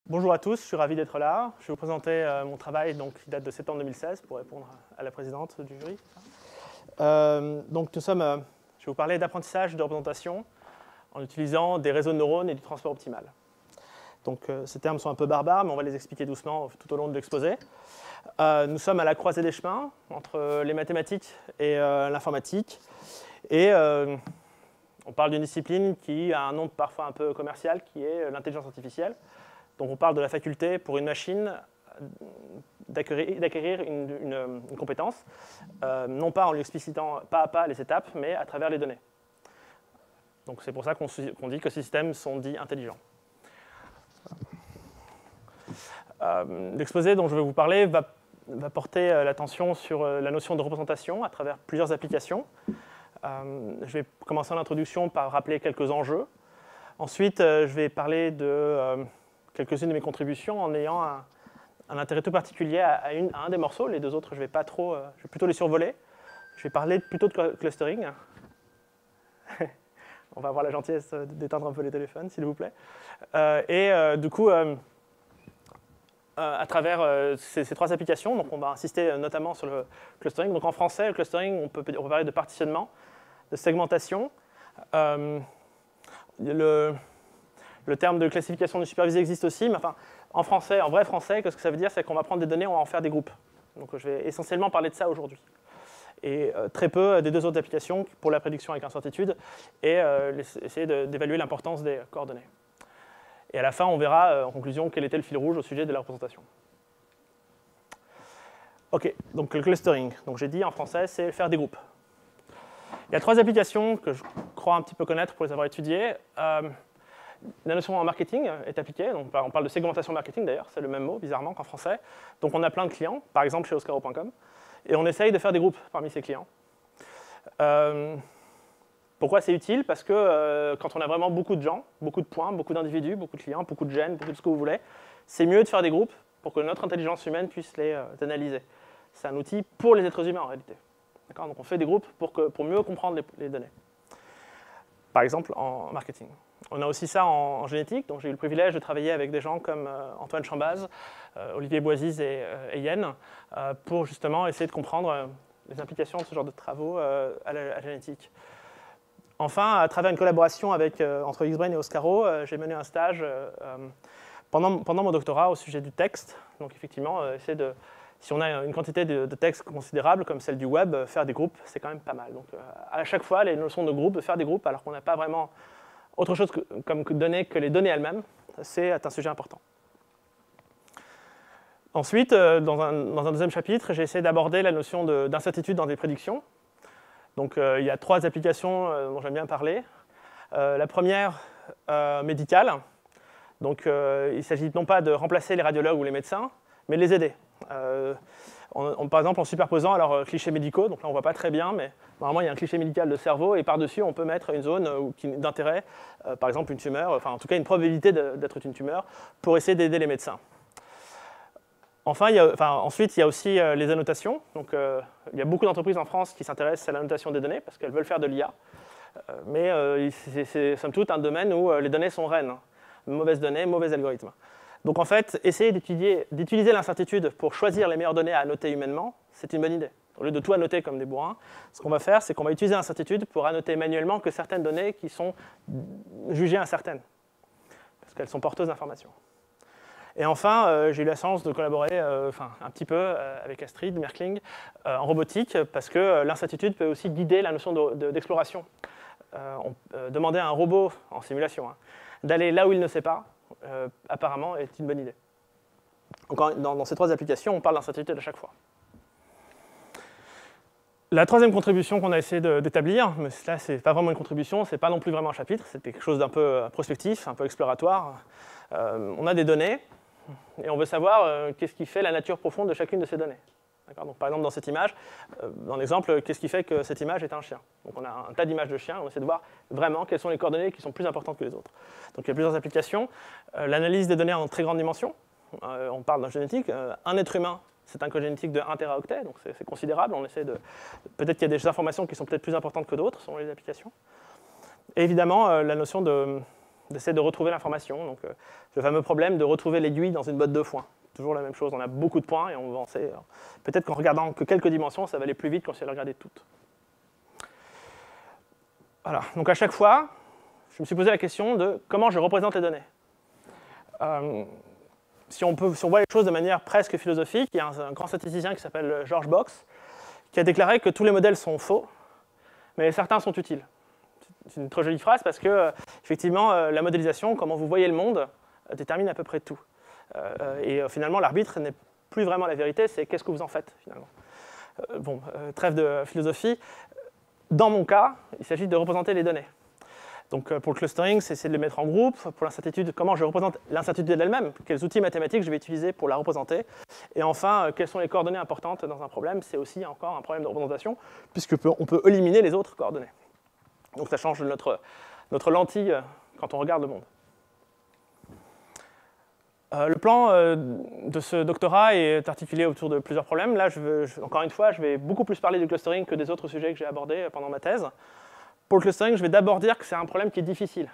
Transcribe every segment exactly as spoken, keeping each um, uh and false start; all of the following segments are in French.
Bonjour à tous, je suis ravi d'être là. Je vais vous présenter euh, mon travail donc, qui date de septembre deux mille seize pour répondre à la présidente du jury. Euh, donc, nous sommes, euh, je vais vous parler d'apprentissage de représentation en utilisant des réseaux de neurones et du transport optimal. Donc, euh, ces termes sont un peu barbares, mais on va les expliquer doucement tout au long de l'exposé. Euh, nous sommes à la croisée des chemins entre les mathématiques et euh, l'informatique. Et euh, on parle d'une discipline qui a un nom parfois un peu commercial, qui est l'intelligence artificielle. Donc on parle de la faculté pour une machine d'acquérir une, une, une compétence, euh, non pas en lui explicitant pas à pas les étapes, mais à travers les données. Donc c'est pour ça qu'on qu'on dit que ces systèmes sont dits intelligents. Euh, L'exposé dont je vais vous parler va, va porter l'attention sur la notion de représentation à travers plusieurs applications. Euh, je vais commencer en introduction par rappeler quelques enjeux. Ensuite, euh, je vais parler de euh, quelques-unes de mes contributions en ayant un, un intérêt tout particulier à, à, une, à un des morceaux. Les deux autres, je vais pas trop, euh, je vais plutôt les survoler. Je vais parler plutôt de clustering. On va avoir la gentillesse d'éteindre un peu les téléphones, s'il vous plaît. Euh, et euh, du coup, euh, euh, à travers euh, ces, ces trois applications, donc on va insister notamment sur le clustering. Donc en français, le clustering, on peut, on peut parler de partitionnement, de segmentation. Euh, le, Le terme de classification du supervisé existe aussi, mais enfin, en français, en vrai français, qu'est-ce que ça veut dire? C'est qu'on va prendre des données, on va en faire des groupes. Donc je vais essentiellement parler de ça aujourd'hui. Et euh, très peu des deux autres applications pour la prédiction avec incertitude et euh, essayer d'évaluer l'importance des coordonnées. Et à la fin, on verra euh, en conclusion quel était le fil rouge au sujet de la représentation. OK, donc le clustering. Donc j'ai dit en français, c'est faire des groupes. Il y a trois applications que je crois un petit peu connaître pour les avoir étudiées. Euh, La notion en marketing est appliquée, donc on parle de segmentation marketing d'ailleurs, c'est le même mot bizarrement qu'en français. Donc on a plein de clients, par exemple chez Oscaro point com, et on essaye de faire des groupes parmi ces clients. Euh, pourquoi c'est utile? Parce que euh, quand on a vraiment beaucoup de gens, beaucoup de points, beaucoup d'individus, beaucoup de clients, beaucoup de gènes, beaucoup de ce que vous voulez, c'est mieux de faire des groupes pour que notre intelligence humaine puisse les euh, analyser. C'est un outil pour les êtres humains en réalité. Donc on fait des groupes pour, que, pour mieux comprendre les, les données. Par exemple en marketing. On a aussi ça en, en génétique, donc j'ai eu le privilège de travailler avec des gens comme euh, Antoine Chambaz, euh, Olivier Boisiz et, euh, et Yen, euh, pour justement essayer de comprendre euh, les implications de ce genre de travaux euh, à, la, à la génétique. Enfin, à travers une collaboration avec, euh, entre X-Brain et Oscaro, euh, j'ai mené un stage euh, pendant, pendant mon doctorat au sujet du texte. Donc effectivement, euh, essayer de, si on a une quantité de, de texte considérable comme celle du web, euh, faire des groupes, c'est quand même pas mal. Donc euh, à chaque fois, les notions de groupe, de faire des groupes, alors qu'on n'a pas vraiment autre chose que, comme données que les données elles-mêmes, c'est un sujet important. Ensuite, dans un, dans un deuxième chapitre, j'ai essayé d'aborder la notion d'incertitude dans des prédictions. Donc, euh, il y a trois applications euh, dont j'aime bien parler. Euh, la première, euh, médicale. Donc, euh, il s'agit non pas de remplacer les radiologues ou les médecins, mais de les aider. Euh, on, on, par exemple, en superposant alors, euh, clichés médicaux, donc là on ne voit pas très bien, mais normalement il y a un cliché médical de cerveau, et par-dessus on peut mettre une zone euh, d'intérêt, euh, par exemple une tumeur, enfin en tout cas une probabilité d'être une tumeur, pour essayer d'aider les médecins. Enfin, il y a, enfin, ensuite, il y a aussi euh, les annotations. Donc, euh, il y a beaucoup d'entreprises en France qui s'intéressent à l'annotation des données, parce qu'elles veulent faire de l'I A. Euh, mais euh, c'est somme toute un domaine où euh, les données sont reines. Mauvaises données, mauvais algorithmes. Donc en fait, essayer d'utiliser l'incertitude pour choisir les meilleures données à annoter humainement, c'est une bonne idée. Au lieu de tout annoter comme des bourrins, ce qu'on va faire, c'est qu'on va utiliser l'incertitude pour annoter manuellement que certaines données qui sont jugées incertaines, parce qu'elles sont porteuses d'informations. Et enfin, euh, j'ai eu la chance de collaborer euh, enfin, un petit peu euh, avec Astrid Merkling euh, en robotique, parce que euh, l'incertitude peut aussi guider la notion d'exploration. De, de, euh, on, euh, demander à un robot, en simulation, hein, d'aller là où il ne sait pas, Euh, apparemment est une bonne idée. Donc, dans, dans ces trois applications, on parle d'incertitude à chaque fois. La troisième contribution qu'on a essayé d'établir, mais là, ce n'est pas vraiment une contribution, ce n'est pas non plus vraiment un chapitre, c'était quelque chose d'un peu prospectif, un peu exploratoire. Euh, on a des données, et on veut savoir euh, qu'est-ce qui fait la nature profonde de chacune de ces données. Donc, par exemple, dans cette image, euh, dans l'exemple, qu'est-ce qui fait que cette image est un chien? Donc, on a un tas d'images de chiens, on essaie de voir vraiment quelles sont les coordonnées qui sont plus importantes que les autres. Donc, il y a plusieurs applications. Euh, L'analyse des données en très grande dimension, euh, on parle d'un génétique. Euh, un être humain, c'est un code génétique de un téraoctet, donc c'est considérable. On essaie de... Peut-être qu'il y a des informations qui sont peut-être plus importantes que d'autres selon les applications. Et évidemment, euh, la notion de, d'essayer de retrouver l'information. Donc, euh, le fameux problème de retrouver l'aiguille dans une botte de foin. Toujours la même chose, on a beaucoup de points et on va en sait. Peut-être qu'en regardant que quelques dimensions, ça va aller plus vite qu'en si on les regardait toutes. Voilà, donc à chaque fois, je me suis posé la question de comment je représente les données. Euh, si, on peut, si on voit les choses de manière presque philosophique, il y a un, un grand statisticien qui s'appelle George Box, qui a déclaré que tous les modèles sont faux, mais certains sont utiles. C'est une très jolie phrase parce que, euh, effectivement, euh, la modélisation, comment vous voyez le monde, euh, détermine à peu près tout. Euh, et euh, finalement, l'arbitre n'est plus vraiment la vérité, c'est qu'est-ce que vous en faites, finalement. Euh, bon, euh, trêve de philosophie. Dans mon cas, il s'agit de représenter les données. Donc, euh, pour le clustering, c'est essayer de les mettre en groupe. Pour l'incertitude, comment je représente l'incertitude elle-même, quels outils mathématiques je vais utiliser pour la représenter. Et enfin, euh, quelles sont les coordonnées importantes dans un problème, c'est aussi encore un problème de représentation, puisqu'on peut éliminer les autres coordonnées. Donc, ça change notre, notre lentille quand on regarde le monde. Euh, le plan euh, de ce doctorat est articulé autour de plusieurs problèmes. Là, je veux, je, encore une fois, je vais beaucoup plus parler du clustering que des autres sujets que j'ai abordés pendant ma thèse. Pour le clustering, je vais d'abord dire que c'est un problème qui est difficile.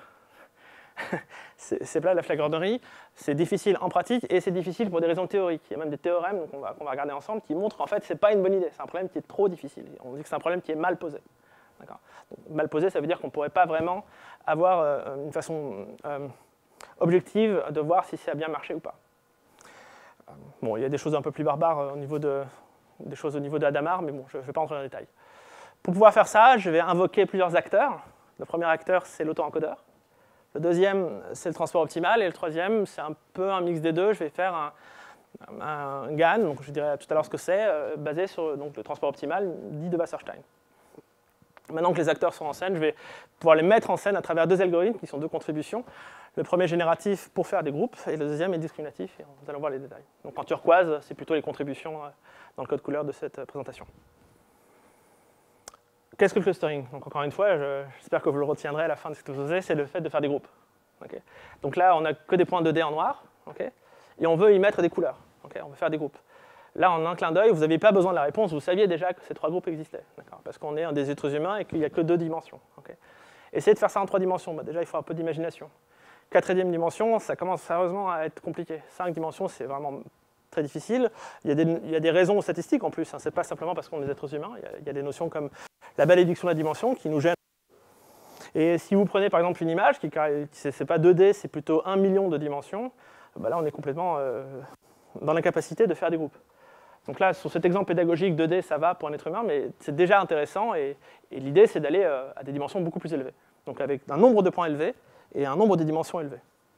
C'est pas la flagornerie, c'est difficile en pratique et c'est difficile pour des raisons théoriques. Il y a même des théorèmes qu'on va, qu'on va regarder ensemble qui montrent qu'en fait, ce n'est pas une bonne idée. C'est un problème qui est trop difficile. On dit que c'est un problème qui est mal posé. Donc, mal posé, ça veut dire qu'on ne pourrait pas vraiment avoir euh, une façon euh, objective de voir si ça a bien marché ou pas. Bon, il y a des choses un peu plus barbares au niveau de, des choses au niveau de Hadamard, mais bon, je ne vais pas entrer dans les détails. Pour pouvoir faire ça, je vais invoquer plusieurs acteurs. Le premier acteur, c'est l'auto-encodeur. Le deuxième, c'est le transport optimal. Et le troisième, c'est un peu un mix des deux. Je vais faire un, un G A N, donc je dirais tout à l'heure ce que c'est, euh, basé sur donc, le transport optimal dit de Wasserstein. Maintenant que les acteurs sont en scène, je vais pouvoir les mettre en scène à travers deux algorithmes qui sont deux contributions. Le premier génératif pour faire des groupes et le deuxième est discriminatif. Et nous allons voir les détails. Donc en turquoise, c'est plutôt les contributions dans le code couleur de cette présentation. Qu'est-ce que le clustering? Donc encore une fois, j'espère que vous le retiendrez à la fin de ce que vous faisez, c'est le fait de faire des groupes. Okay. Donc là, on n'a que des points deux D en noir, okay, et on veut y mettre des couleurs. Okay, on veut faire des groupes. Là, en un clin d'œil, vous n'aviez pas besoin de la réponse, vous saviez déjà que ces trois groupes existaient, parce qu'on est un des êtres humains et qu'il n'y a que deux dimensions. Okay. Essayez de faire ça en trois dimensions, bah, déjà il faut un peu d'imagination. Quatrième dimension, ça commence sérieusement à être compliqué. Cinq dimensions, c'est vraiment très difficile. Il y a des, il y a des raisons statistiques en plus, hein. Ce n'est pas simplement parce qu'on est des êtres humains, il y a, il y a des notions comme la malédiction de la dimension qui nous gêne. Et si vous prenez par exemple une image, qui n'est pas deux D, c'est plutôt un million de dimensions, bah là on est complètement euh, dans l'incapacité de faire des groupes. Donc là, sur cet exemple pédagogique, deux D, ça va pour un être humain, mais c'est déjà intéressant, et, et l'idée, c'est d'aller euh, à des dimensions beaucoup plus élevées. Donc avec un nombre de points élevé et un nombre de dimensions élevé.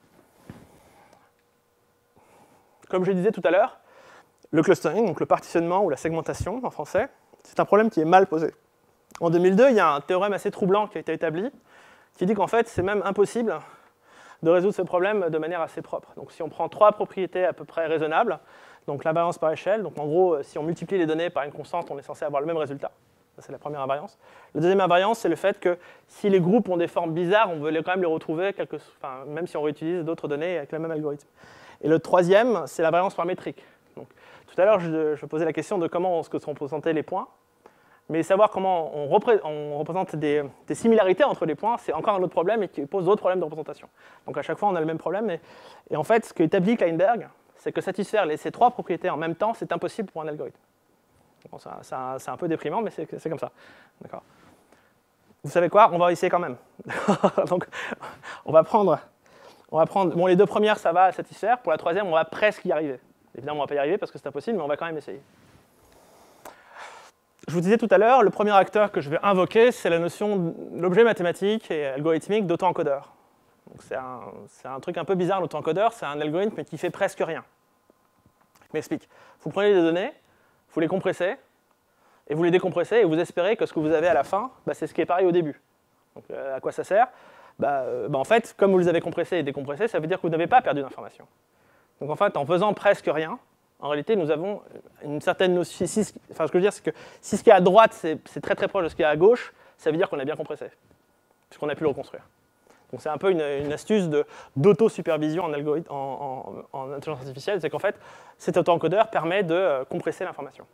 Comme je le disais tout à l'heure, le clustering, donc le partitionnement ou la segmentation en français, c'est un problème qui est mal posé. En deux mille deux, il y a un théorème assez troublant qui a été établi, qui dit qu'en fait, c'est même impossible de résoudre ce problème de manière assez propre. Donc si on prend trois propriétés à peu près raisonnables, donc l'invariance par échelle, donc en gros, si on multiplie les données par une constante, on est censé avoir le même résultat. Ça, c'est la première invariance. La deuxième invariance, c'est le fait que si les groupes ont des formes bizarres, on veut les, quand même les retrouver, quelque, enfin, même si on réutilise d'autres données avec le même algorithme. Et le troisième, c'est la variance paramétrique. Donc, tout à l'heure, je, je posais la question de comment on, sont représentés les points. Mais savoir comment on, repré on représente des, des similarités entre les points, c'est encore un autre problème et qui pose d'autres problèmes de représentation. Donc à chaque fois, on a le même problème. Et, et en fait, ce qu'établit Kleinberg, c'est que satisfaire les, ces trois propriétés en même temps, c'est impossible pour un algorithme. Bon, c'est un peu déprimant, mais c'est comme ça. Vous savez quoi? On va essayer quand même. Donc, on va prendre, on va prendre... Bon, les deux premières, ça va satisfaire. Pour la troisième, on va presque y arriver. Évidemment, on ne va pas y arriver parce que c'est impossible, mais on va quand même essayer. Je vous disais tout à l'heure, le premier acteur que je vais invoquer, c'est la notion de l'objet mathématique et algorithmique d'auto-encodeur. C'est un, un truc un peu bizarre, l'auto-encodeur. C'est un algorithme qui fait presque rien. Je m'explique. Vous prenez des données, vous les compressez, et vous les décompressez, et vous espérez que ce que vous avez à la fin, bah, c'est ce qui est pareil au début. Donc, euh, à quoi ça sert? bah, euh, bah, En fait, comme vous les avez compressés et décompressés, ça veut dire que vous n'avez pas perdu d'informations. Donc en fait, en faisant presque rien, en réalité, nous avons une certaine notion. Si, enfin, ce que je veux dire, c'est que si ce qui est à droite, c'est très très proche de ce qui est à gauche, ça veut dire qu'on a bien compressé, puisqu'on a pu le reconstruire. Donc c'est un peu une, une astuce d'auto-supervision en, en, en, en intelligence artificielle, c'est qu'en fait, cet auto-encodeur permet de euh, compresser l'information.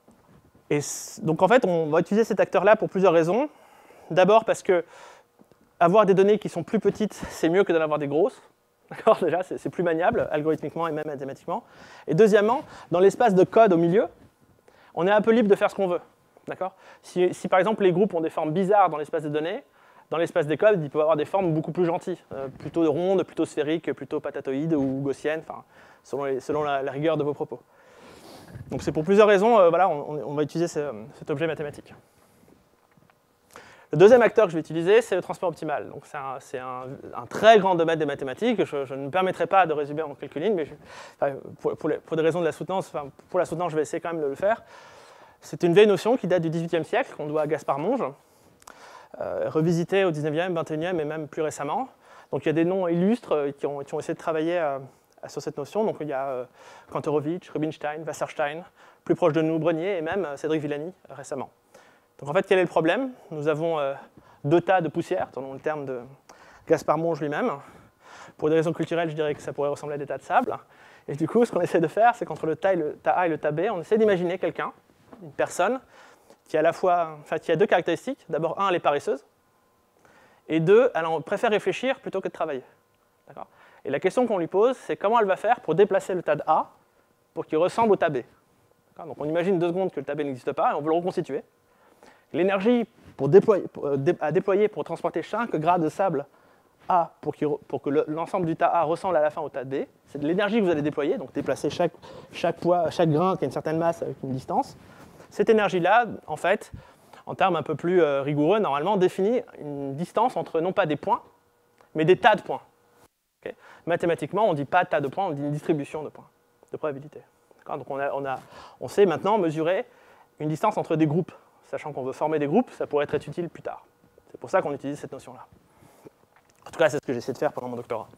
Et donc en fait, on va utiliser cet acteur-là pour plusieurs raisons. D'abord parce que avoir des données qui sont plus petites, c'est mieux que d'en avoir des grosses. D'accord, déjà, c'est plus maniable, algorithmiquement et même mathématiquement. Et deuxièmement, dans l'espace de code au milieu, on est un peu libre de faire ce qu'on veut. D'accord, si, si par exemple les groupes ont des formes bizarres dans l'espace des données, dans l'espace des codes, ils peuvent avoir des formes beaucoup plus gentilles, euh, plutôt rondes, plutôt sphériques, plutôt patatoïdes ou gaussiennes, enfin, selon, les, selon la, la rigueur de vos propos. Donc c'est pour plusieurs raisons, euh, voilà, on, on va utiliser ce, cet objet mathématique. Le deuxième acteur que je vais utiliser, c'est le transport optimal. Donc c'est un, un, un très grand domaine des mathématiques. Je, je ne me permettrai pas de résumer en quelques lignes, mais je, enfin, pour, pour, les, pour des raisons de la soutenance, enfin, pour la soutenance, je vais essayer quand même de le faire. C'est une vieille notion qui date du dix-huitième siècle, qu'on doit à Gaspard Monge, euh, revisitée au dix-neuvième, vingt et unième et même plus récemment. Donc il y a des noms illustres qui ont, qui ont essayé de travailler euh, sur cette notion. Donc il y a euh, Kantorowicz, Rubinstein, Wasserstein, plus proche de nous, Brenier, et même euh, Cédric Villani euh, récemment. Donc en fait, quel est le problème? Nous avons euh, deux tas de poussière, selon le terme de Gaspard Monge lui-même. Pour des raisons culturelles, je dirais que ça pourrait ressembler à des tas de sable. Et du coup, ce qu'on essaie de faire, c'est qu'entre le tas, et le tas A et le tas B, on essaie d'imaginer quelqu'un, une personne, qui a, à la fois, enfin, qui a deux caractéristiques. D'abord, un, elle est paresseuse, et deux, elle en préfère réfléchir plutôt que de travailler. Et la question qu'on lui pose, c'est comment elle va faire pour déplacer le tas de A pour qu'il ressemble au tas B. Donc on imagine deux secondes que le tas B n'existe pas, et on veut le reconstituer. L'énergie pour déployer, pour, euh, dé, à déployer pour transporter chaque grain de sable A pour, pour que l'ensemble le, du tas A ressemble à la fin au tas B, c'est de l'énergie que vous allez déployer, donc déplacer chaque, chaque, poids, chaque grain qui a une certaine masse avec une distance. Cette énergie-là, en fait, en termes un peu plus euh, rigoureux, normalement, définit une distance entre non pas des points, mais des tas de points. Okay. Mathématiquement, on ne dit pas tas de points, on dit une distribution de points, de probabilité. Donc on, a, on, a, on sait maintenant mesurer une distance entre des groupes. Sachant qu'on veut former des groupes, ça pourrait être utile plus tard. C'est pour ça qu'on utilise cette notion-là. En tout cas, c'est ce que j'ai essayé de faire pendant mon doctorat.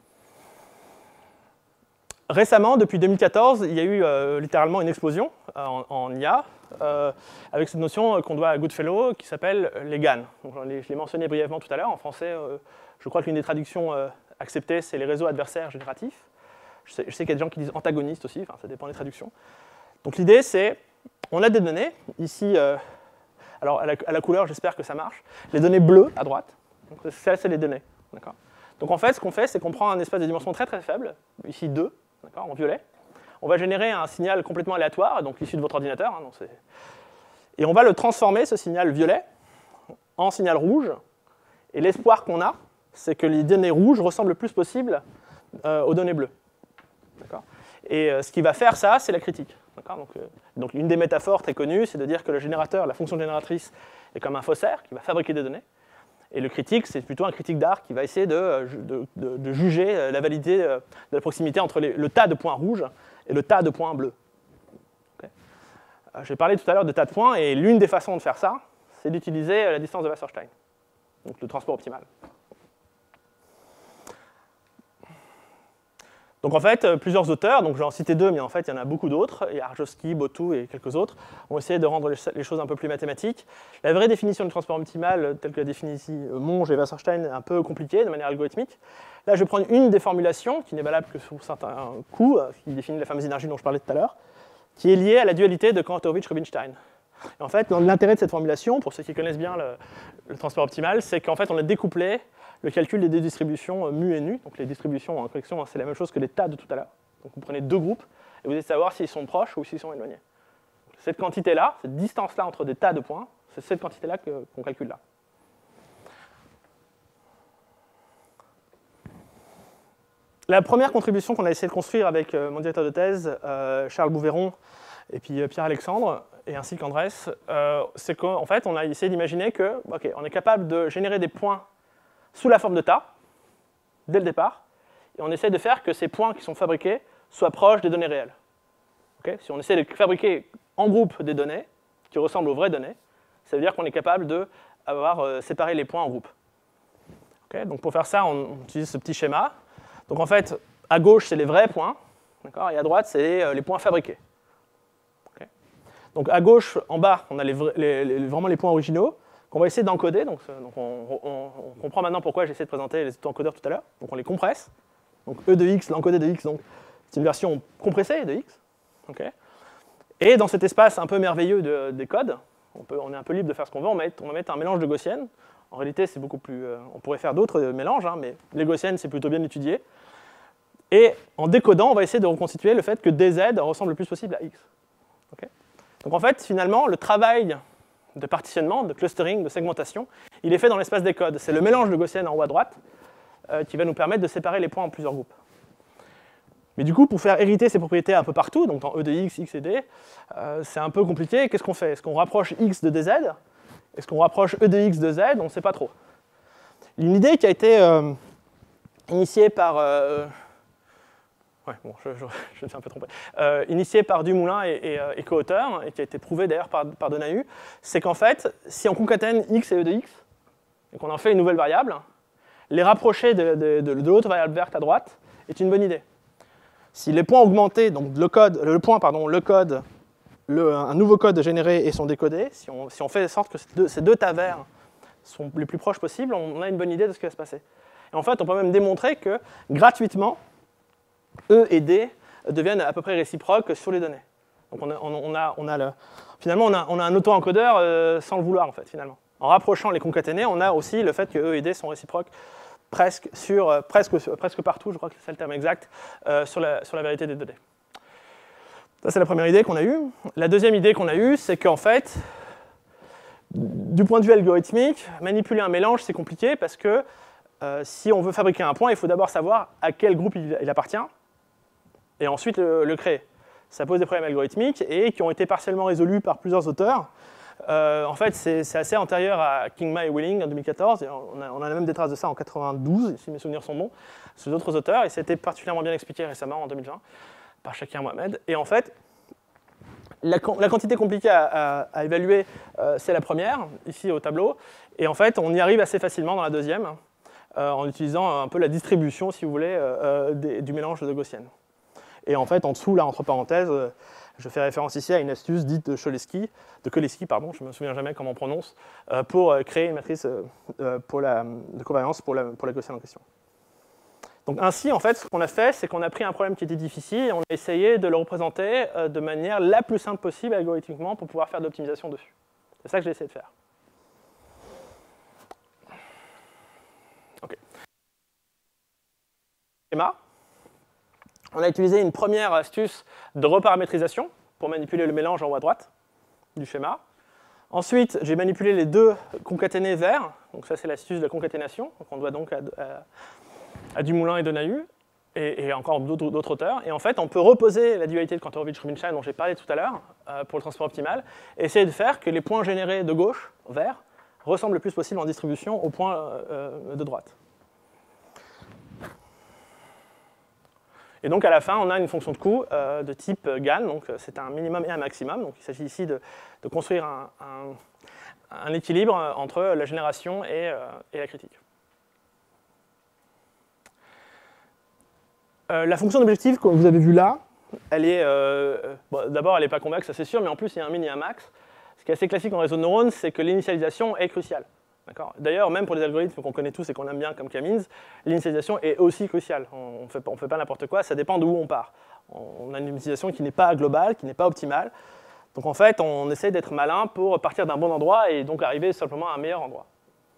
Récemment, depuis deux mille quatorze, il y a eu euh, littéralement une explosion euh, en, en I A euh, avec cette notion qu'on doit à Goodfellow qui s'appelle les GAN. Donc, je l'ai mentionné brièvement tout à l'heure. En français, euh, je crois qu'une des traductions euh, acceptées, c'est les réseaux adversaires génératifs. Je sais, je sais qu'il y a des gens qui disent antagonistes aussi, enfin, ça dépend des traductions. Donc l'idée, c'est, on a des données, ici, euh, alors à la, à la couleur, j'espère que ça marche, les données bleues à droite, donc ça, c'est les données. Donc en fait, ce qu'on fait, c'est qu'on prend un espace de dimension très très faible, ici deux, en violet, on va générer un signal complètement aléatoire, donc issu de votre ordinateur, hein, donc et on va le transformer, ce signal violet, en signal rouge, et l'espoir qu'on a, c'est que les données rouges ressemblent le plus possible euh, aux données bleues. Et euh, ce qui va faire ça, c'est la critique. Donc, euh, donc une des métaphores très connues, c'est de dire que le générateur, la fonction génératrice, est comme un faussaire qui va fabriquer des données. Et le critique, c'est plutôt un critique d'art qui va essayer de, de, de, de juger la validité de la proximité entre les, le tas de points rouges et le tas de points bleus. Okay. J'ai parlé tout à l'heure de tas de points, et l'une des façons de faire ça, c'est d'utiliser la distance de Wasserstein, donc le transport optimal. Donc en fait, plusieurs auteurs, donc je vais en citer deux, mais en fait il y en a beaucoup d'autres, et Arjowski, Botou et quelques autres, ont essayé de rendre les choses un peu plus mathématiques. La vraie définition du transport optimal, telle que la définit ici Monge et Wasserstein, est un peu compliquée de manière algorithmique. Là, je vais prendre une des formulations, qui n'est valable que sur certains coups, qui définit la fameuse énergie dont je parlais tout à l'heure, qui est liée à la dualité de Kantorowicz-Rubinstein. Et en fait, l'intérêt de cette formulation, pour ceux qui connaissent bien le, le transport optimal, c'est qu'en fait on a découplé le calcul des deux distributions mu et nu. Donc les distributions en correction, c'est la même chose que les tas de tout à l'heure. Donc vous prenez deux groupes et vous essayez de savoir s'ils sont proches ou s'ils sont éloignés. Cette quantité-là, cette distance-là entre des tas de points, c'est cette quantité-là qu'on calcule là. La première contribution qu'on a essayé de construire avec euh, mon directeur de thèse, euh, Charles Bouveron, et puis euh, Pierre-Alexandre, et ainsi qu'Andrés, euh, c'est qu'en fait, on a essayé d'imaginer que, ok, on est capable de générer des points sous la forme de tas, dès le départ, et on essaie de faire que ces points qui sont fabriqués soient proches des données réelles. Okay, si on essaie de fabriquer en groupe des données qui ressemblent aux vraies données, ça veut dire qu'on est capable de avoir, euh, séparé les points en groupes. Okay, donc pour faire ça, on, on utilise ce petit schéma. Donc en fait, à gauche, c'est les vrais points, et à droite, c'est les, les points fabriqués. Okay. Donc à gauche, en bas, on a les, les, les, vraiment les points originaux, qu'on va essayer d'encoder. Donc, donc on, on, on comprend maintenant pourquoi j'ai essayé de présenter les auto-encodeurs tout à l'heure. Donc on les compresse. Donc E de x, l'encodé de x, donc c'est une version compressée de x. Okay. Et dans cet espace un peu merveilleux de, des codes, on, peut, on est un peu libre de faire ce qu'on veut, on, met, on va mettre un mélange de gaussiennes. En réalité, c'est beaucoup plus. Euh, on pourrait faire d'autres mélanges, hein, mais les gaussiennes, c'est plutôt bien étudié. Et en décodant, on va essayer de reconstituer le fait que D Z ressemble le plus possible à X. Okay. Donc en fait, finalement, le travail de partitionnement, de clustering, de segmentation, il est fait dans l'espace des codes. C'est le mélange de gaussiennes en haut à droite euh, qui va nous permettre de séparer les points en plusieurs groupes. Mais du coup, pour faire hériter ces propriétés un peu partout, donc dans E de X, X et D, euh, c'est un peu compliqué. Qu'est-ce qu'on fait? Est-ce qu'on rapproche X de D Z? Est-ce qu'on rapproche E de X de Z? On ne sait pas trop. Une idée qui a été euh, initiée par... Euh, ouais, bon, je, je, je me suis un peu trompé. Euh, initiée par Dumoulin et, et, et co-auteur, et qui a été prouvée d'ailleurs par, par Donahue, c'est qu'en fait, si on concatène X et E de X, et qu'on en fait une nouvelle variable, les rapprocher de, de, de, de l'autre variable verte à droite est une bonne idée. Si les points augmentés, donc le code, le point, pardon, le code, le, un nouveau code généré et sont décodés, si on, si on fait en sorte que ces deux, ces deux tas verts sont les plus proches possibles, on a une bonne idée de ce qui va se passer. Et en fait, on peut même démontrer que, gratuitement, E et D deviennent à peu près réciproques sur les données. Donc on a, on a, on a le, finalement, on a, on a un auto-encodeur euh, sans le vouloir, en fait, finalement. En rapprochant les concaténés, on a aussi le fait que E et D sont réciproques presque, sur, euh, presque, sur, presque partout, je crois que c'est le terme exact, euh, sur, la, sur la vérité des données. Ça, c'est la première idée qu'on a eue. La deuxième idée qu'on a eue, c'est qu'en fait, du point de vue algorithmique, manipuler un mélange, c'est compliqué parce que euh, si on veut fabriquer un point, il faut d'abord savoir à quel groupe il, il appartient et ensuite le, le créer. Ça pose des problèmes algorithmiques et qui ont été partiellement résolus par plusieurs auteurs. Euh, en fait, c'est assez antérieur à Kingma et Willing en deux mille quatorze. Et on, a, on a même des traces de ça en quatre-vingt-douze, si mes souvenirs sont bons, sous d'autres auteurs. Et c'était particulièrement bien expliqué récemment, en deux mille vingt, par Shakir Mohamed. Et en fait, la, la quantité compliquée à, à, à évaluer, euh, c'est la première, ici au tableau. Et en fait, on y arrive assez facilement dans la deuxième, euh, en utilisant un peu la distribution, si vous voulez, euh, des, du mélange de gaussiennes. Et en fait, en dessous, là, entre parenthèses, euh, je fais référence ici à une astuce dite de Cholesky, de Cholesky, pardon, je ne me souviens jamais comment on prononce, euh, pour euh, créer une matrice euh, pour la, de covariance pour la, pour la gaussienne en question. Donc ainsi, en fait, ce qu'on a fait, c'est qu'on a pris un problème qui était difficile et on a essayé de le représenter euh, de manière la plus simple possible algorithmiquement pour pouvoir faire de l'optimisation dessus. C'est ça que j'ai essayé de faire. OK. Schéma. On a utilisé une première astuce de reparamétrisation pour manipuler le mélange en haut à droite du schéma. Ensuite, j'ai manipulé les deux concaténés verts. Donc ça, c'est l'astuce de la concaténation. Donc on doit donc à, à, à Dumoulin et Donahue, et, et encore d'autres auteurs. Et en fait, on peut reposer la dualité de Kantorowicz-Rubinstein dont j'ai parlé tout à l'heure euh, pour le transport optimal, et essayer de faire que les points générés de gauche, verts, ressemblent le plus possible en distribution aux points euh, de droite. Et donc à la fin, on a une fonction de coût euh, de type GAN, donc c'est un minimum et un maximum. Donc il s'agit ici de, de construire un, un, un équilibre entre la génération et, euh, et la critique. Euh, la fonction d'objectif que vous avez vue là, elle est, euh, bon, d'abord elle n'est pas convexe, ça c'est sûr, mais en plus il y a un min et un max. Ce qui est assez classique en réseau de neurones, c'est que l'initialisation est cruciale. D'ailleurs, même pour les algorithmes qu'on connaît tous et qu'on aime bien comme K-means, l'initialisation est aussi cruciale. On ne fait, fait pas n'importe quoi, ça dépend d'où on part. On a une utilisation qui n'est pas globale, qui n'est pas optimale. Donc en fait, on essaie d'être malin pour partir d'un bon endroit et donc arriver simplement à un meilleur endroit.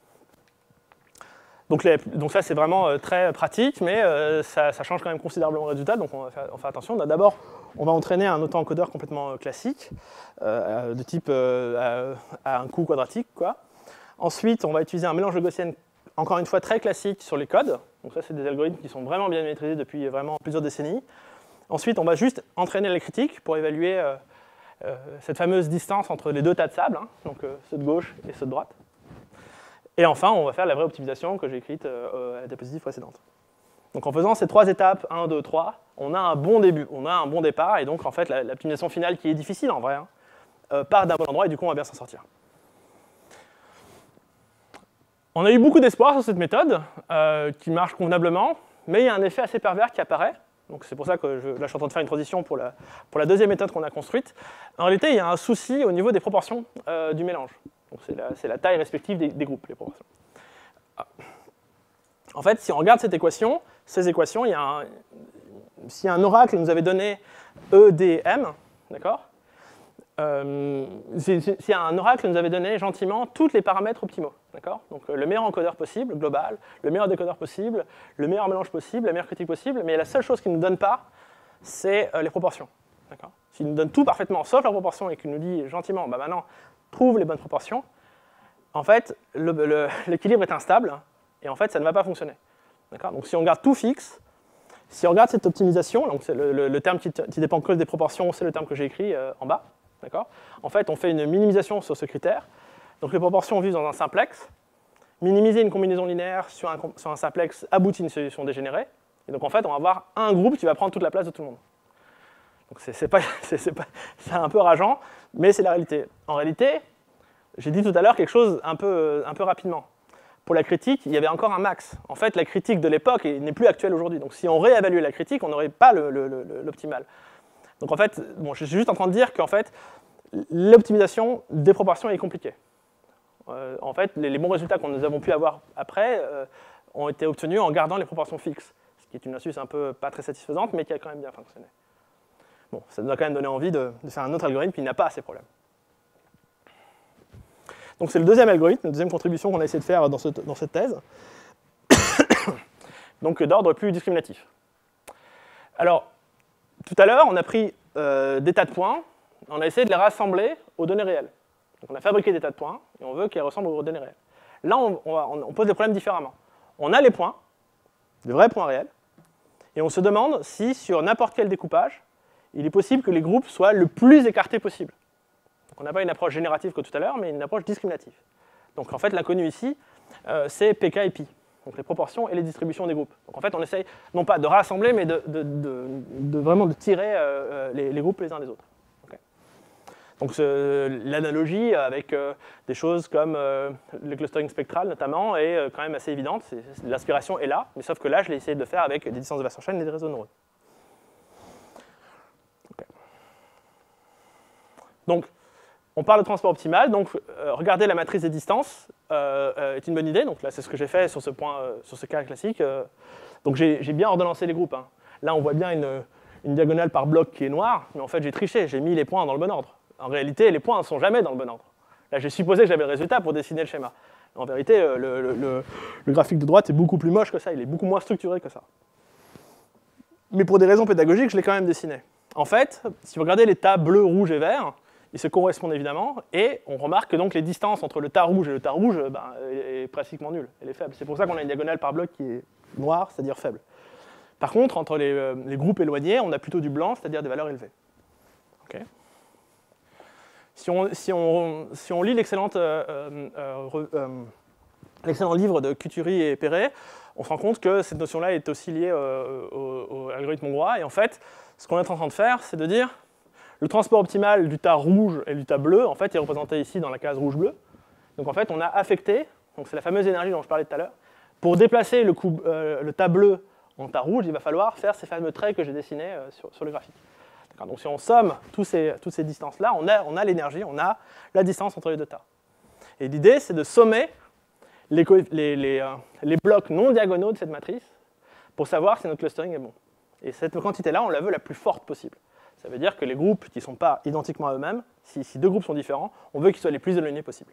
Donc, les, donc ça, c'est vraiment très pratique, mais euh, ça, ça change quand même considérablement le résultat, donc on va faire, on va faire attention. D'abord, on va entraîner un auto-encodeur complètement classique, euh, de type euh, à, à un coût quadratique, quoi. Ensuite, on va utiliser un mélange de gaussienne, encore une fois, très classique sur les codes. Donc ça, c'est des algorithmes qui sont vraiment bien maîtrisés depuis vraiment plusieurs décennies. Ensuite, on va juste entraîner les critiques pour évaluer euh, euh, cette fameuse distance entre les deux tas de sable, hein, donc euh, ceux de gauche et ceux de droite. Et enfin, on va faire la vraie optimisation que j'ai écrite euh, à la diapositive précédente. Donc en faisant ces trois étapes, un, deux, trois, on a un bon début, on a un bon départ, et donc en fait, l'optimisation finale, qui est difficile en vrai, hein, euh, part d'un bon endroit, et du coup, on va bien s'en sortir. On a eu beaucoup d'espoir sur cette méthode, euh, qui marche convenablement, mais il y a un effet assez pervers qui apparaît. Donc c'est pour ça que je, là, je suis en train de faire une transition pour la, pour la deuxième méthode qu'on a construite. En réalité, il y a un souci au niveau des proportions euh, du mélange. C'est la, la taille respective des, des groupes, les proportions. Ah. En fait, si on regarde cette équation, ces équations, il y a un, si un oracle nous avait donné E, D, M, d'accord, euh, si, si un oracle nous avait donné gentiment tous les paramètres optimaux. D'accord? Donc le meilleur encodeur possible, global, le meilleur décodeur possible, le meilleur mélange possible, la meilleure critique possible, mais la seule chose qu'il ne nous donne pas, c'est euh, les proportions. D'accord? S'il nous donne tout parfaitement, sauf la proportion, et qu'il nous dit gentiment, bah maintenant, trouve les bonnes proportions, en fait, l'équilibre est instable, et en fait, ça ne va pas fonctionner. D'accord? Donc si on garde tout fixe, si on regarde cette optimisation, donc c'est le, le, le terme qui, qui dépend que des proportions, c'est le terme que j'ai écrit euh, en bas. D'accord? En fait, on fait une minimisation sur ce critère. Donc les proportions vivent dans un simplex. Minimiser une combinaison linéaire sur un, sur un simplex aboutit à une solution dégénérée. Et donc en fait, on va avoir un groupe qui va prendre toute la place de tout le monde. Donc c'est, c'est, pas, c'est, c'est, pas, c'est un peu rageant, mais c'est la réalité. En réalité, j'ai dit tout à l'heure quelque chose un peu, un peu rapidement. Pour la critique, il y avait encore un max. En fait, la critique de l'époque n'est plus actuelle aujourd'hui. Donc si on réévaluait la critique, on n'aurait pas le, le, le, l'optimal. Donc en fait, bon, je suis juste en train de dire qu'en fait, l'optimisation des proportions est compliquée. Euh, en fait, les, les bons résultats que nous avons pu avoir après euh, ont été obtenus en gardant les proportions fixes, ce qui est une astuce un peu pas très satisfaisante, mais qui a quand même bien fonctionné. Bon, ça nous a quand même donné envie de, de faire un autre algorithme qui n'a pas ces problèmes. Donc c'est le deuxième algorithme, la deuxième contribution qu'on a essayé de faire dans, ce, dans cette thèse, donc d'ordre plus discriminatif. Alors, tout à l'heure, on a pris euh, des tas de points, on a essayé de les rassembler aux données réelles. Donc on a fabriqué des tas de points, et on veut qu'ils ressemblent aux données réelles. Là, on, on, va, on pose les problèmes différemment. On a les points, de vrais points réels, et on se demande si, sur n'importe quel découpage, il est possible que les groupes soient le plus écartés possible. Donc on n'a pas une approche générative que tout à l'heure, mais une approche discriminative. Donc en fait, l'inconnu ici, euh, c'est P K et Pi, donc les proportions et les distributions des groupes. Donc en fait, on essaye non pas de rassembler, mais de, de, de, de vraiment de tirer euh, les, les groupes les uns des autres. Okay. Donc l'analogie avec euh, des choses comme euh, le clustering spectral notamment est euh, quand même assez évidente. L'inspiration est là, mais sauf que là, je l'ai essayé de le faire avec des distances de Wasserstein et des réseaux de neurones. Okay. Donc, on parle de transport optimal, donc euh, regarder la matrice des distances euh, euh, est une bonne idée. Donc là, c'est ce que j'ai fait sur ce point, euh, sur ce cas classique. Euh, donc j'ai bien ordonnancé les groupes. Hein. Là, on voit bien une, une diagonale par bloc qui est noire, mais en fait, j'ai triché, j'ai mis les points dans le bon ordre. En réalité, les points ne sont jamais dans le bon ordre. Là, j'ai supposé que j'avais le résultat pour dessiner le schéma. En vérité, euh, le, le, le, le graphique de droite est beaucoup plus moche que ça, il est beaucoup moins structuré que ça. Mais pour des raisons pédagogiques, je l'ai quand même dessiné. En fait, si vous regardez les tas bleu, rouge et vert, ils se correspondent évidemment, et on remarque que donc les distances entre le tas rouge et le tas rouge ben, est, est pratiquement nulle, elle est faible. C'est pour ça qu'on a une diagonale par bloc qui est noire, c'est-à-dire faible. Par contre, entre les, euh, les groupes éloignés, on a plutôt du blanc, c'est-à-dire des valeurs élevées. Okay. Si, on, si, on, si on lit l'excellent euh, euh, euh, l'excellent livre de Couturi et Perret, on se rend compte que cette notion-là est aussi liée euh, au, au algorithme hongrois, et en fait, ce qu'on est en train de faire, c'est de dire le transport optimal du tas rouge et du tas bleu, en fait, est représenté ici dans la case rouge-bleu. Donc en fait, on a affecté, donc c'est la fameuse énergie dont je parlais tout à l'heure, pour déplacer le, coup, euh, le tas bleu en tas rouge, il va falloir faire ces fameux traits que j'ai dessinés euh, sur, sur le graphique. Donc si on somme tous ces, toutes ces distances-là, on a, on a l'énergie, on a la distance entre les deux tas. Et l'idée, c'est de sommer les, les, les, euh, les blocs non diagonaux de cette matrice pour savoir si notre clustering est bon. Et cette quantité-là, on la veut la plus forte possible. Ça veut dire que les groupes qui ne sont pas identiquement à eux-mêmes, si, si deux groupes sont différents, on veut qu'ils soient les plus éloignés possibles.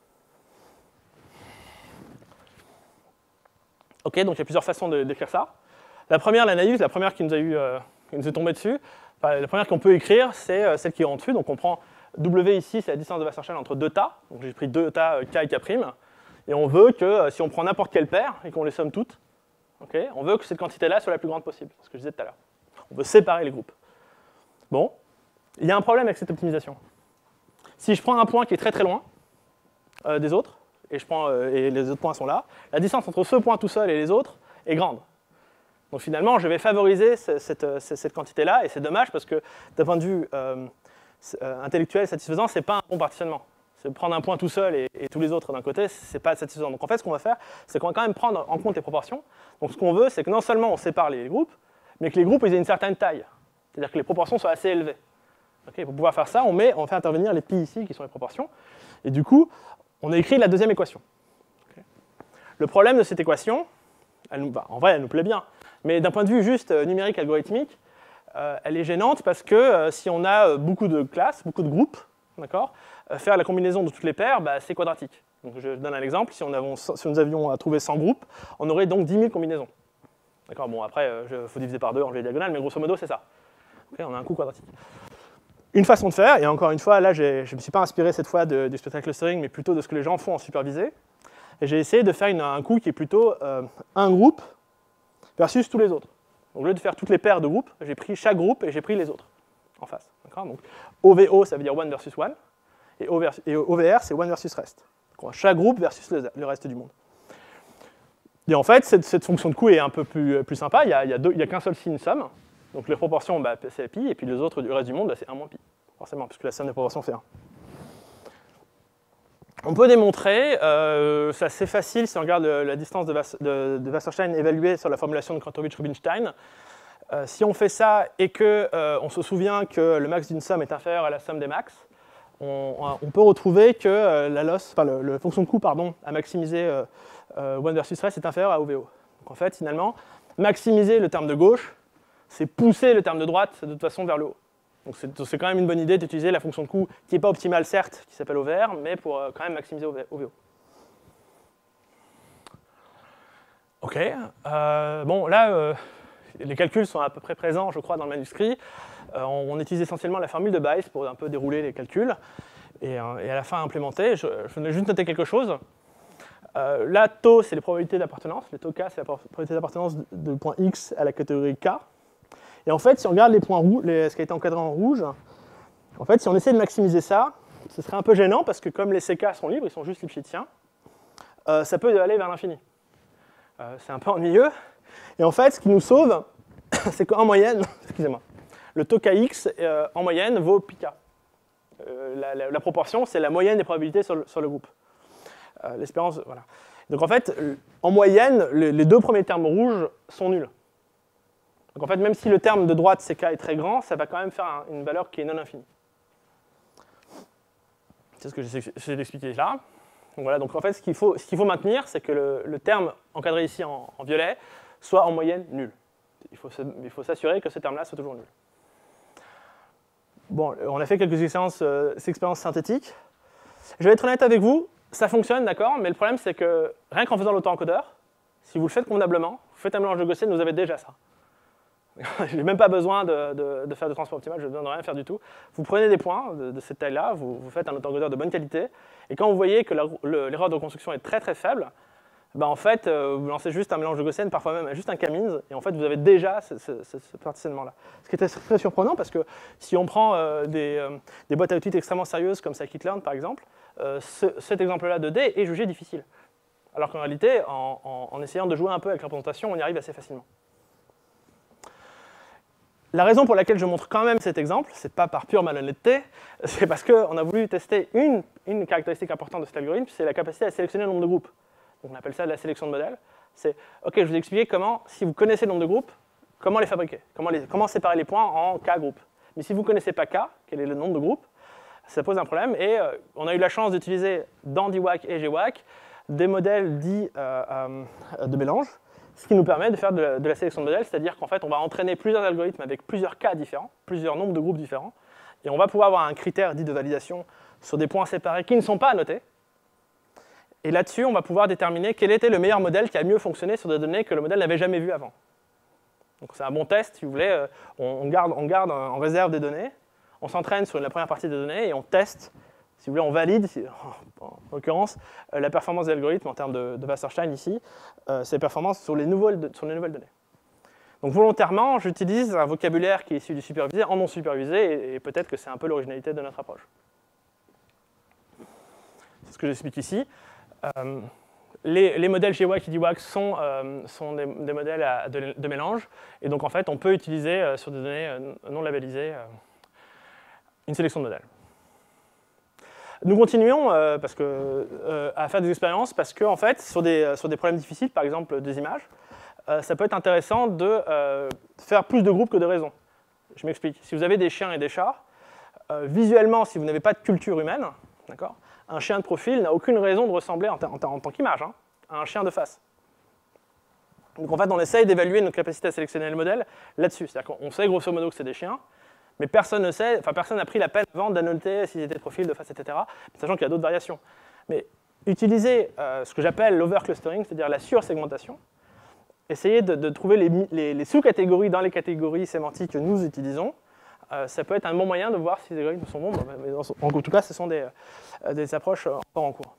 Ok, donc il y a plusieurs façons de, d'écrire ça. La première, la naïve, la première qui nous a eu, euh, qui nous est tombée dessus, enfin, la première qu'on peut écrire, c'est euh, celle qui est en dessus. Donc on prend W ici, c'est la distance de Wasserstein entre deux tas. Donc j'ai pris deux tas euh, K et K'. Et on veut que euh, si on prend n'importe quelle paire et qu'on les somme toutes, okay, on veut que cette quantité-là soit la plus grande possible, ce que je disais tout à l'heure. On veut séparer les groupes. Bon, il y a un problème avec cette optimisation. Si je prends un point qui est très très loin euh, des autres, et, je prends, euh, et les autres points sont là, la distance entre ce point tout seul et les autres est grande. Donc finalement, je vais favoriser cette, cette, cette quantité-là, et c'est dommage parce que d'un point de vue euh, intellectuel satisfaisant, ce n'est pas un bon partitionnement. C'est prendre un point tout seul et, et tous les autres d'un côté, ce n'est pas satisfaisant. Donc en fait, ce qu'on va faire, c'est qu'on va quand même prendre en compte les proportions. Donc ce qu'on veut, c'est que non seulement on sépare les groupes, mais que les groupes ils aient une certaine taille. C'est-à-dire que les proportions soient assez élevées. Okay, pour pouvoir faire ça, on, met, on fait intervenir les pi ici, qui sont les proportions. Et du coup, on a écrit la deuxième équation. Okay. Le problème de cette équation, elle nous, bah, en vrai, elle nous plaît bien. Mais d'un point de vue juste euh, numérique algorithmique, euh, elle est gênante parce que euh, si on a euh, beaucoup de classes, beaucoup de groupes, d'accord, euh, faire la combinaison de toutes les paires, bah, c'est quadratique. Donc, je donne un exemple. Si, on avait, si nous avions à trouver cent groupes, on aurait donc dix mille combinaisons. D'accord. Bon, après, il faut diviser par deux en les diagonales, mais grosso modo, c'est ça. Okay, on a un coût quadratique. Une façon de faire, et encore une fois, là, je ne me suis pas inspiré cette fois de, du spectral clustering, mais plutôt de ce que les gens font en supervisé. Et j'ai essayé de faire une, un coût qui est plutôt euh, un groupe versus tous les autres. Donc, au lieu de faire toutes les paires de groupes, j'ai pris chaque groupe et j'ai pris les autres en face. Donc, O V O, ça veut dire one versus one, et, o vers, et O V R, c'est one versus rest. Donc, chaque groupe versus le, le reste du monde. Et en fait, cette, cette fonction de coût est un peu plus, plus sympa. Il n'y a, a, a qu'un seul signe somme. Donc les proportions, bah, c'est pi, et puis les autres du reste du monde, bah, c'est un moins pi, forcément, puisque la somme des proportions fait un. On peut démontrer, euh, c'est assez facile si on regarde le, la distance de, Vas, de, de Wasserstein évaluée sur la formulation de Kratochvil-Rubinstein. Euh, si on fait ça et qu'on euh, se souvient que le max d'une somme est inférieur à la somme des max, on, on peut retrouver que euh, la loss, enfin, le, le fonction de coût pardon, à maximiser euh, euh, one versus rest est inférieur à O V O. Donc en fait, finalement, maximiser le terme de gauche, c'est pousser le terme de droite de toute façon vers le haut. Donc c'est quand même une bonne idée d'utiliser la fonction de coût qui n'est pas optimale certes, qui s'appelle O V R, mais pour euh, quand même maximiser O V O. Ok. Euh, bon, là, euh, les calculs sont à peu près présents, je crois, dans le manuscrit. Euh, on, on utilise essentiellement la formule de Bayes pour un peu dérouler les calculs. Et, euh, et à la fin, implémenter. Je, je voulais juste noter quelque chose. Euh, là, tau, c'est les probabilités d'appartenance. Les tau K, c'est la probabilité d'appartenance de point X à la catégorie K. Et en fait, si on regarde les points rouges, les, ce qui a été encadré en rouge, en fait, si on essaie de maximiser ça, ce serait un peu gênant parce que comme les C K sont libres, ils sont juste lipschitziens, euh, ça peut aller vers l'infini. Euh, c'est un peu ennuyeux. Et en fait, ce qui nous sauve, c'est qu'en moyenne, excusez-moi, le tau Kx euh, en moyenne vaut pi K. Euh, la, la, la proportion, c'est la moyenne des probabilités sur le, sur le groupe. Euh, L'espérance, voilà. Donc en fait, en moyenne, les, les deux premiers termes rouges sont nuls. Donc en fait, même si le terme de droite C K est très grand, ça va quand même faire un, une valeur qui est non infinie. C'est ce que j'essaie d'expliquer là. Donc voilà, donc en fait, ce qu'il faut, ce qu'il faut maintenir, c'est que le, le terme encadré ici en, en violet soit en moyenne nul. Il faut, il faut s'assurer que ce terme-là soit toujours nul. Bon, on a fait quelques expériences, euh, expériences synthétiques. Je vais être honnête avec vous, ça fonctionne, d'accord, mais le problème, c'est que rien qu'en faisant l'auto-encodeur, si vous le faites convenablement, vous faites un mélange de Gaussian, vous avez déjà ça. Je n'ai même pas besoin de, de, de faire de transport optimal, je n'ai besoin de rien faire du tout. Vous prenez des points de, de cette taille-là, vous, vous faites un auto-encodeur de bonne qualité, et quand vous voyez que l'erreur de construction est très très faible, ben en fait, euh, vous lancez juste un mélange de Gaussian, parfois même juste un K-means, et en fait, vous avez déjà ce, ce, ce, ce partitionnement-là. Ce qui est très, très surprenant, parce que si on prend euh, des, euh, des boîtes à outils extrêmement sérieuses, comme scikit-learn par exemple, euh, ce, cet exemple-là de D est jugé difficile. Alors qu'en réalité, en, en, en essayant de jouer un peu avec la représentation, on y arrive assez facilement. La raison pour laquelle je montre quand même cet exemple, ce n'est pas par pure malhonnêteté, c'est parce qu'on a voulu tester une, une caractéristique importante de cet algorithme, c'est la capacité à sélectionner le nombre de groupes. Donc on appelle ça la sélection de modèles. C'est, ok, je vous ai expliqué comment, si vous connaissez le nombre de groupes, comment les fabriquer, comment, les, comment séparer les points en K groupes. Mais si vous ne connaissez pas K, quel est le nombre de groupes, ça pose un problème. Et euh, on a eu la chance d'utiliser dans D WAC et G WAC des modèles dits euh, euh, de mélange, ce qui nous permet de faire de la, de la sélection de modèles, c'est-à-dire qu'en fait, on va entraîner plusieurs algorithmes avec plusieurs cas différents, plusieurs nombres de groupes différents, et on va pouvoir avoir un critère dit de validation sur des points séparés qui ne sont pas annotés. Et là-dessus, on va pouvoir déterminer quel était le meilleur modèle qui a mieux fonctionné sur des données que le modèle n'avait jamais vues avant. Donc c'est un bon test, si vous voulez. On garde, on garde en réserve des données, on s'entraîne sur la première partie des données et on teste, si vous voulez, on valide, en l'occurrence, la performance de l'algorithme en termes de, de Wasserstein ici, euh, ses performances sur les, nouveaux, sur les nouvelles données. Donc volontairement, j'utilise un vocabulaire qui est issu du supervisé en non supervisé, et, et peut-être que c'est un peu l'originalité de notre approche. C'est ce que j'explique ici. Euh, les, les modèles G WAC et D WAC sont, euh, sont des, des modèles à, de, de mélange, et donc en fait, on peut utiliser euh, sur des données euh, non labellisées euh, une sélection de modèles. Nous continuons euh, parce que, euh, à faire des expériences parce que, en fait, sur des, sur des problèmes difficiles, par exemple des images, euh, ça peut être intéressant de euh, faire plus de groupes que de raisons. Je m'explique. Si vous avez des chiens et des chats, euh, visuellement, si vous n'avez pas de culture humaine, d'accord, un chien de profil n'a aucune raison de ressembler en, en, en tant qu'image hein, à un chien de face. Donc en fait, on essaye d'évaluer notre capacité à sélectionner le modèle là-dessus. C'est-à-dire qu'on sait grosso modo que c'est des chiens, mais personne ne sait, enfin personne n'a pris la peine avant d'annoter s'ils étaient de profil, de face, et cetera, sachant qu'il y a d'autres variations. Mais utiliser euh, ce que j'appelle l'overclustering, c'est-à-dire la sursegmentation, essayer de, de trouver les, les, les sous-catégories dans les catégories sémantiques que nous utilisons. Euh, ça peut être un bon moyen de voir si les algorithmes sont bons, mais en, en tout cas, ce sont des, euh, des approches encore en cours.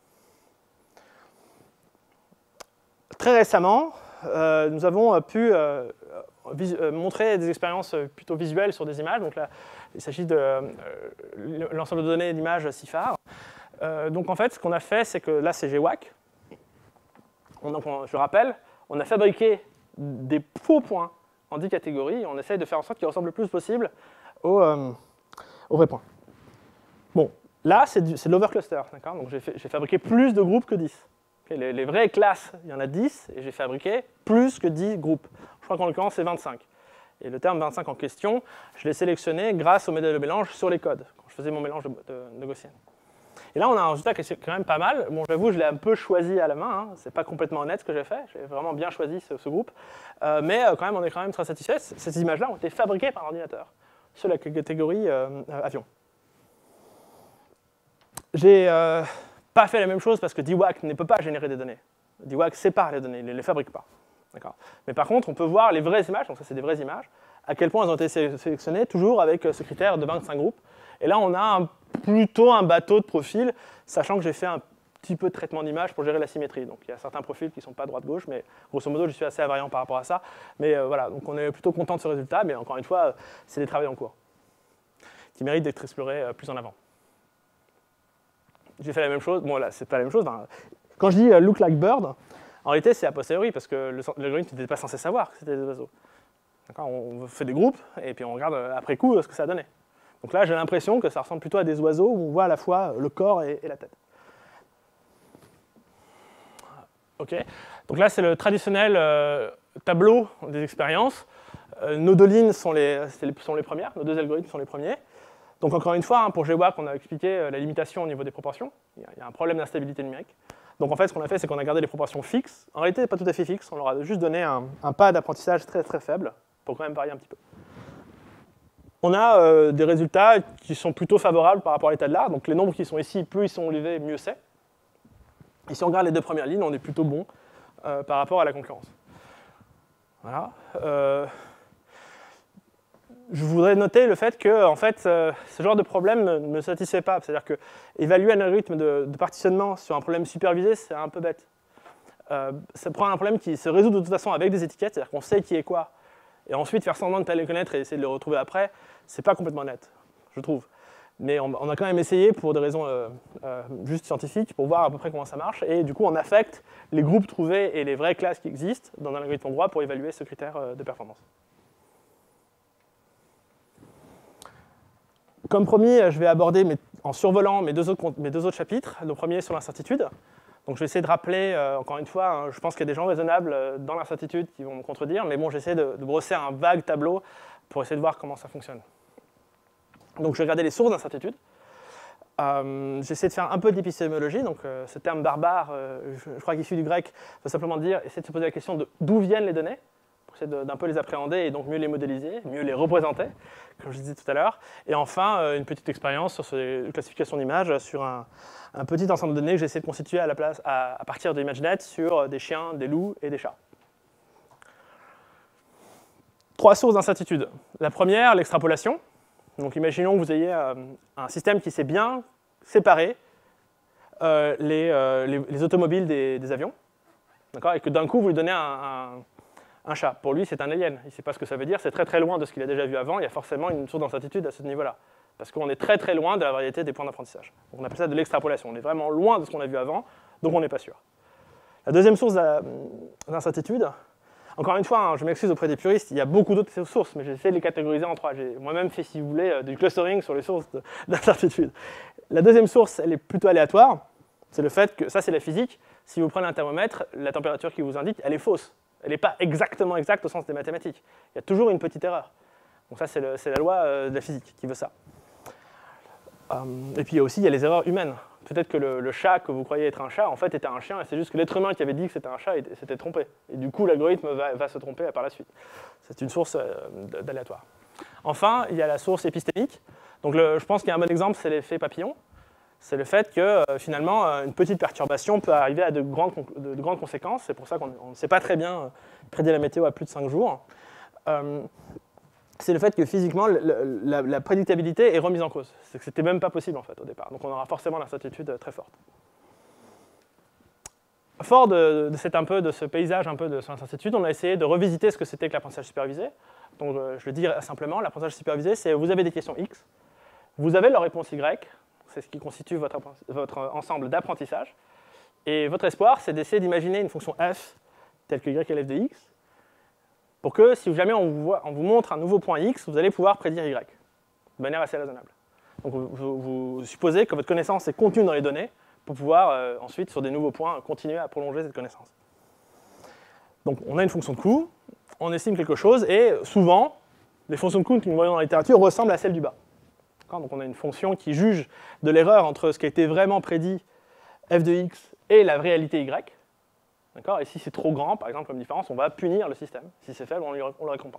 Très récemment, euh, nous avons pu euh, euh, montrer des expériences plutôt visuelles sur des images. Donc là, il s'agit de euh, l'ensemble de données d'images C I F A R. Euh, donc en fait, ce qu'on a fait, c'est que là, c'est G WAC. On, donc, on, je rappelle, on a fabriqué des faux points en dix catégories et on essaye de faire en sorte qu'ils ressemblent le plus possible aux, euh, aux vrais points. Bon, là, c'est de l'overcluster. Donc j'ai fabriqué plus de groupes que dix. Okay, les, les vraies classes, il y en a dix, et j'ai fabriqué plus que dix groupes. Je crois qu'en l'occurrence, c'est vingt-cinq. Et le terme vingt-cinq en question, je l'ai sélectionné grâce au modèle de mélange sur les codes, quand je faisais mon mélange de, de, de Gaussienne. Et là, on a un résultat qui est quand même pas mal. Bon, j'avoue, je l'ai un peu choisi à la main. Hein. Ce n'est pas complètement honnête ce que j'ai fait. J'ai vraiment bien choisi ce, ce groupe. Euh, mais euh, quand même, on est quand même très satisfait. Ces images-là ont été fabriquées par l'ordinateur sur la catégorie euh, euh, avion. J'ai euh, pas fait la même chose parce que D WAC ne peut pas générer des données. D WAC sépare les données, il ne les fabrique pas. Mais par contre, on peut voir les vraies images, donc ça c'est des vraies images, à quel point elles ont été sélectionnées, toujours avec ce critère de vingt-cinq groupes. Et là, on a un, plutôt un bateau de profils, sachant que j'ai fait un petit peu de traitement d'image pour gérer la symétrie. Donc il y a certains profils qui ne sont pas droite-gauche, mais grosso modo, je suis assez invariant par rapport à ça. Mais euh, voilà, donc on est plutôt content de ce résultat, mais encore une fois, c'est des travaux en cours, qui méritent d'être explorés euh, plus en avant. J'ai fait la même chose, bon là, c'est pas la même chose. Ben, quand je dis euh, look like bird, en réalité, c'est a posteriori, parce que l'algorithme n'était pas censé savoir que c'était des oiseaux. On fait des groupes, et puis on regarde après coup ce que ça a donné. Donc là, j'ai l'impression que ça ressemble plutôt à des oiseaux où on voit à la fois le corps et, et la tête. Ok. Donc là, c'est le traditionnel euh, tableau des expériences. Euh, nos deux lignes sont les, sont les premières, nos deux algorithmes sont les premiers. Donc encore une fois, hein, pour G WAC, on a expliqué euh, la limitation au niveau des proportions. Il y a, il y a un problème d'instabilité numérique. Donc en fait, ce qu'on a fait, c'est qu'on a gardé les proportions fixes. En réalité, pas tout à fait fixes. On leur a juste donné un, un pas d'apprentissage très très faible pour quand même varier un petit peu. On a euh, des résultats qui sont plutôt favorables par rapport à l'état de l'art. Donc les nombres qui sont ici, plus ils sont élevés, mieux c'est. Et si on regarde les deux premières lignes, on est plutôt bon euh, par rapport à la concurrence. Voilà. Euh, je voudrais noter le fait que en fait, euh, ce genre de problème ne me satisfait pas. C'est-à-dire que évaluer un algorithme de, de partitionnement sur un problème supervisé, c'est un peu bête. Euh, ça prend un problème qui se résout de toute façon avec des étiquettes, c'est-à-dire qu'on sait qui est quoi. Et ensuite, faire semblant de ne pas les connaître et essayer de les retrouver après, c'est pas complètement net, je trouve. Mais on, on a quand même essayé pour des raisons euh, euh, juste scientifiques, pour voir à peu près comment ça marche. Et du coup, on affecte les groupes trouvés et les vraies classes qui existent dans un algorithme hongrois pour évaluer ce critère euh, de performance. Comme promis, je vais aborder mes, en survolant mes deux, autres, mes deux autres chapitres. Le premier sur l'incertitude. Donc je vais essayer de rappeler, euh, encore une fois, hein, je pense qu'il y a des gens raisonnables euh, dans l'incertitude qui vont me contredire, mais bon, j'essaie de, de brosser un vague tableau pour essayer de voir comment ça fonctionne. Donc je vais regarder les sources d'incertitude. Euh, j'essaie de faire un peu d'épistémologie, donc euh, ce terme barbare, euh, je, je crois qu'issu du grec, veut simplement dire essayer de se poser la question de d'où viennent les données, pour essayer d'un peu les appréhender et donc mieux les modéliser, mieux les représenter, comme je disais tout à l'heure. Et enfin, euh, une petite expérience sur ces classifications d'images sur un, un petit ensemble de données que j'essaie de constituer à, la place, à, à partir de ImageNet sur des chiens, des loups et des chats. Trois sources d'incertitude. La première, l'extrapolation. Donc imaginons que vous ayez euh, un système qui sait bien séparer euh, les, euh, les, les automobiles des, des avions, et que d'un coup vous lui donnez un, un, un chat. Pour lui, c'est un alien. Il ne sait pas ce que ça veut dire. C'est très très loin de ce qu'il a déjà vu avant. Il y a forcément une source d'incertitude à ce niveau-là. Parce qu'on est très très loin de la variété des points d'apprentissage. On appelle ça de l'extrapolation. On est vraiment loin de ce qu'on a vu avant, donc on n'est pas sûr. La deuxième source d'incertitude, encore une fois, hein, je m'excuse auprès des puristes, il y a beaucoup d'autres sources, mais j'essaie de les catégoriser en trois. J'ai moi-même fait, si vous voulez, du clustering sur les sources d'incertitude. La deuxième source, elle est plutôt aléatoire. C'est le fait que, ça c'est la physique, si vous prenez un thermomètre, la température qu'il vous indique, elle est fausse. Elle n'est pas exactement exacte au sens des mathématiques. Il y a toujours une petite erreur. Donc ça, c'est la loi euh, de la physique qui veut ça. Euh, et puis aussi, il y a les erreurs humaines. Peut-être que le, le chat que vous croyez être un chat, en fait, était un chien, et c'est juste que l'être humain qui avait dit que c'était un chat s'était trompé. Et du coup, l'algorithme va, va se tromper par la suite. C'est une source euh, d'aléatoire. Enfin, il y a la source épistémique. Donc le, je pense qu'il y a un bon exemple, c'est l'effet papillon. c'est le fait que euh, finalement, une petite perturbation peut arriver à de grandes, de, de grandes conséquences. C'est pour ça qu'on ne sait pas très bien prédire la météo à plus de cinq jours. Euh, c'est le fait que physiquement, le, la, la prédictabilité est remise en cause. C'est que ce n'était même pas possible en fait, au départ. Donc on aura forcément l'incertitude très forte. Fort de, de, cette, un peu, de ce paysage un peu de l'incertitude, on a essayé de revisiter ce que c'était que l'apprentissage supervisé. Donc euh, je le dis simplement, l'apprentissage supervisé, c'est vous avez des questions X, vous avez leur réponse Y, c'est ce qui constitue votre, votre ensemble d'apprentissage, et votre espoir, c'est d'essayer d'imaginer une fonction f telle que Y est l'f de X, pour que si jamais on vous, voit, on vous montre un nouveau point X, vous allez pouvoir prédire Y, de manière assez raisonnable. Donc vous, vous, vous supposez que votre connaissance est contenue dans les données, pour pouvoir euh, ensuite, sur des nouveaux points, continuer à prolonger cette connaissance. Donc on a une fonction de coût, on estime quelque chose, et souvent, les fonctions de coût que nous voyons dans la littérature ressemblent à celles du bas. Donc on a une fonction qui juge de l'erreur entre ce qui a été vraiment prédit, f de x, et la réalité y. Et si c'est trop grand, par exemple, comme différence, on va punir le système. Si c'est faible, on, lui, on le récompense.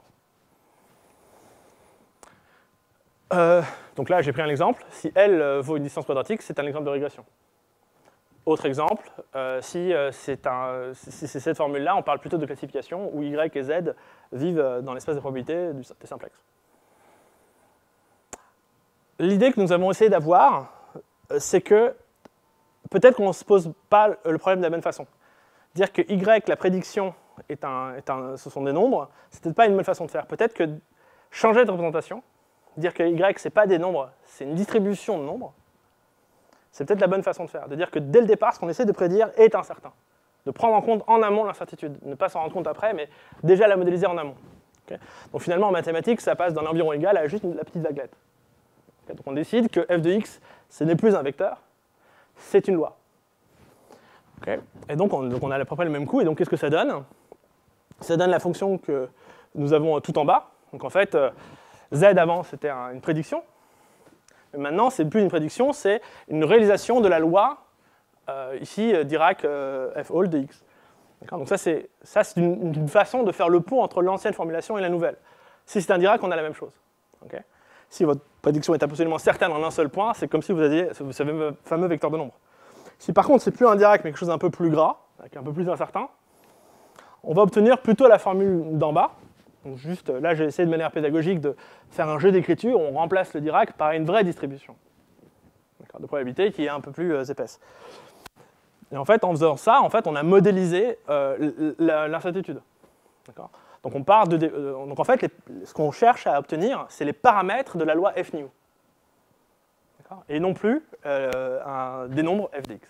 Euh, donc là, j'ai pris un exemple. Si L euh, vaut une distance quadratique, c'est un exemple de régression. Autre exemple, euh, si euh, c'est si cette formule-là, on parle plutôt de classification, où Y et Z vivent dans l'espace de probabilité du T simplex. L'idée que nous avons essayé d'avoir, c'est que peut-être qu'on ne se pose pas le problème de la même façon. Dire que Y, la prédiction, est un, est un, ce sont des nombres, c'est peut-être pas une bonne façon de faire. Peut-être que changer de représentation, dire que Y, ce n'est pas des nombres, c'est une distribution de nombres, c'est peut-être la bonne façon de faire, de dire que dès le départ, ce qu'on essaie de prédire est incertain. De prendre en compte en amont l'incertitude, ne pas s'en rendre compte après, mais déjà la modéliser en amont. Okay. Donc finalement, en mathématiques, ça passe d'un environ égal à juste la petite vaguelette. Okay. Donc on décide que f de x, ce n'est plus un vecteur, c'est une loi. Okay. Et donc on, donc on a à peu près le même coup, et donc qu'est-ce que ça donne? Ça donne la fonction que nous avons tout en bas. Donc en fait, z avant, c'était un, une prédiction. Mais maintenant, ce n'est plus une prédiction, c'est une réalisation de la loi, euh, ici, Dirac euh, f all de x. Donc ça, c'est une, une façon de faire le pont entre l'ancienne formulation et la nouvelle. Si c'est un Dirac, on a la même chose. Okay. Si votre prédiction est absolument certaine en un seul point, c'est comme si vous aviez ce fameux vecteur de nombre. Si par contre, c'est plus un Dirac, mais quelque chose d'un peu plus gras, avec un peu plus incertain, on va obtenir plutôt la formule d'en bas. Donc juste, là, j'ai essayé de manière pédagogique de faire un jeu d'écriture où on remplace le Dirac par une vraie distribution de probabilité qui est un peu plus euh, épaisse. Et en fait, en faisant ça, en fait, on a modélisé euh, l'incertitude. Donc, on part de, euh, donc en fait, les, ce qu'on cherche à obtenir, c'est les paramètres de la loi f nu, et non plus euh, un, des nombres f de x.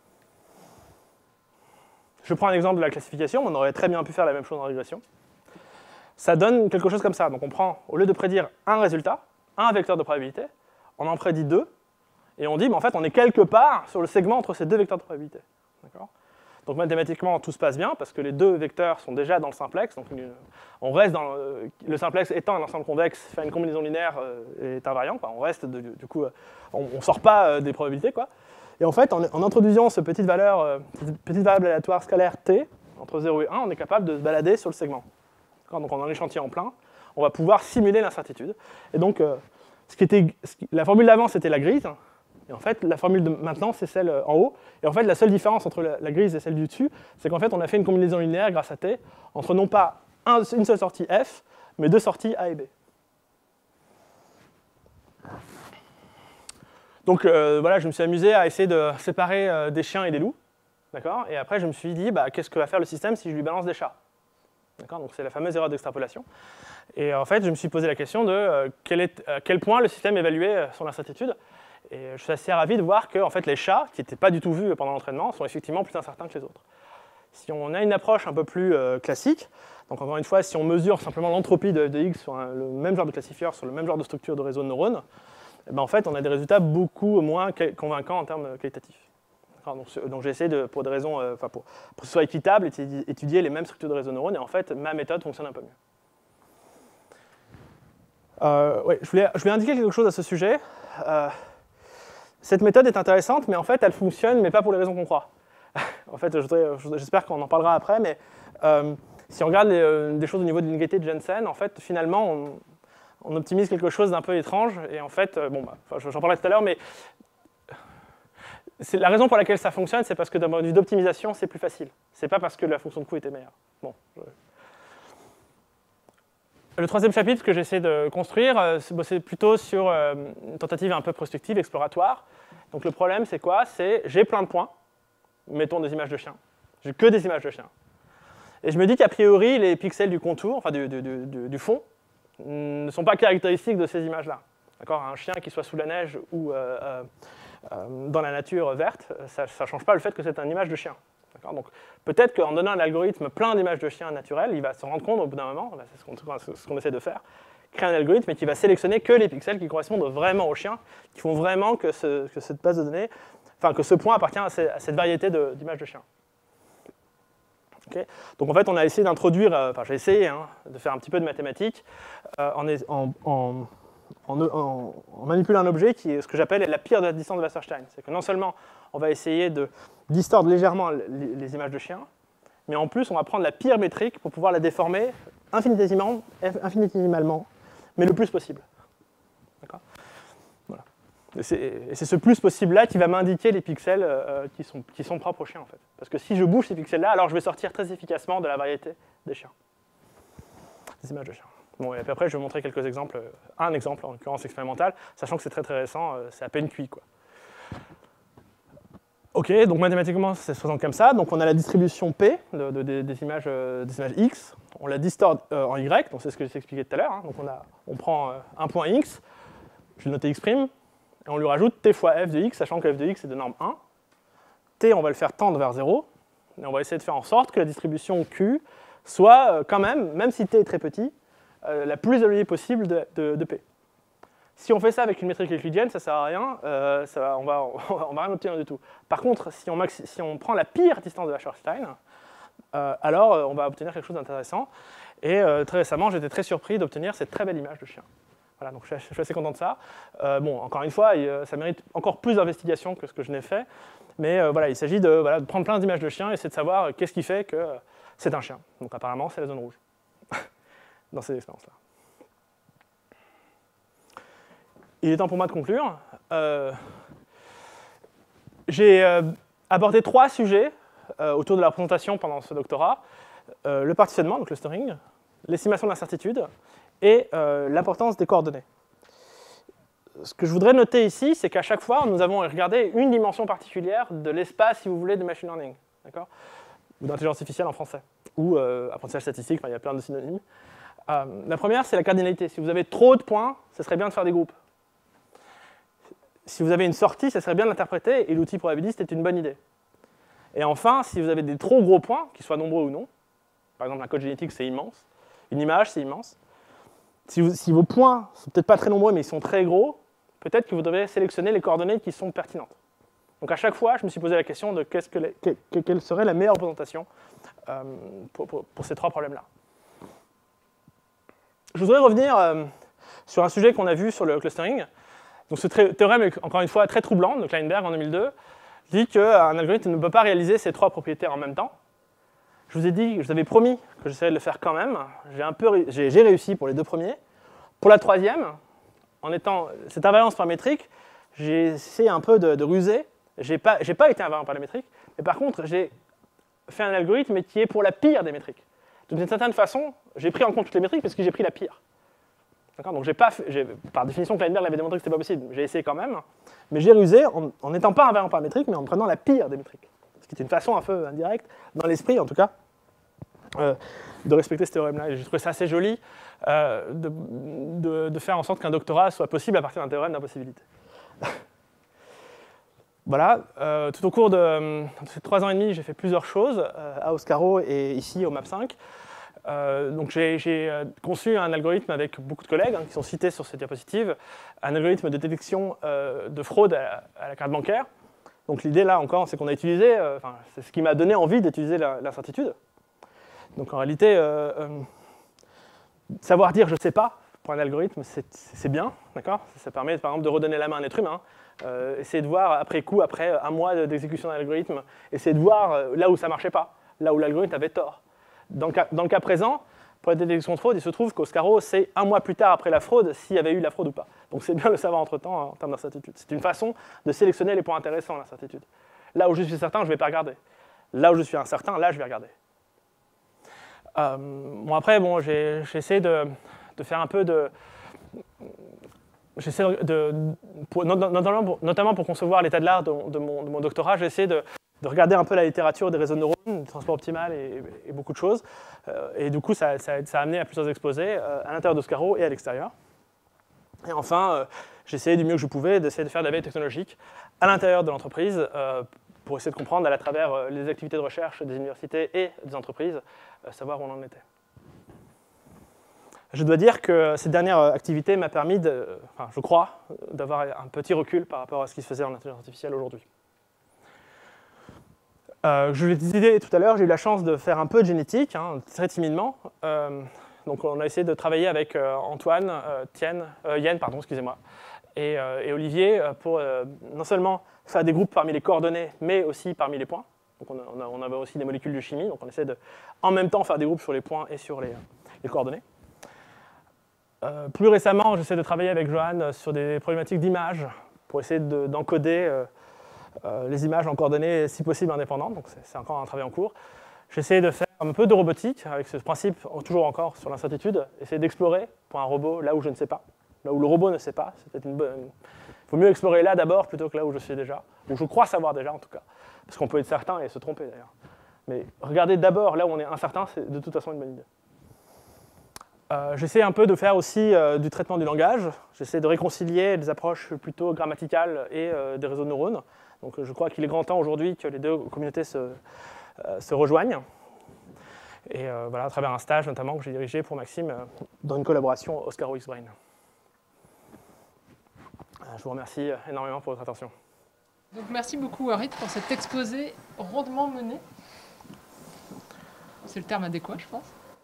Je prends un exemple de la classification, on aurait très bien pu faire la même chose en régression. Ça donne quelque chose comme ça. Donc on prend, au lieu de prédire un résultat, un vecteur de probabilité, on en prédit deux, et on dit, mais en fait, on est quelque part sur le segment entre ces deux vecteurs de probabilité. Donc mathématiquement, tout se passe bien, parce que les deux vecteurs sont déjà dans le simplex, donc on reste dans le, le simplex étant un ensemble convexe, faire une combinaison linéaire euh, est invariant, quoi. On reste, de, du coup, on ne sort pas euh, des probabilités, quoi. Et en fait, en, en introduisant ce petite valeur, euh, cette petite variable aléatoire scalaire t, entre zéro et un, on est capable de se balader sur le segment. Donc en échantillon en plein, on va pouvoir simuler l'incertitude. Et donc, euh, ce qui était, ce qui, la formule d'avant, c'était la grise. Et en fait, la formule de maintenant, c'est celle en haut. Et en fait, la seule différence entre la, la grise et celle du dessus, c'est qu'en fait, on a fait une combinaison linéaire grâce à t, entre non pas un, une seule sortie f, mais deux sorties a et b. Donc euh, voilà, je me suis amusé à essayer de séparer euh, des chiens et des loups. Et après, je me suis dit, bah, qu'est-ce que va faire le système si je lui balance des chats? Donc c'est la fameuse erreur d'extrapolation. Et en fait, je me suis posé la question de euh, quel est, à quel point le système évaluait son incertitude. Et je suis assez ravi de voir que en fait, les chats, qui n'étaient pas du tout vus pendant l'entraînement, sont effectivement plus incertains que les autres. Si on a une approche un peu plus euh, classique, donc encore une fois, si on mesure simplement l'entropie de f de x sur un, le même genre de classifieur, sur le même genre de structure de réseau de neurones, eh ben, en fait, on a des résultats beaucoup moins convaincants en termes qualitatifs. Donc, donc j'ai essayé, de, pour des raisons, euh, enfin pour, pour que ce soit équitable, étudier, étudier les mêmes structures de réseau de neurones, et en fait, ma méthode fonctionne un peu mieux. Euh, ouais, je, voulais, je voulais indiquer quelque chose à ce sujet. Euh, cette méthode est intéressante, mais en fait, elle fonctionne, mais pas pour les raisons qu'on croit. En fait, j'espère qu'on en parlera après, mais euh, si on regarde les, euh, des choses au niveau de l'inégalité de Jensen, en fait, finalement, on, on optimise quelque chose d'un peu étrange, et en fait, euh, bon, bah, j'en parlerai tout à l'heure, mais la raison pour laquelle ça fonctionne, c'est parce que d'un point de vue d'optimisation, c'est plus facile. C'est pas parce que la fonction de coût était meilleure. Bon, je... Le troisième chapitre que j'essaie de construire, c'est plutôt sur une tentative un peu prospective, exploratoire. Donc le problème, c'est quoi? C'est j'ai plein de points, mettons des images de chiens. J'ai que des images de chiens. Et je me dis qu'a priori, les pixels du contour, enfin du, du, du, du fond, ne sont pas caractéristiques de ces images-là. Un chien qui soit sous la neige ou euh, euh, dans la nature verte, ça ne change pas le fait que c'est une image de chien. Donc peut-être qu'en donnant un algorithme plein d'images de chiens naturels, il va se rendre compte au bout d'un moment, c'est ce qu'on ce qu'on essaie de faire, créer un algorithme qui va sélectionner que les pixels qui correspondent vraiment aux chiens, qui font vraiment que, ce, que cette base de données, enfin que ce point appartient à, ces, à cette variété d'images de, de chiens. Okay. Donc en fait, on a essayé d'introduire, euh, enfin j'ai essayé hein, de faire un petit peu de mathématiques euh, en, en, en, en, en, en manipulant un objet qui est ce que j'appelle la pire de la distance de Wasserstein. C'est que non seulement on va essayer de distordre légèrement les, les images de chiens, mais en plus on va prendre la pire métrique pour pouvoir la déformer infinitésimalement, infinitésimalement mais le plus possible. D'accord ? Voilà. Et c'est ce plus possible-là qui va m'indiquer les pixels euh, qui, sont, qui sont propres aux chiens, en fait. Parce que si je bouge ces pixels-là, alors je vais sortir très efficacement de la variété des chiens. Des images de chiens. Bon, et puis après, je vais vous montrer quelques exemples. Un exemple, en l'occurrence expérimental, sachant que c'est très très récent, c'est à peine cuit, quoi. Ok, donc mathématiquement, ça se présente comme ça. Donc on a la distribution P de, de, de, des, images, euh, des images X. On la distorde euh, en Y, donc c'est ce que j'ai expliqué tout à l'heure. Hein. Donc on, a, on prend euh, un point X, je vais noter X', et on lui rajoute T fois F de X, sachant que F de X est de norme un. T, on va le faire tendre vers zéro. Et on va essayer de faire en sorte que la distribution Q soit euh, quand même, même si T est très petit, euh, la plus éloignée possible de, de, de P. Si on fait ça avec une métrique euclidienne, ça ne sert à rien, euh, ça va, on ne va, on va rien obtenir du tout. Par contre, si on, maxi, si on prend la pire distance de Wasserstein, euh, alors euh, on va obtenir quelque chose d'intéressant. Et euh, très récemment, j'étais très surpris d'obtenir cette très belle image de chien. Voilà, donc je suis, je suis assez content de ça. Euh, bon, encore une fois, il, ça mérite encore plus d'investigation que ce que je n'ai fait. Mais euh, voilà, il s'agit de, voilà, de prendre plein d'images de chiens et essayer de savoir euh, qu'est-ce qui fait que euh, c'est un chien. Donc apparemment, c'est la zone rouge dans ces expériences-là. Il est temps pour moi de conclure. Euh, J'ai euh, abordé trois sujets euh, autour de la représentation pendant ce doctorat. Euh, le partitionnement, donc le clustering, l'estimation de l'incertitude et euh, l'importance des coordonnées. Ce que je voudrais noter ici, c'est qu'à chaque fois, nous avons regardé une dimension particulière de l'espace, si vous voulez, de machine learning, d'accord ? Ou d'intelligence artificielle en français, ou euh, apprentissage statistique, enfin, il y a plein de synonymes. Euh, la première, c'est la cardinalité. Si vous avez trop de points, ce serait bien de faire des groupes. Si vous avez une sortie, ça serait bien de l'interpréter, et l'outil probabiliste est une bonne idée. Et enfin, si vous avez des trop gros points, qu'ils soient nombreux ou non, par exemple un code génétique c'est immense, une image c'est immense, si, vous, si vos points ne sont peut-être pas très nombreux mais ils sont très gros, peut-être que vous devez sélectionner les coordonnées qui sont pertinentes. Donc à chaque fois, je me suis posé la question de qu'est-ce que les, que, que, quelle serait la meilleure représentation euh, pour, pour, pour ces trois problèmes-là. Je voudrais revenir euh, sur un sujet qu'on a vu sur le clustering. Donc ce théorème est encore une fois très troublant, de Kleinberg en deux mille deux, dit qu'un algorithme ne peut pas réaliser ces trois propriétés en même temps. Je vous ai dit, je vous avais promis que j'essaierais de le faire quand même. J'ai un peu, j'ai réussi pour les deux premiers. Pour la troisième, en étant cette invariance paramétrique, j'ai essayé un peu de, de ruser. J'ai pas, j'ai pas été invariant paramétrique, mais par contre, j'ai fait un algorithme qui est pour la pire des métriques. D'une certaine façon, j'ai pris en compte toutes les métriques parce que j'ai pris la pire. Donc j'ai pas fait, par définition, Kleinberg l'avait démontré que ce n'était pas possible. J'ai essayé quand même, mais j'ai rusé en n'étant pas invariant paramétrique, mais en prenant la pire des métriques. Ce qui est une façon un peu indirecte, dans l'esprit en tout cas, euh, de respecter ce théorème-là. J'ai trouvé ça assez joli euh, de, de, de faire en sorte qu'un doctorat soit possible à partir d'un théorème d'impossibilité. Voilà, euh, tout au cours de, de ces trois ans et demi, j'ai fait plusieurs choses, euh, à Oscaro et ici au MAP cinq. Euh, donc j'ai euh, conçu un algorithme avec beaucoup de collègues hein, qui sont cités sur cette diapositive, un algorithme de détection euh, de fraude à, à la carte bancaire. Donc l'idée là encore, c'est qu'on a utilisé, euh, enfin, c'est ce qui m'a donné envie d'utiliser l'incertitude. Donc en réalité, euh, euh, savoir dire je ne sais pas pour un algorithme, c'est bien, d'accord ? Ça permet par exemple de redonner la main à un être humain. Euh, essayer de voir après coup, après un mois d'exécution d'un algorithme, essayer de voir là où ça ne marchait pas, là où l'algorithme avait tort. Dans le, cas, dans le cas présent, pour la détection de fraude, il se trouve qu'Oscaro sait un mois plus tard après la fraude s'il y avait eu la fraude ou pas. Donc c'est bien de le savoir entre-temps hein, en termes d'incertitude. C'est une façon de sélectionner les points intéressants, l'incertitude. Là où je suis certain, je ne vais pas regarder. Là où je suis incertain, là, je vais regarder. Euh, bon, après, bon, j'ai essayé de, de faire un peu de... J'essaie de, pour, notamment, pour, notamment pour concevoir l'état de l'art de, de, de mon doctorat, j'ai essayé de, de regarder un peu la littérature des réseaux de neurones, du transport optimal et, et beaucoup de choses. Euh, et du coup, ça, ça, ça a amené à plusieurs exposés euh, à l'intérieur d'Oscaro et à l'extérieur. Et enfin, euh, j'ai essayé du mieux que je pouvais d'essayer de faire de la veille technologique à l'intérieur de l'entreprise euh, pour essayer de comprendre à travers euh, les activités de recherche des universités et des entreprises, euh, savoir où on en était. Je dois dire que cette dernière activité m'a permis, de, enfin, je crois, d'avoir un petit recul par rapport à ce qui se faisait en intelligence artificielle aujourd'hui. Euh, je l'ai dit tout à l'heure, j'ai eu la chance de faire un peu de génétique, hein, très timidement. Euh, donc on a essayé de travailler avec euh, Antoine, euh, Tienne, euh, Yen, pardon, excusez-moi, et, euh, et Olivier pour euh, non seulement faire des groupes parmi les coordonnées, mais aussi parmi les points. Donc on, a, on avait aussi des molécules de chimie, donc on essaie de en même temps faire des groupes sur les points et sur les, les coordonnées. Euh, plus récemment, j'essaie de travailler avec Johan sur des problématiques d'image pour essayer d'encoder euh, euh, les images en coordonnées, si possible, indépendantes. Donc c'est encore un travail en cours. J'essaie de faire un peu de robotique avec ce principe, toujours encore sur l'incertitude, essayer d'explorer pour un robot là où je ne sais pas, là où le robot ne sait pas. Il une... faut mieux explorer là d'abord plutôt que là où je sais déjà, où je crois savoir déjà en tout cas. Parce qu'on peut être certain et se tromper d'ailleurs. Mais regarder d'abord là où on est incertain, c'est de toute façon une bonne idée. Euh, J'essaie un peu de faire aussi euh, du traitement du langage. J'essaie de réconcilier des approches plutôt grammaticales et euh, des réseaux de neurones. Donc je crois qu'il est grand temps aujourd'hui que les deux communautés se, euh, se rejoignent. Et euh, voilà, à travers un stage notamment que j'ai dirigé pour Maxime euh, dans une collaboration Oscaro X-Brain. Euh, je vous remercie énormément pour votre attention. Donc merci beaucoup Harit pour cet exposé rondement mené. C'est le terme adéquat, je pense.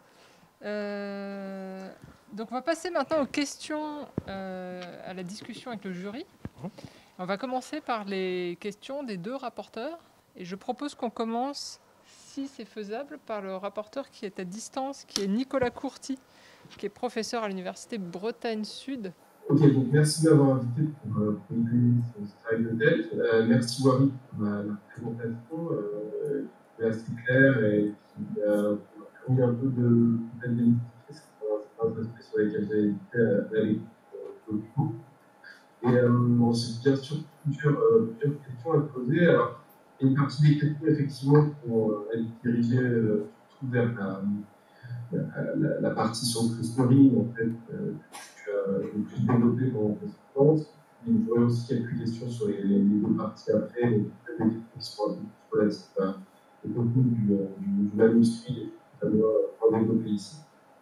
Euh, donc on va passer maintenant aux questions, euh, à la discussion avec le jury. On va commencer par les questions des deux rapporteurs. Et je propose qu'on commence, si c'est faisable, par le rapporteur qui est à distance, qui est Nicolas Courty, qui est professeur à l'Université Bretagne Sud. Ok, donc merci de m'avoir invité pour euh, ce travail de thèse. Euh, merci Wari pour la, la présentation, euh, qui est assez claire et qui euh, m'a permis un peu de d'identifier certains aspects sur lesquels j'avais hésité à aller au bout. Et euh, bon, j'ai bien sûr plusieurs, euh, plusieurs questions à poser. Alors, il y a une partie des questions, effectivement, qui vont euh, être dirigées euh, surtout vers la, la, la, la partie sur le clustering, en fait, euh, que tu as le plus développé dans ta séquence. Il y aurait aussi quelques questions sur les, les deux parties après, donc peut-être des questions qui sont un peu plus relatives au contenu du, du, du manuscrit, que tu dois développer ici.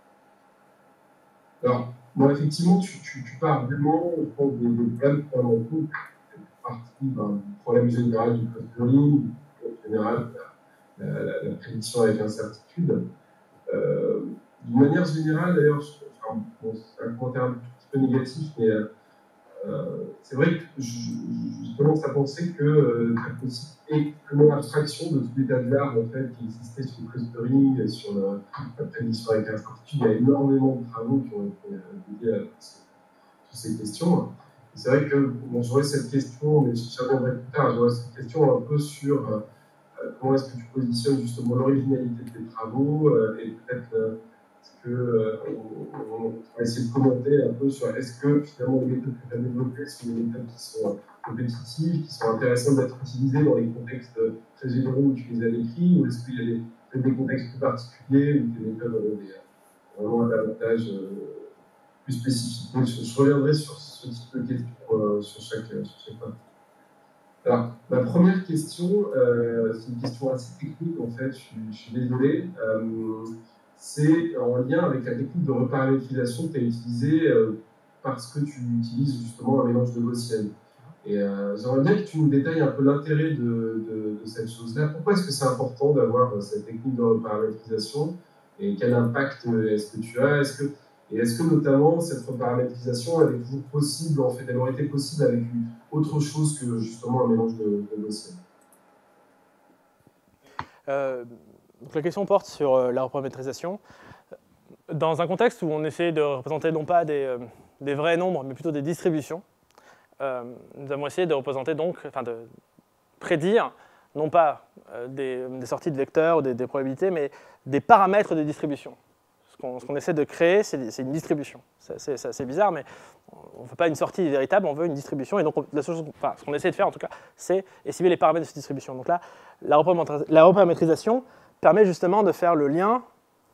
Alors, bon, effectivement, tu, tu, tu pars vraiment, je pense, des, des problèmes qu'on a en compte, partie ben, du problème général du clustering, en général, la, la, la, la prédiction avec incertitude. Euh, D'une manière générale, d'ailleurs, enfin, bon, c'est un commentaire un petit peu négatif, mais euh, c'est vrai que je, je commence à penser que euh, très possible est une abstraction de tout l'état de l'art en fait, qui existait sur le clustering et sur le, la prédiction avec incertitude. Il y a énormément de travaux qui ont été euh, dédiés à toutes ces questions. C'est vrai que bon, j'aurais cette question, mais j'y reviendrai plus tard, j'aurais cette question un peu sur euh, comment est-ce que tu positionnes justement l'originalité de tes travaux euh, et peut-être euh, est-ce que euh, on, on va essayer de commenter un peu sur est-ce que finalement les méthodes que tu as développées sont des méthodes qui sont compétitives, qui sont intéressantes d'être utilisées dans les contextes très généraux où tu les as décrits, ou est-ce qu'il y a des, des contextes plus particuliers où tes méthodes ont des, vraiment un avantage euh, plus spécifique. Donc, je, je reviendrai sur ce type de questions euh, sur, chaque, sur chaque partie. Alors, ma première question, euh, c'est une question assez technique en fait, je, je suis désolé. Euh, c'est en lien avec la technique de reparamétrisation que tu as utilisée euh, parce que tu utilises justement un mélange de Gaussienne. Et euh, j'aimerais bien que tu nous détailles un peu l'intérêt de, de, de cette chose-là. Pourquoi est-ce que c'est important d'avoir cette technique de reparamétrisation et quel impact est-ce que tu as? Est-ce que Et est-ce que notamment cette reparamétrisation elle est toujours possible, en fait, elle aurait été possible avec une autre chose que justement un mélange de, de Gaussienne? euh, donc La question porte sur euh, la reparamétrisation. dans un contexte où on essaie de représenter non pas des, euh, des vrais nombres, mais plutôt des distributions, euh, nous avons essayé de représenter donc, enfin de prédire, non pas euh, des, des sorties de vecteurs ou des, des probabilités, mais des paramètres de distribution. Ce qu'on qu'on essaie de créer, c'est une distribution. C'est assez bizarre, mais on ne veut pas une sortie véritable, on veut une distribution. Et donc, la chose, enfin, ce qu'on essaie de faire, en tout cas, c'est estimer les paramètres de cette distribution. Donc là, la reparamétrisation permet justement de faire le lien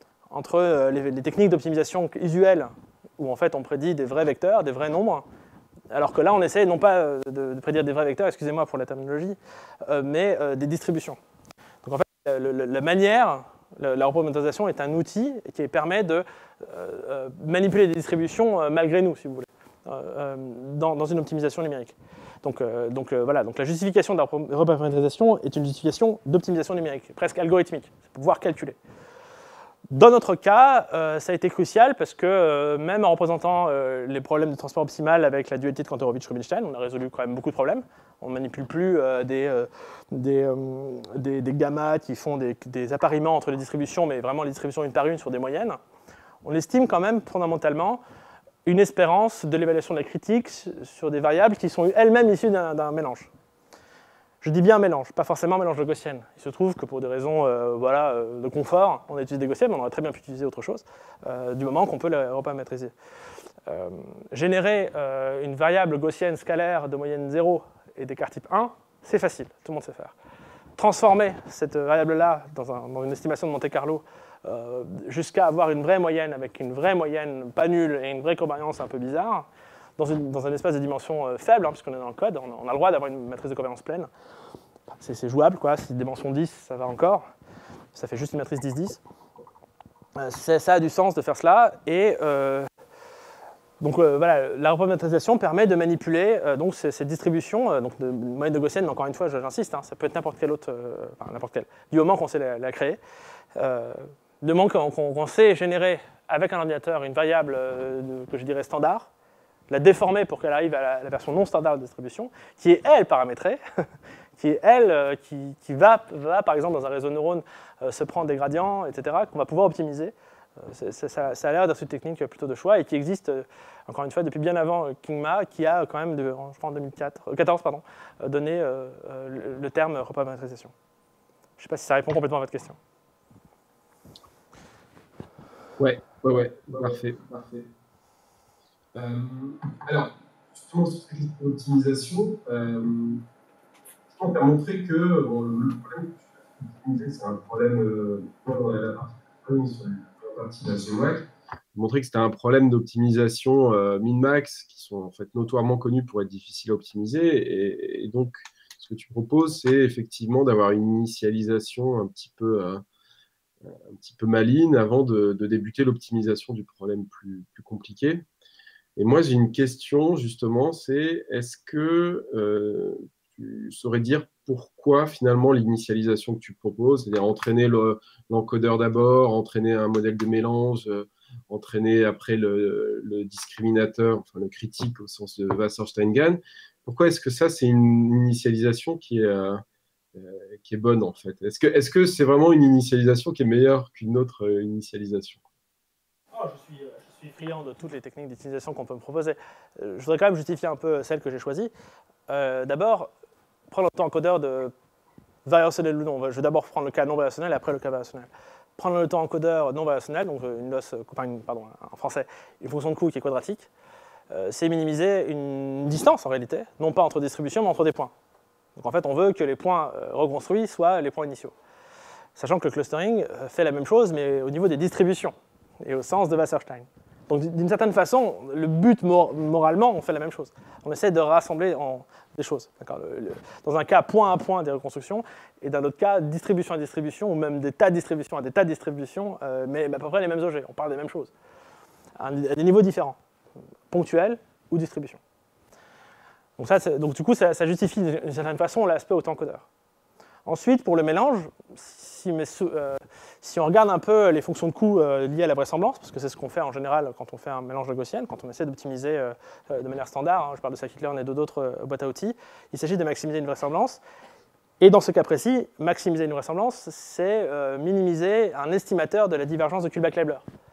entre les, les techniques d'optimisation usuelles, où en fait on prédit des vrais vecteurs, des vrais nombres, alors que là on essaie non pas de, de prédire des vrais vecteurs, excusez-moi pour la terminologie, euh, mais euh, des distributions. Donc en fait, le, le, la manière, la, la reparamétrisation est un outil qui permet de euh, manipuler des distributions euh, malgré nous, si vous voulez, euh, dans, dans une optimisation numérique. Donc, euh, donc euh, voilà, donc la justification de la reparamétrisation est une justification d'optimisation numérique, presque algorithmique, c'est pouvoir calculer. Dans notre cas, euh, ça a été crucial parce que euh, même en représentant euh, les problèmes de transport optimal avec la dualité de Kantorowicz-Rubinstein, on a résolu quand même beaucoup de problèmes. On ne manipule plus euh, des, euh, des, euh, des, des gammas qui font des, des appariements entre les distributions, mais vraiment les distributions une par une sur des moyennes. On estime quand même fondamentalement une espérance de l'évaluation de la critique sur des variables qui sont elles-mêmes issues d'un mélange. Je dis bien un mélange, pas forcément un mélange de gaussienne. Il se trouve que pour des raisons euh, voilà, euh, de confort, on a utilisé des gaussiennes, mais on aurait très bien pu utiliser autre chose, euh, du moment qu'on peut la reparamétriser. Euh, générer euh, une variable gaussienne scalaire de moyenne zéro et d'écart type un, c'est facile, tout le monde sait faire. Transformer cette variable-là dans, un, dans une estimation de Monte-Carlo euh, jusqu'à avoir une vraie moyenne avec une vraie moyenne pas nulle et une vraie covariance un peu bizarre, Dans, une, dans un espace de dimension euh, faible, hein, puisqu'on est dans le code, on a, on a le droit d'avoir une matrice de covariance pleine. C'est jouable, quoi. Si dimension dix, ça va encore. Ça fait juste une matrice dix dix. Euh, ça a du sens de faire cela. Et euh, donc euh, voilà, la reparamétrisation permet de manipuler euh, donc, ces, ces distributions, euh, donc de moyenne de gaussienne, mais encore une fois, j'insiste, hein, ça peut être n'importe quelle autre, euh, enfin n'importe quelle, du moment qu'on sait la, la créer. Euh, du moment qu'on qu'on sait générer avec un ordinateur une variable euh, de, que je dirais standard, la déformer pour qu'elle arrive à la, la version non standard de distribution, qui est, elle, paramétrée, qui est, elle, euh, qui, qui va, va, par exemple, dans un réseau de neurones, euh, se prendre des gradients, et cetera, qu'on va pouvoir optimiser. Euh, ça, ça a l'air d'être une technique plutôt de choix, et qui existe, euh, encore une fois, depuis bien avant euh, Kingma, qui a quand même, de, je crois en deux mille quatorze, pardon, euh, donné euh, euh, le, le terme reparamétrisation. Je ne sais pas si ça répond complètement à votre question. Ouais, ouais, ouais, parfait, parfait. Euh, alors, justement, sur cette question d'optimisation, euh, je pense que tu as montré que bon, le problème que tu as optimisé, c'est un problème euh, dans la partie sur la partie de la Z W A C. Tu as montré que c'était un problème d'optimisation euh, min-max qui sont en fait notoirement connus pour être difficiles à optimiser. Et, et donc, ce que tu proposes, c'est effectivement d'avoir une initialisation un petit peu, euh, un petit peu maligne avant de, de débuter l'optimisation du problème plus, plus compliqué. Et moi, j'ai une question, justement, c'est est-ce que euh, tu saurais dire pourquoi, finalement, l'initialisation que tu proposes, c'est-à-dire entraîner l'encodeur le, d'abord, entraîner un modèle de mélange, euh, entraîner après le, le discriminateur, enfin le critique au sens de Wasserstein-Gane, pourquoi est-ce que ça, c'est une initialisation qui est, euh, qui est bonne, en fait? Est-ce que est-ce que c'est vraiment une initialisation qui est meilleure qu'une autre initialisation? Oh, je suis... Je suis friand de toutes les techniques d'utilisation qu'on peut me proposer. Je voudrais quand même justifier un peu celle que j'ai choisie. Euh, d'abord, prendre le temps encodeur de variationnel ou non. Je vais d'abord prendre le cas non variationnel et après le cas variationnel. Prendre le temps encodeur non variationnel, donc une loss, pardon, en français, une fonction de coût qui est quadratique, euh, c'est minimiser une distance en réalité, non pas entre distributions, mais entre des points. Donc en fait, on veut que les points reconstruits soient les points initiaux. Sachant que le clustering fait la même chose, mais au niveau des distributions et au sens de Wasserstein. Donc d'une certaine façon, le but mor moralement, on fait la même chose. On essaie de rassembler en des choses. Le, le, dans un cas, point à point des reconstructions, et dans d'autres cas, distribution à distribution, ou même des tas de distributions à des tas de distributions, euh, mais à peu près les mêmes objets. On parle des mêmes choses, à, à des niveaux différents, ponctuels ou distribution. Donc, ça, donc du coup, ça, ça justifie d'une certaine façon l'aspect auto-encodeur. Ensuite, pour le mélange, si, mais, euh, si on regarde un peu les fonctions de coût euh, liées à la vraisemblance, parce que c'est ce qu'on fait en général quand on fait un mélange de gaussienne, quand on essaie d'optimiser euh, de manière standard, hein, je parle de scikit-learn et d'autres euh, boîtes à outils, il s'agit de maximiser une vraisemblance. Et dans ce cas précis, maximiser une vraisemblance, c'est euh, minimiser un estimateur de la divergence de Kullback-Leibler.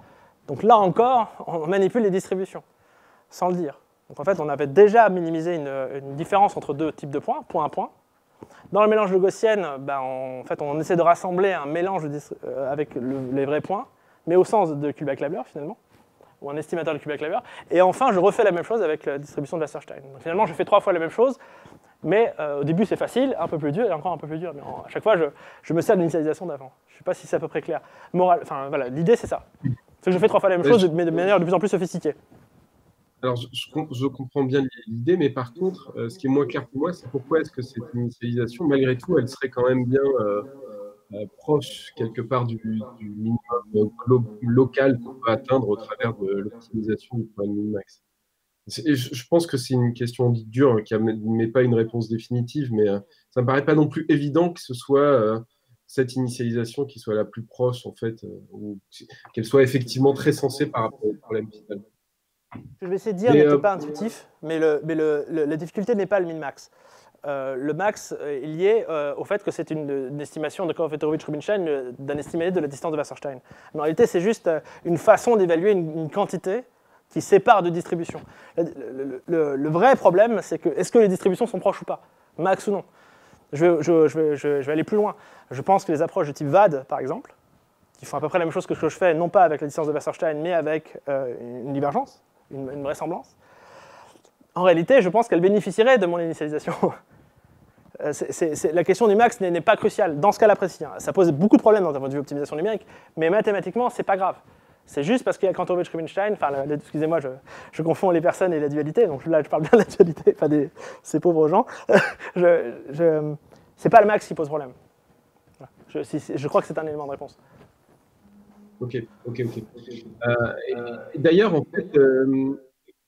Donc là encore, on manipule les distributions, sans le dire. Donc en fait, on avait déjà minimisé une, une différence entre deux types de points, point à point. Dans le mélange de Gaussienne, ben on, en fait, on essaie de rassembler un mélange de, euh, avec le, les vrais points, mais au sens de Kullback-Leibler finalement, ou un estimateur de Kullback-Leibler. Et enfin, je refais la même chose avec la distribution de Wasserstein. Donc finalement, je fais trois fois la même chose, mais euh, au début c'est facile, un peu plus dur et encore un peu plus dur. Mais en, à chaque fois, je, je me sers de l'initialisation d'avant. Je ne sais pas si c'est à peu près clair. Moral, enfin voilà, l'idée c'est ça. C'est que je fais trois fois la même chose, mais de manière de plus en plus sophistiquée. Alors, je, je, je comprends bien l'idée, mais par contre, euh, ce qui est moins clair pour moi, c'est pourquoi est-ce que cette initialisation, malgré tout, elle serait quand même bien euh, euh, proche, quelque part, du, du minimum local qu'on peut atteindre au travers de l'optimisation du point de min-max. Je, je pense que c'est une question dure qui n'est pas une réponse définitive, mais euh, ça ne me paraît pas non plus évident que ce soit euh, cette initialisation qui soit la plus proche, en fait, euh, ou qu'elle soit effectivement très sensée par rapport au problème final. Ce que je vais essayer de dire n'est peut-être euh, pas intuitif, mais, le, mais le, le, la difficulté n'est pas le min-max. Euh, le max est lié euh, au fait que c'est une, une estimation de Korff-Petrovich-Rubinstein d'un estimé de la distance de Wasserstein. Mais en réalité, c'est juste une façon d'évaluer une, une quantité qui sépare de distributions. Le, le, le, le vrai problème, c'est que est-ce que les distributions sont proches ou pas, max ou non. Je, je, je, vais, je, je vais aller plus loin. Je pense que les approches de type V A D, par exemple, qui font à peu près la même chose que ce que je fais, non pas avec la distance de Wasserstein, mais avec euh, une divergence, une, une vraisemblance. En réalité, je pense qu'elle bénéficierait de mon initialisation. c'est, c'est, c'est, la question du max n'est pas cruciale, dans ce cas-là précis. Hein. Ça pose beaucoup de problèmes dans un point de vue optimisation numérique, mais mathématiquement, c'est pas grave. C'est juste parce qu'il y a Kantorowicz-Rubinstein, enfin, le, excusez-moi, je, je confonds les personnes et la dualité, donc là, je parle bien de la dualité, pas des, ces pauvres gens. je, je, c'est pas le max qui pose problème. Je, si, je crois que c'est un élément de réponse. Ok, ok, ok. Euh, et, et d'ailleurs, en fait, euh,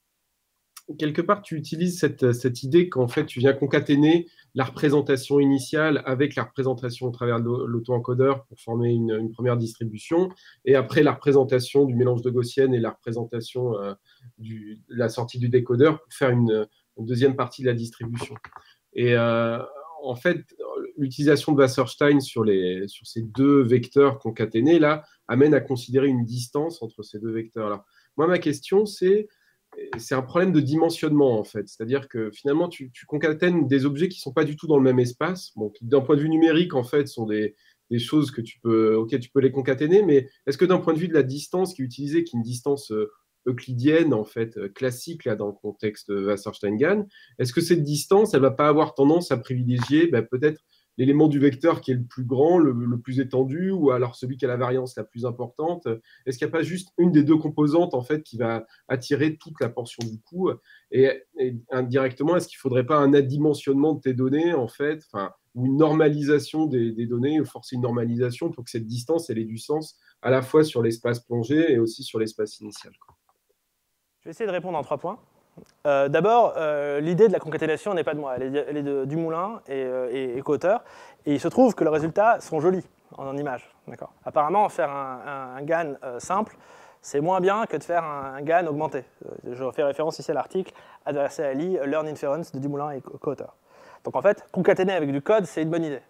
quelque part, tu utilises cette, cette idée qu'en fait, tu viens concaténer la représentation initiale avec la représentation au travers de l'auto-encodeur pour former une, une première distribution, et après la représentation du mélange de Gaussienne et la représentation euh, de la sortie du décodeur pour faire une, une deuxième partie de la distribution. Et euh, en fait, l'utilisation de Wasserstein sur, les, sur ces deux vecteurs concaténés, là, amène à considérer une distance entre ces deux vecteurs-là. Moi, ma question, c'est c'est un problème de dimensionnement, en fait. C'est-à-dire que finalement, tu, tu concatènes des objets qui ne sont pas du tout dans le même espace, bon, qui, d'un point de vue numérique, en fait, sont des, des choses que tu peux, ok, tu peux les concaténer, mais est-ce que d'un point de vue de la distance qui est utilisée, qui est une distance euh, euclidienne, en fait, euh, classique, là, dans le contexte Wasserstein-GAN, est-ce que cette distance, elle ne va pas avoir tendance à privilégier ben, peut-être l'élément du vecteur qui est le plus grand, le, le plus étendu, ou alors celui qui a la variance la plus importante? Est-ce qu'il n'y a pas juste une des deux composantes en fait, qui va attirer toute la portion du coup? Et, et indirectement, est-ce qu'il ne faudrait pas un adimensionnement de tes données, en fait, enfin, ou une normalisation des, des données, ou forcer une normalisation pour que cette distance elle ait du sens à la fois sur l'espace plongé et aussi sur l'espace initial, quoi. Je vais essayer de répondre en trois points. Euh, D'abord, euh, l'idée de la concaténation n'est pas de moi, elle est, elle est de Dumoulin et, euh, et, et co-auteur. Et il se trouve que les résultats sont jolis en, en images. Apparemment, faire un, un, un GAN euh, simple, c'est moins bien que de faire un, un GAN augmenté. Euh, je fais référence ici à l'article adressé à Lee, Learn Inference de Dumoulin et co-auteur. Donc en fait, concaténer avec du code, c'est une bonne idée.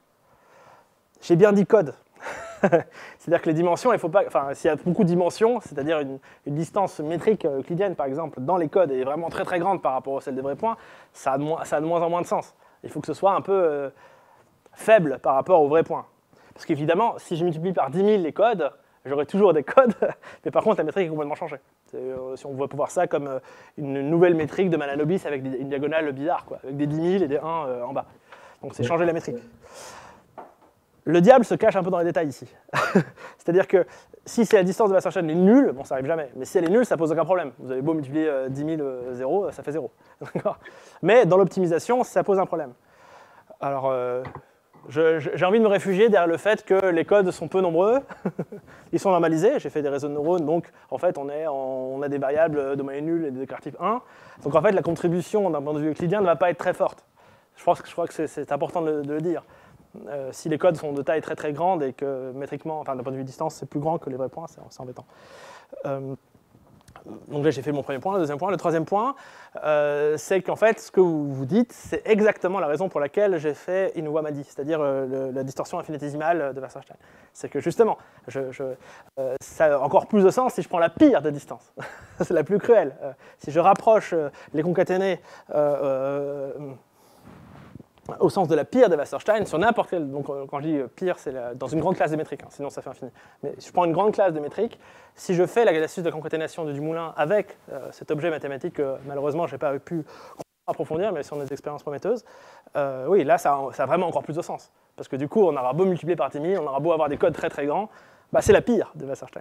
J'ai bien dit code. C'est-à-dire que les dimensions, il faut pas, enfin, s'il y a beaucoup de dimensions, c'est-à-dire une, une distance métrique euclidienne, par exemple, dans les codes est vraiment très très grande par rapport à celle des vrais points, ça a, de moins, ça a de moins en moins de sens. Il faut que ce soit un peu euh, faible par rapport aux vrais points. Parce qu'évidemment, si je multiplie par dix mille les codes, j'aurai toujours des codes, mais par contre, la métrique est complètement changée. Euh, si on veut pouvoir ça comme euh, une nouvelle métrique de Mahalanobis avec des, une diagonale bizarre, quoi, avec des dix mille et des un euh, en bas. Donc c'est changer la métrique. Le diable se cache un peu dans les détails ici. C'est-à-dire que si c'est la distance de Wasserstein est nulle, bon ça n'arrive jamais, mais si elle est nulle, ça pose aucun problème. Vous avez beau multiplier euh, dix mille euh, zéro, ça fait zéro. Mais dans l'optimisation, ça pose un problème. Alors, euh, j'ai envie de me réfugier derrière le fait que les codes sont peu nombreux, ils sont normalisés, j'ai fait des réseaux de neurones, donc en fait on, est en, on a des variables de moyenne nulle et de d'écart type un, donc en fait la contribution d'un point de vue euclidien ne va pas être très forte. Je, pense, je crois que c'est important de, de le dire. Euh, si les codes sont de taille très très grande et que métriquement, enfin d'un point de vue distance, c'est plus grand que les vrais points, c'est embêtant. Euh, Donc là, j'ai fait mon premier point, le deuxième point. Le troisième point, euh, c'est qu'en fait, ce que vous vous dites, c'est exactement la raison pour laquelle j'ai fait Inouye-Madi, c'est-à-dire euh, le, la distorsion infinitésimale de Wasserstein. C'est que justement, je, je, euh, ça a encore plus de sens si je prends la pire des distances. C'est la plus cruelle. Euh, si je rapproche euh, les concaténés euh, euh, au sens de la pire des Wasserstein, sur n'importe quel, donc quand je dis pire, c'est dans une grande classe des métriques, hein, sinon ça fait infini. Mais si je prends une grande classe des métriques, si je fais l'astuce de concaténation de Dumoulin avec euh, cet objet mathématique que malheureusement je n'ai pas pu approfondir, mais sur des expériences prometteuses, euh, oui, là ça a, ça a vraiment encore plus de sens. Parce que du coup, on aura beau multiplier par Timi, on aura beau avoir des codes très très grands, bah, c'est la pire des Wasserstein.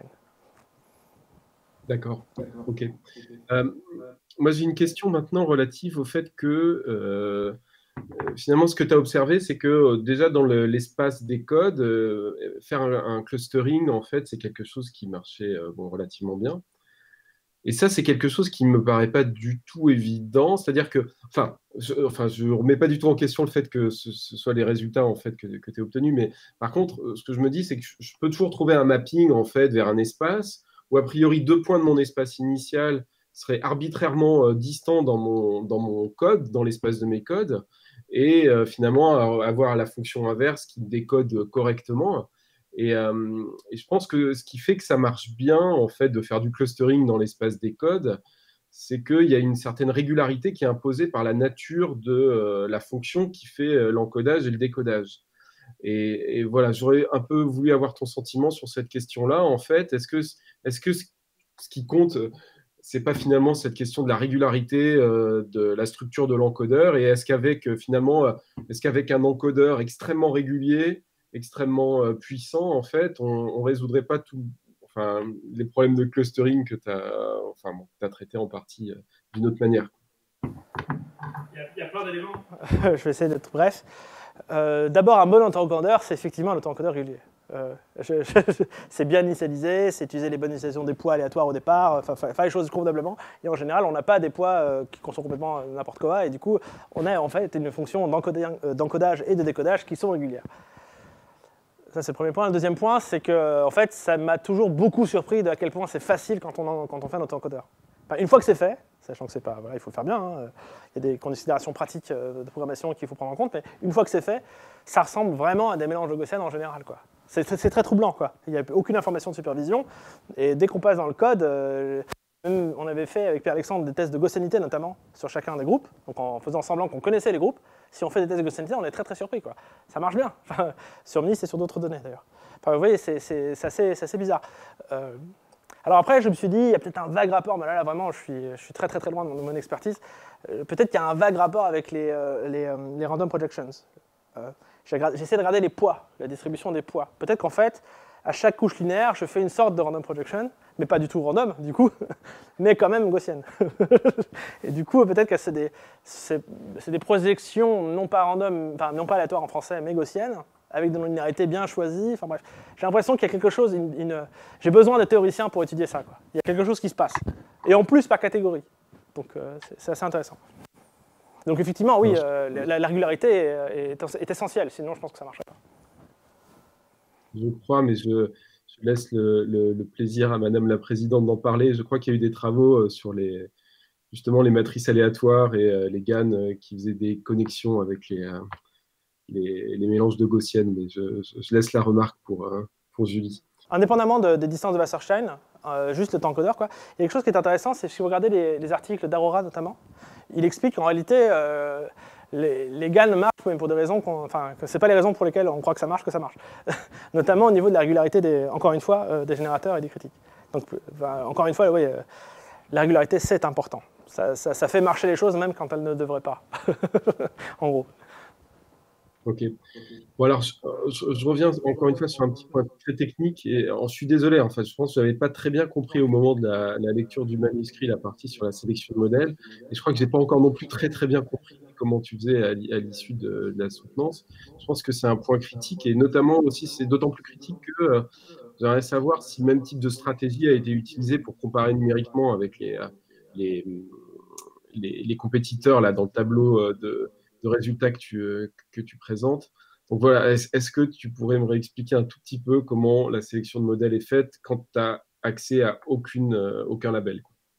D'accord, ok. Euh, moi j'ai une question maintenant relative au fait que euh, finalement, ce que tu as observé, c'est que euh, déjà dans l'espace le, des codes, euh, faire un, un clustering, en fait, c'est quelque chose qui marchait euh, bon, relativement bien. Et ça, c'est quelque chose qui ne me paraît pas du tout évident. C'est-à-dire que, enfin, je ne enfin, je remets pas du tout en question le fait que ce, ce soit les résultats en fait, que, que tu as obtenus. Mais par contre, ce que je me dis, c'est que je peux toujours trouver un mapping en fait, vers un espace où, a priori, deux points de mon espace initial seraient arbitrairement euh, distants dans mon, dans mon code, dans l'espace de mes codes, et euh, finalement avoir la fonction inverse qui décode correctement. Et, euh, et je pense que ce qui fait que ça marche bien, en fait, de faire du clustering dans l'espace des codes, c'est qu'il y a une certaine régularité qui est imposée par la nature de euh, la fonction qui fait euh, l'encodage et le décodage. Et, et voilà, j'aurais un peu voulu avoir ton sentiment sur cette question-là. En fait, est-ce que, est-ce que ce qui compte, c'est pas finalement cette question de la régularité euh, de la structure de l'encodeur, et est-ce qu'avec euh, finalement, est-ce qu'avec un encodeur extrêmement régulier, extrêmement euh, puissant, en fait, on ne résoudrait pas tout, enfin, les problèmes de clustering que tu as enfin, bon, t'as traités en partie euh, d'une autre manière. Il y a, il y a plein d'éléments. Je vais essayer d'être bref. Euh, D'abord, un bon autoencodeur, c'est effectivement un autoencodeur régulier. Euh, c'est bien initialisé, c'est utiliser les bonnes initialisations des poids aléatoires au départ, enfin faire les choses convenablement. Et en général, on n'a pas des poids euh, qui sont complètement euh, n'importe quoi. Et du coup, on a en fait une fonction d'encodage et de décodage qui sont régulières. Ça, c'est le premier point. Le deuxième point, c'est que en fait, ça m'a toujours beaucoup surpris de à quel point c'est facile quand on, en, quand on fait un autoencodeur. Enfin, une fois que c'est fait, sachant que c'est pas, voilà, il faut le faire bien, hein, il y a des considérations pratiques de programmation qu'il faut prendre en compte, mais une fois que c'est fait, ça ressemble vraiment à des mélanges de Gaussian en général, quoi. C'est très troublant, quoi. Il n'y a aucune information de supervision, et dès qu'on passe dans le code, euh, on avait fait avec Pierre-Alexandre des tests de gaussianité notamment sur chacun des groupes, donc en faisant semblant qu'on connaissait les groupes. Si on fait des tests de gaussianité, on est très très surpris, quoi. Ça marche bien, enfin, sur M N I S et sur d'autres données d'ailleurs. Enfin, vous voyez, c'est assez, assez bizarre. Euh, alors après, je me suis dit, il y a peut-être un vague rapport, mais là, là vraiment, je suis, je suis très très très loin de mon, de mon expertise. Euh, peut-être qu'il y a un vague rapport avec les, euh, les, euh, les random projections. Euh, J'essaie de regarder les poids, la distribution des poids. Peut-être qu'en fait, à chaque couche linéaire, je fais une sorte de random projection, mais pas du tout random, du coup, mais quand même gaussienne. Et du coup, peut-être que c'est des, des projections non pas random, enfin non pas aléatoires en français, mais gaussiennes, avec des non-linéarités bien choisies. Enfin bref, j'ai l'impression qu'il y a quelque chose, une, une... j'ai besoin de théoriciens pour étudier ça, quoi. Il y a quelque chose qui se passe. Et en plus, par catégorie. Donc, euh, c'est assez intéressant. Donc effectivement, oui, euh, la, la régularité est, est, est essentielle, sinon je pense que ça ne marcherait pas. Je crois, mais je, je laisse le, le, le plaisir à Madame la Présidente d'en parler. Je crois qu'il y a eu des travaux sur les, justement les matrices aléatoires et euh, les GAN euh, qui faisaient des connexions avec les, euh, les, les mélanges de gaussiennes, mais je, je, je laisse la remarque pour, euh, pour Julie. Indépendamment de, des distances de Wasserstein, euh, juste le temps encodeur, quoi, il y a quelque chose qui est intéressant, c'est si vous regardez les, les articles d'Arora notamment, il explique qu'en réalité, euh, les, les GAN marchent, mais pour des raisons, enfin, que ce n'est pas les raisons pour lesquelles on croit que ça marche, que ça marche. Notamment au niveau de la régularité, des, encore une fois, euh, des générateurs et des critiques. Donc, bah, encore une fois, oui, euh, la régularité, c'est important. Ça, ça, ça fait marcher les choses, même quand elles ne devraient pas, en gros. Ok. Bon alors, je, je, je reviens encore une fois sur un petit point très technique et je suis désolé, en fait, je pense que je n'avais pas très bien compris au moment de la, la lecture du manuscrit la partie sur la sélection de modèles et je crois que je n'ai pas encore non plus très très bien compris comment tu faisais à l'issue de, de la soutenance. Je pense que c'est un point critique et notamment aussi c'est d'autant plus critique que euh, j'aimerais savoir si le même type de stratégie a été utilisé pour comparer numériquement avec les, les, les, les compétiteurs là, dans le tableau de de résultats que tu, que tu présentes. Donc voilà, est-ce est-ce que tu pourrais me réexpliquer un tout petit peu comment la sélection de modèles est faite quand tu as accès à aucune, euh, aucun label, quoi.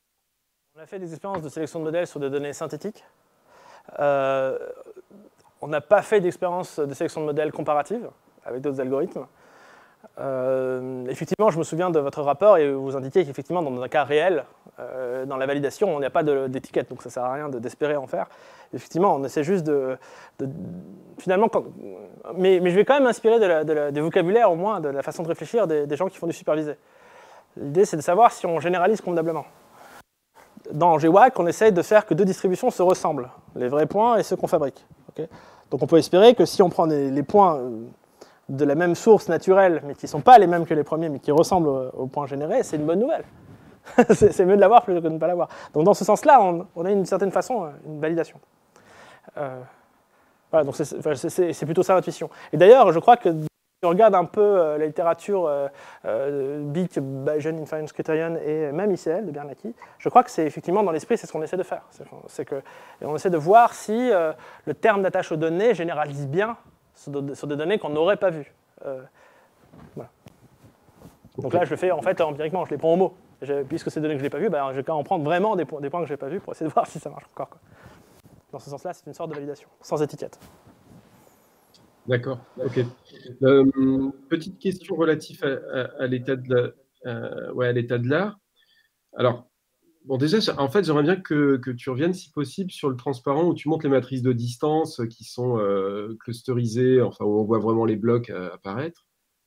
On a fait des expériences de sélection de modèles sur des données synthétiques. Euh, on n'a pas fait d'expérience de sélection de modèles comparative avec d'autres algorithmes. Euh, effectivement, je me souviens de votre rapport et vous indiquiez qu'effectivement, dans un cas réel, euh, dans la validation, on n'y a pas d'étiquette, donc ça ne sert à rien d'espérer en faire. Effectivement, on essaie juste de... de finalement, quand, mais, mais je vais quand même m'inspirer de la, de la, des vocabulaires, au moins, de la façon de réfléchir des, des gens qui font du supervisé. L'idée, c'est de savoir si on généralise convenablement. Dans G W A C, on essaie de faire que deux distributions se ressemblent, les vrais points et ceux qu'on fabrique. Okay, donc on peut espérer que si on prend les, les points de la même source naturelle, mais qui ne sont pas les mêmes que les premiers, mais qui ressemblent aux points générés, c'est une bonne nouvelle. C'est mieux de l'avoir plutôt que de ne pas l'avoir. Donc dans ce sens-là, on, on a d'une certaine façon une validation. Euh, voilà, donc c'est plutôt ça notre mission. Et d'ailleurs, je crois que si on regarde un peu euh, la littérature euh, euh, B I C, Bayesian Inference Criterion et même I C L de Bernacchi, je crois que c'est effectivement dans l'esprit, c'est ce qu'on essaie de faire. C'est que, et on essaie de voir si euh, le terme d'attache aux données généralise bien sur, de, sur des données qu'on n'aurait pas vues. Euh, voilà. Donc là, je le fais en fait empiriquement, je les prends au mot. Je, puisque c'est des données que je n'ai pas vues, ben, je vais en prendre vraiment des, po des points que je n'ai pas vus pour essayer de voir si ça marche encore, quoi. Dans ce sens-là, c'est une sorte de validation, sans étiquette. D'accord, ok. Euh, petite question relative à, à, à l'état de l'art. Ouais, de Alors, bon, déjà, en fait, j'aimerais bien que, que tu reviennes, si possible, sur le transparent où tu montres les matrices de distance qui sont euh, clusterisées, enfin, où on voit vraiment les blocs euh, apparaître.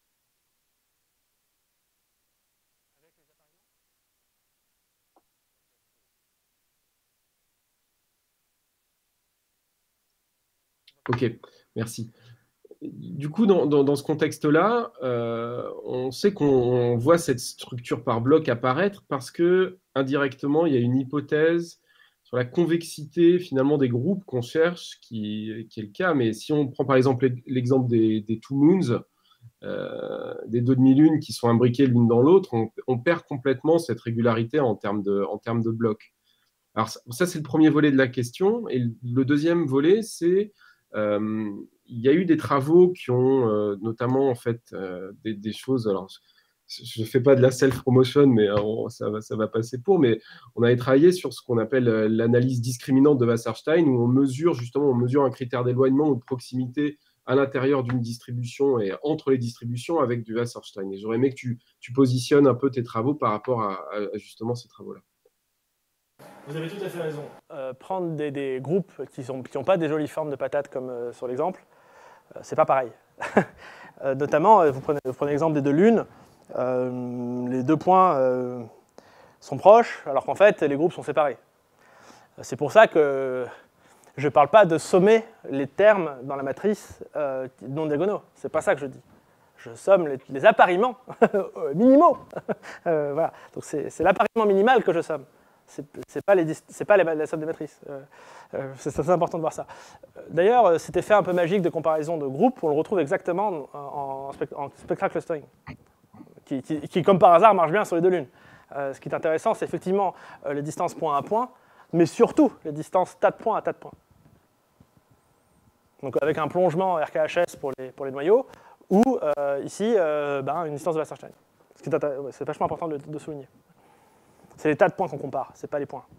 Ok, merci. Du coup, dans, dans, dans ce contexte-là, euh, on sait qu'on voit cette structure par bloc apparaître parce que, indirectement, il y a une hypothèse sur la convexité, finalement, des groupes qu'on cherche, qui, qui est le cas. Mais si on prend, par exemple, l'exemple des, des two moons, euh, des deux demi-lunes qui sont imbriquées l'une dans l'autre, on, on perd complètement cette régularité en termes de, en termes de blocs. Alors, ça, c'est le premier volet de la question. Et le deuxième volet, c'est... Euh, il y a eu des travaux qui ont euh, notamment en fait euh, des, des choses. Alors, je ne fais pas de la self-promotion, mais euh, ça, va, ça va passer pour. Mais on avait travaillé sur ce qu'on appelle euh, l'analyse discriminante de Wasserstein, où on mesure justement, on mesure un critère d'éloignement ou de proximité à l'intérieur d'une distribution et entre les distributions avec du Wasserstein. Et j'aurais aimé que tu, tu positionnes un peu tes travaux par rapport à, à justement ces travaux-là. Vous avez tout à fait raison. Euh, prendre des, des groupes qui n'ont qui pas des jolies formes de patates comme euh, sur l'exemple, euh, c'est pas pareil. euh, notamment, vous prenez, vous prenez l'exemple des deux lunes, euh, les deux points euh, sont proches, alors qu'en fait, les groupes sont séparés. C'est pour ça que je ne parle pas de sommer les termes dans la matrice euh, non diagonaux. C'est pas ça que je dis. Je somme les, les appariements minimaux. euh, voilà. Donc c'est l'appariement minimal que je somme. Ce n'est pas, les, pas les, la somme des matrices. Euh, euh, c'est très important de voir ça. D'ailleurs, cet effet un peu magique de comparaison de groupes, on le retrouve exactement en, en, en spectral clustering, qui, qui, qui, comme par hasard, marche bien sur les deux lunes. Euh, ce qui est intéressant, c'est effectivement euh, les distances point à point, mais surtout les distances tas de points à tas de points. Donc avec un plongement R K H S pour les, pour les noyaux, ou euh, ici, euh, ben, une distance de Wasserstein. C'est vachement important de, de souligner. C'est les tas de points qu'on compare, ce n'est pas les points.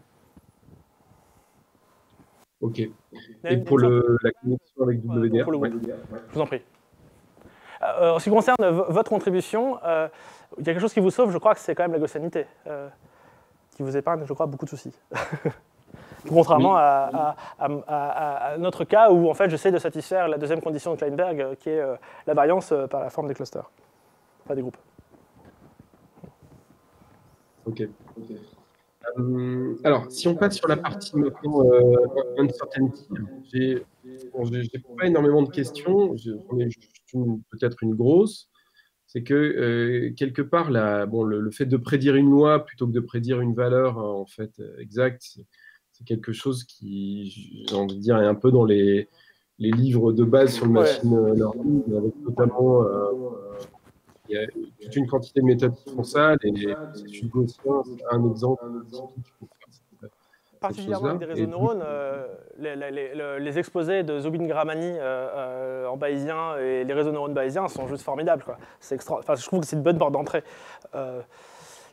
Ok. Et pour le, la connexion avec W D R, ouais, ouais. Je vous en prie. Euh, en ce qui concerne votre contribution, euh, il y a quelque chose qui vous sauve, je crois que c'est quand même la gaussianité, euh, qui vous épargne, je crois, beaucoup de soucis. Contrairement oui. à, à, à, à notre cas où, en fait, j'essaie de satisfaire la deuxième condition de Kleinberg, qui est euh, la variance euh, par la forme des clusters, pas des groupes. Ok. okay. Euh, alors, si on passe sur la partie maintenant euh, uncertainty, j'ai bon, pas énormément de questions, j'en ai peut-être une grosse. C'est que euh, quelque part, la, bon, le, le fait de prédire une loi plutôt que de prédire une valeur hein, en fait exacte, c'est quelque chose qui, j'ai envie de dire, est un peu dans les, les livres de base sur le machine ouais. learning, avec notamment euh, il y a toute une quantité de méthodes qui font ça, et c'est un exemple typique pour faire cette, particulièrement avec des réseaux de neurones, euh, les, les, les, les exposés de Zubin-Gramani euh, euh, en bayésien et les réseaux de neurones bayésiens sont juste formidables. Quoi. Extra... Enfin, je trouve que c'est une bonne porte d'entrée. Euh,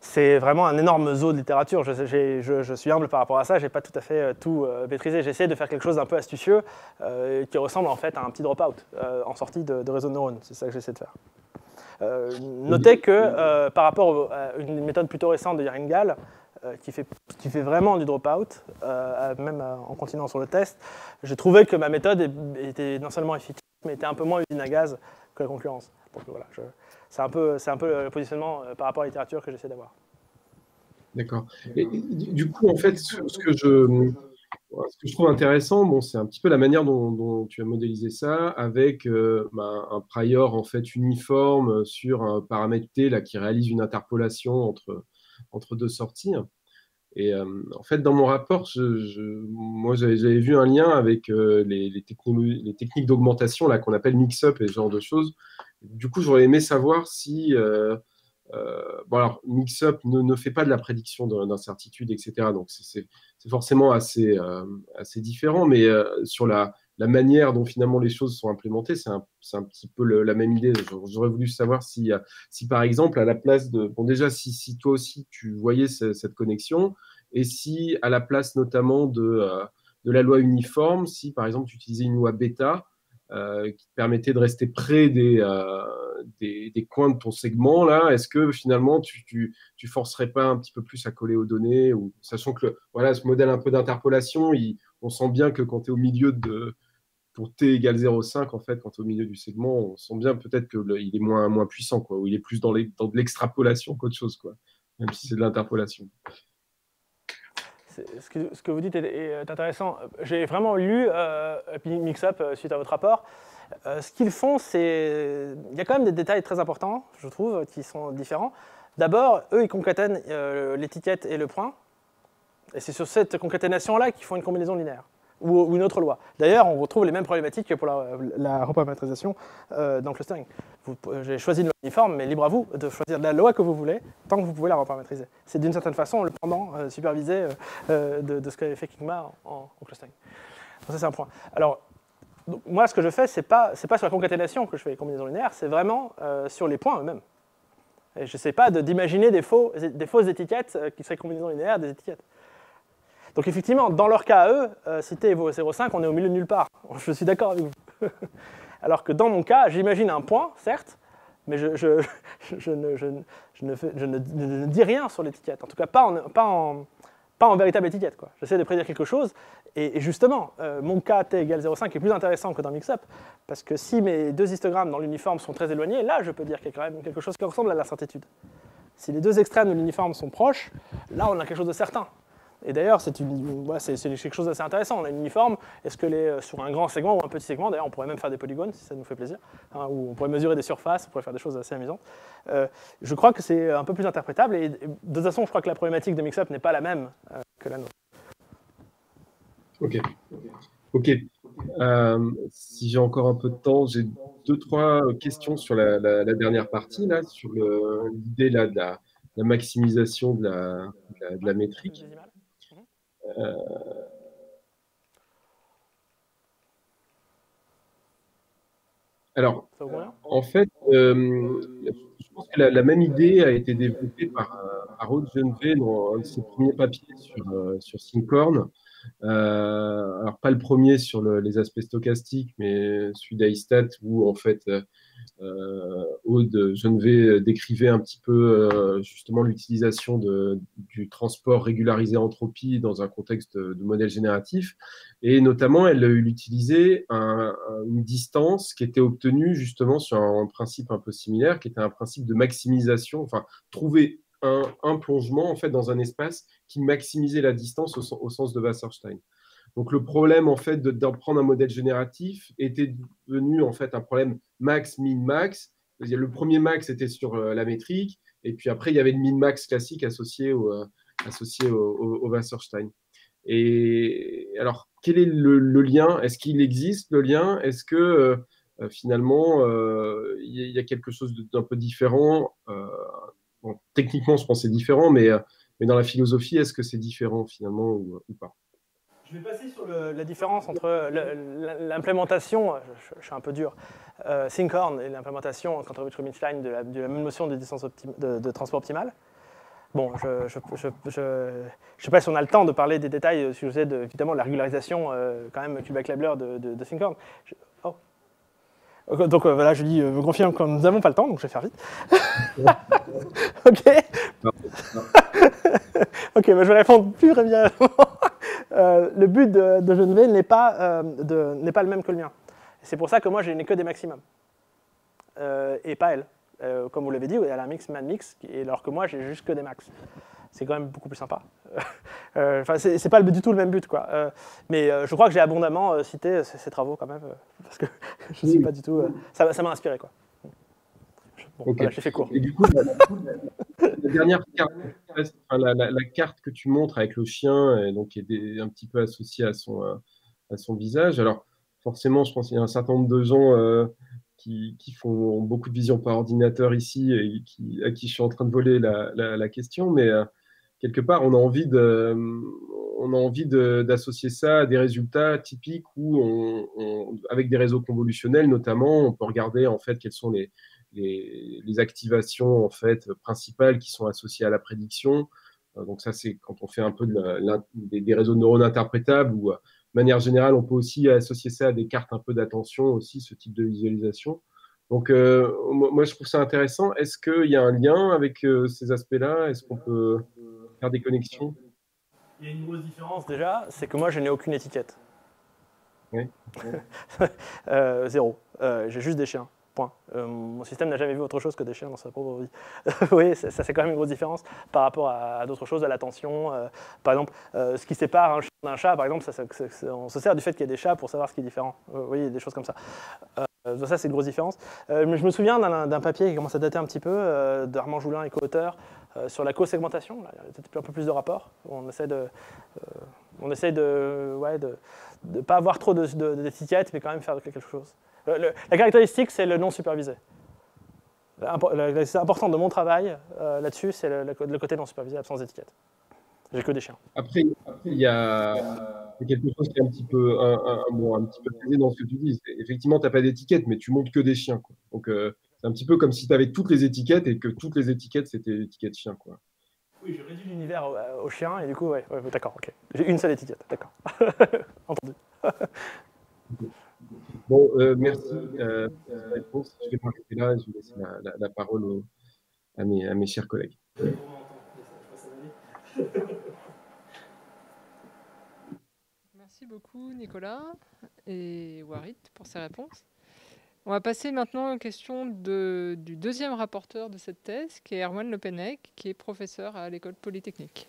c'est vraiment un énorme zoo de littérature. Je, je, je suis humble par rapport à ça, je n'ai pas tout à fait euh, tout euh, maîtrisé. J'ai essayé de faire quelque chose d'un peu astucieux euh, qui ressemble en fait à un petit dropout euh, en sortie de, de réseau de neurones. C'est ça que j'essaie de faire. Euh, notez que euh, par rapport à une méthode plutôt récente de Yaringal, euh, qui, fait, qui fait vraiment du dropout, euh, même euh, en continuant sur le test, j'ai trouvé que ma méthode était non seulement efficace, mais était un peu moins usine à gaz que la concurrence. Donc voilà, je, c'est un peu, c'est un peu le positionnement euh, par rapport à la littérature que j'essaie d'avoir. D'accord. Et du coup, en fait, ce, ce que je... Ce que je trouve intéressant, bon, c'est un petit peu la manière dont, dont tu as modélisé ça, avec euh, bah, un prior en fait uniforme sur un paramètre T là, qui réalise une interpolation entre, entre deux sorties. Et euh, en fait, dans mon rapport, je, je, moi, j'avais, j'avais vu un lien avec euh, les, les, les techniques d'augmentation là qu'on appelle mix-up et ce genre de choses. Du coup, j'aurais aimé savoir si euh, Euh, bon alors, Mixup ne, ne fait pas de la prédiction d'incertitude, et cetera. Donc, c'est forcément assez, euh, assez différent, mais euh, sur la, la manière dont finalement les choses sont implémentées, c'est un, un petit peu le, la même idée. J'aurais voulu savoir si, si, par exemple, à la place de... Bon, déjà, si, si toi aussi, tu voyais ce, cette connexion, et si, à la place notamment de, euh, de la loi uniforme, si, par exemple, tu utilisais une loi bêta, Euh, qui te permettait de rester près des, euh, des, des coins de ton segment, là, est-ce que finalement tu, tu, tu forcerais pas un petit peu plus à coller aux données, ou, sachant que le, voilà, ce modèle un peu d'interpolation, on sent bien que quand tu es au milieu de, pour t égale zéro virgule cinq, en fait, quand tu es au milieu du segment, on sent bien peut-être qu'il est moins, moins puissant, quoi, ou il est plus dans, les, dans de l'extrapolation qu'autre chose, quoi, même si c'est de l'interpolation. Ce que, ce que vous dites est, est intéressant. J'ai vraiment lu euh, Mixup euh, suite à votre rapport. Euh, ce qu'ils font, c'est... Il y a quand même des détails très importants, je trouve, qui sont différents. D'abord, eux, ils concaténent euh, l'étiquette et le point. Et c'est sur cette concaténation-là qu'ils font une combinaison linéaire. Ou, ou une autre loi. D'ailleurs, on retrouve les mêmes problématiques que pour la, la reparamétrisation euh, dans le clustering. J'ai choisi une loi uniforme, mais libre à vous de choisir la loi que vous voulez, tant que vous pouvez la reparamétriser. C'est d'une certaine façon le pendant euh, supervisé euh, de, de ce qu'avait fait Kigma en, en clustering. Donc ça, c'est un point. Alors, donc, moi, ce que je fais, ce n'est pas, pas sur la concaténation que je fais les combinaisons linéaires, c'est vraiment euh, sur les points eux-mêmes. Et je n'essaie pas d'imaginer des, faux, des fausses étiquettes euh, qui seraient combinaisons linéaires des étiquettes. Donc effectivement, dans leur cas à eux, euh, si t vaut zéro virgule cinq, on est au milieu de nulle part. Je suis d'accord avec vous. Alors que dans mon cas, j'imagine un point, certes, mais je, je, je, ne, je, je, ne, fais, je ne, ne dis rien sur l'étiquette. En tout cas, pas en, pas en, pas en véritable étiquette. J'essaie de prédire quelque chose. Et, et justement, euh, mon cas t égale zéro virgule cinq est plus intéressant que dans Mixup, parce que si mes deux histogrammes dans l'uniforme sont très éloignés, là, je peux dire qu'il y a quand même quelque chose qui ressemble à l'incertitude. Si les deux extrêmes de l'uniforme sont proches, là, on a quelque chose de certain. Et d'ailleurs, c'est ouais, quelque chose d'assez intéressant. On a une uniforme, est-ce que les, sur un grand segment ou un petit segment, d'ailleurs on pourrait même faire des polygones si ça nous fait plaisir, hein, ou on pourrait mesurer des surfaces, on pourrait faire des choses assez amusantes. Euh, je crois que c'est un peu plus interprétable, et de toute façon, je crois que la problématique de Mixup n'est pas la même euh, que la nôtre. Ok. Ok. Euh, si j'ai encore un peu de temps, j'ai deux, trois questions sur la, la, la dernière partie, là, sur l'idée de la, la maximisation de la, de la, de la métrique. Euh, alors, en fait, euh, je pense que la, la même idée a été développée par, par Aude Genevet dans un de ses premiers papiers sur, euh, sur Sinkhorn. Euh, alors, pas le premier sur le, les aspects stochastiques, mais celui d'Aistat, où en fait, euh, Aude Genevet décrivait un petit peu euh, justement l'utilisation du transport régularisé entropie dans un contexte de, de modèle génératif. Et notamment, elle utilisait un, un, une distance qui était obtenue justement sur un, un principe un peu similaire, qui était un principe de maximisation, enfin, trouver un, un plongement en fait dans un espace qui maximisait la distance au, au sens de Wasserstein. Donc le problème en fait d'en prendre un modèle génératif était devenu en fait un problème max min max. Le premier max était sur euh, la métrique, et puis après il y avait le min max classique associé au, euh, associé au, au, au Wasserstein. Et alors quel est le, le lien? Est-ce qu'il existe le lien? Est-ce que euh, finalement euh, il y a quelque chose d'un peu différent? euh, Bon, techniquement, je pense que c'est différent, mais, mais dans la philosophie, est-ce que c'est différent finalement ou, ou pas? Je vais passer sur le, la différence entre l'implémentation, je, je suis un peu dur, euh, Sinkhorn et l'implémentation Kantorowicz-Rubinstein de, de la même notion de distance de, de transport optimale. bon, je ne je, je, je, je sais pas si on a le temps de parler des détails au sujet de, évidemment, la régularisation euh, quand même Kuebec-Leibler de, de, de Sinkhorn. Je, oh. Donc euh, voilà, je dis, euh, me confirme que nous n'avons pas le temps, donc je vais faire vite. Ok. Ok, mais je vais répondre plus régulièrement. euh, le but de, de Geneviève n'est pas, euh, de, n'est pas le même que le mien. C'est pour ça que moi, je n'ai que des maximums. Euh, et pas elle. Euh, comme vous l'avez dit, elle a un mix, man mix, alors que moi, j'ai juste que des max. C'est quand même beaucoup plus sympa. euh, c'est, c'est pas du tout le même but, quoi. Euh, mais euh, je crois que j'ai abondamment euh, cité ces, ces travaux quand même, euh, parce que je suis pas du tout. Euh, ça, ça m'a inspiré, quoi. Bon, okay. Voilà, j'ai fait court. Et du coup, la, la, la dernière carte, enfin, la, la, la carte que tu montres avec le chien, et donc qui est des, un petit peu associée à son, à son visage. Alors, forcément, je pense qu'il y a un certain nombre de gens euh, qui, qui font beaucoup de vision par ordinateur ici et qui, à qui je suis en train de voler la, la, la question, mais euh, quelque part, on a envie de, on a envie de, d'associer ça à des résultats typiques où, on, on, avec des réseaux convolutionnels notamment, on peut regarder en fait quelles sont les, les, les activations en fait principales qui sont associées à la prédiction. Donc ça, c'est quand on fait un peu de la, la, des, des réseaux de neurones interprétables ou de manière générale, on peut aussi associer ça à des cartes un peu d'attention aussi, ce type de visualisation. Donc, euh, moi, je trouve ça intéressant. Est-ce qu'il y a un lien avec euh, ces aspects-là? Est-ce qu'on peut faire des connexions? Il y a une grosse différence déjà, c'est que moi, je n'ai aucune étiquette. Oui. euh, zéro. Euh, j'ai juste des chiens. Point. Euh, mon système n'a jamais vu autre chose que des chiens dans sa propre vie. Oui, ça, ça c'est quand même une grosse différence par rapport à, à d'autres choses, à l'attention. Euh, par exemple, euh, ce qui sépare un chien d'un chat, par exemple, ça, ça, ça, on se sert du fait qu'il y a des chats pour savoir ce qui est différent. Euh, oui, des choses comme ça. Euh, donc ça, c'est une grosse différence. Euh, mais je me souviens d'un, d'un papier qui commence à dater un petit peu, euh, d'Armand Joulin et co-auteur, euh, sur la co-segmentation. Là, il y a peut-être un peu plus de rapports. On essaie de, euh, on essaie de, ouais, de, de pas avoir trop de, de, d'étiquettes, mais quand même faire quelque chose. Le, le, la caractéristique, c'est le non supervisé. C'est important de mon travail euh, là-dessus, c'est le, le, le côté non supervisé, absence d'étiquette. J'ai que des chiens. Après, après il y a quelque chose qui est un petit peu, un, un, bon, un petit peu pesé dans ce que tu dis. Effectivement, tu n'as pas d'étiquette, mais tu montres que des chiens, quoi. Donc, euh, c'est un petit peu comme si tu avais toutes les étiquettes et que toutes les étiquettes, c'était l'étiquette chien, quoi. Oui, je réduis l'univers aux au chiens et du coup, ouais, ouais, d'accord, ok. J'ai une seule étiquette, d'accord. Entendu. Bon, euh, merci euh, pour cette réponse. Je vais m'arrêter là et je vais laisser la, la, la parole au, à, mes, à mes chers collègues. Merci beaucoup, Nicolas et Warit, pour ces réponses. On va passer maintenant aux questions de, du deuxième rapporteur de cette thèse, qui est Erwan Le Pennec, qui est professeur à l'École Polytechnique.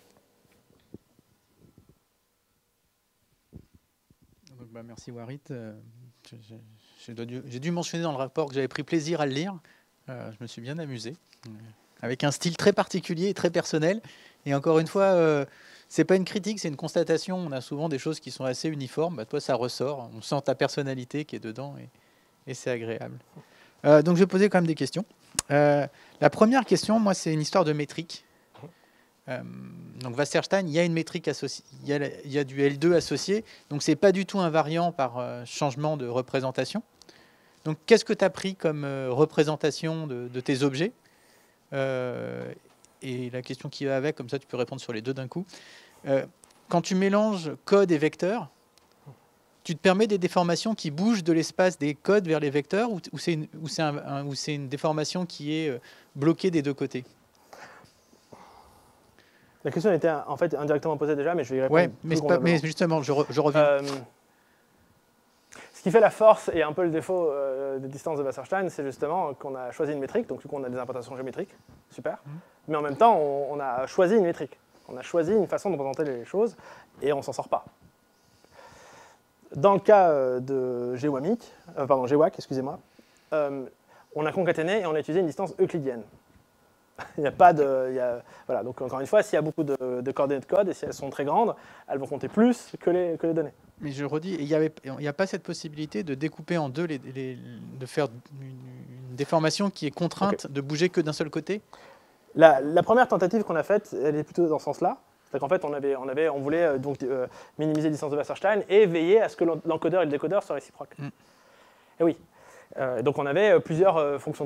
Donc, bah, merci Warit. Euh, j'ai, j'ai, dû, j'ai dû mentionner dans le rapport que j'avais pris plaisir à le lire. Euh, je me suis bien amusé, euh, avec un style très particulier et très personnel. Et encore une fois, euh, c'est pas une critique, c'est une constatation. On a souvent des choses qui sont assez uniformes. Bah, toi, ça ressort. On sent ta personnalité qui est dedans et, et c'est agréable. Euh, donc, je vais poser quand même des questions. Euh, la première question, moi, c'est une histoire de métrique. Euh, donc Wasserstein, il y a une métrique associée, il y a, il y a du L deux associé, donc c'est pas du tout invariant par euh, changement de représentation. Donc qu'est-ce que tu as pris comme euh, représentation de, de tes objets euh, et la question qui va avec, comme ça tu peux répondre sur les deux d'un coup. Euh, quand tu mélanges code et vecteur, tu te permets des déformations qui bougent de l'espace des codes vers les vecteurs, ou, ou c'est une, ou c'est un, un, ou c'est une déformation qui est euh, bloquée des deux côtés? La question était en fait indirectement posée déjà, mais je vais y répondre. Ouais, mais, pas, mais justement, je, re, je reviens. Euh, ce qui fait la force et un peu le défaut euh, des distances de Wasserstein, c'est justement qu'on a choisi une métrique, donc du coup on a des implantations géométriques, super, mmh. mais en même temps on, on a choisi une métrique. On a choisi une façon de représenter les choses et on ne s'en sort pas. Dans le cas de GWAMIC, euh, pardon, GWAC, excusez-moi, euh, on a concaténé et on a utilisé une distance euclidienne. Il n'y a pas de... Il y a, voilà, donc encore une fois, s'il y a beaucoup de, de coordonnées de code et si elles sont très grandes, elles vont compter plus que les, que les données. Mais je redis, il n'y avait, il n'y a pas cette possibilité de découper en deux, les, les, de faire une, une déformation qui est contrainte okay. de bouger que d'un seul côté? la, la première tentative qu'on a faite, elle est plutôt dans ce sens-là. C'est qu'en fait, on, avait, on, avait, on voulait donc, euh, minimiser la distance de Wasserstein et veiller à ce que l'encodeur et le décodeur soient réciproques. Mm. Et oui. Euh, donc on avait plusieurs euh, fonctions de coût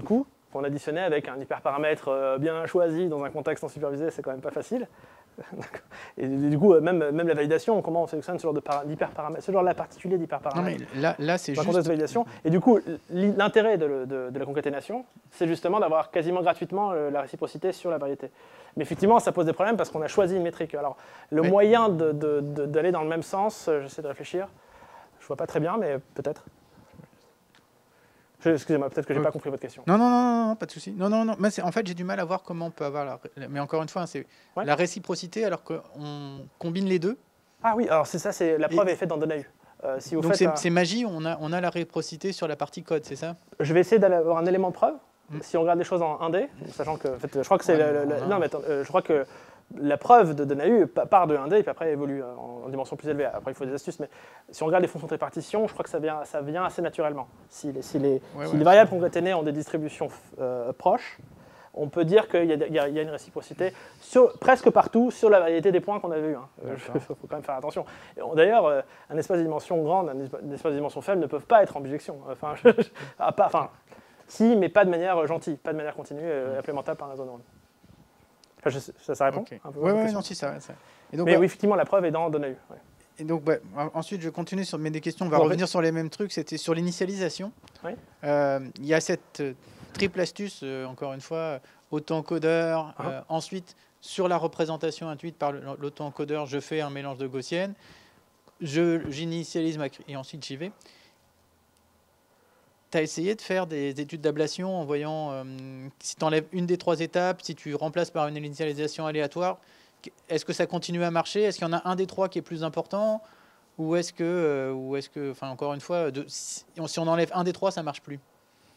qu'on additionnait avec un hyperparamètre euh, bien choisi dans un contexte non supervisé, c'est quand même pas facile. Et du coup, même, même la validation, comment on sélectionne ce genre d'hyperparamètres, ce genre-là particulier d'hyperparamètres. Non, mais là, là c'est dans un juste... contexte de validation. Et du coup, l'intérêt de, de, de la concaténation, c'est justement d'avoir quasiment gratuitement la réciprocité sur la variété. Mais effectivement, ça pose des problèmes parce qu'on a choisi une métrique. Alors, le oui. moyen d'aller de, de, de, dans le même sens, j'essaie de réfléchir. Je vois pas très bien, mais peut-être. Excusez-moi, peut-être que j'ai okay. pas compris votre question. Non, non, non, non, pas de souci. Non, non, non. Mais en fait, j'ai du mal à voir comment on peut avoir la. Mais encore une fois, c'est ouais. la réciprocité alors qu'on combine les deux. Ah oui, alors c'est ça, c'est la preuve Et... est faite dans Donahue. Euh, si vous Donc c'est un... magie, on a, on a la réciprocité sur la partie code, c'est ça? Je vais essayer d'avoir un élément de preuve. Mm. Si on regarde les choses en un D, sachant que, en fait, je crois que c'est, ouais, le, le, non, mais attends, euh, je crois que la preuve de Donahue part de un D et puis après évolue en, en dimension plus élevée. Après, il faut des astuces, mais si on regarde les fonctions de répartition, je crois que ça vient, ça vient assez naturellement. Si les, si les, ouais, si ouais, les variables concaténées ont des distributions euh, proches, on peut dire qu'il y, y, y a une réciprocité sur, presque partout sur la variété des points qu'on avait vus. Il hein. faut quand même faire attention. D'ailleurs, euh, un espace de dimension grande, un espace, un espace de dimension faible ne peuvent pas être en bijection. Enfin, je, ah, pas, enfin, si, mais pas de manière gentille, pas de manière continue, euh, implémentable par un réseau neuronal. Enfin, je, ça, ça répond okay. un peu Oui, ouais, non, si, ça, ça. Et donc, Mais bah, oui, effectivement, la preuve est dans Donahue. Ouais. Et donc, bah, ensuite, je continue sur mes des questions. On va bon, revenir oui. sur les mêmes trucs. C'était sur l'initialisation. Il oui. euh, y a cette euh, triple astuce, euh, encore une fois, auto-encodeur. Ah. Euh, ensuite, sur la représentation induite par l'auto-encodeur, je fais un mélange de gaussienne. J'initialise ma... Et ensuite, j'y vais. Tu as essayé de faire des études d'ablation en voyant euh, si tu enlèves une des trois étapes, si tu remplaces par une initialisation aléatoire, est-ce que ça continue à marcher? Est-ce qu'il y en a un des trois qui est plus important? Ou est-ce que, euh, ou est-ce que, enfin encore une fois, de, si, si on enlève un des trois, ça ne marche plus?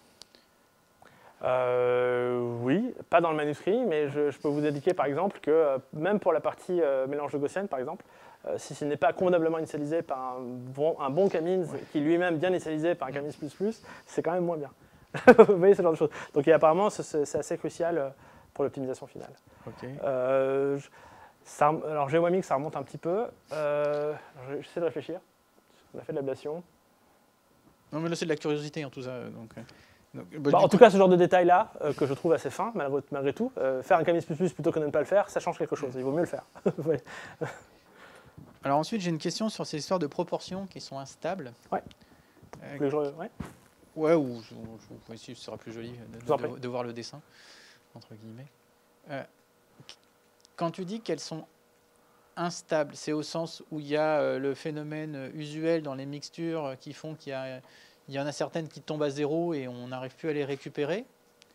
euh, Oui, pas dans le manuscrit, mais je, je peux vous indiquer par exemple que euh, même pour la partie euh, mélange de gaussienne, par exemple, Euh, si ce n'est pas convenablement initialisé par un bon, un bon K-means ouais. qui lui-même bien initialisé par un K-means plus plus, c'est quand même moins bien. Vous voyez ce genre de choses. Donc et apparemment, c'est assez crucial pour l'optimisation finale. Okay. Euh, ça, alors G O M X, ça remonte un petit peu. Euh, J'essaie de réfléchir. On a fait de l'ablation. Non mais là c'est de la curiosité en tout ça. Donc, donc, bah, bah, en coup... tout cas, ce genre de détails-là, euh, que je trouve assez fin, malgré, malgré tout, euh, faire un K-means plus plus plutôt que de ne pas le faire, ça change quelque chose. Il vaut mieux le faire. Ouais. Alors ensuite, j'ai une question sur ces histoires de proportions qui sont instables. Ouais. Euh, plus joyeux, ouais. Ouais, ou je, je, ici, ce sera plus joli de, de, de voir le dessin, entre guillemets. Euh, quand tu dis qu'elles sont instables, c'est au sens où il y a euh, le phénomène usuel dans les mixtures qui font qu'il y, y en a certaines qui tombent à zéro et on n'arrive plus à les récupérer?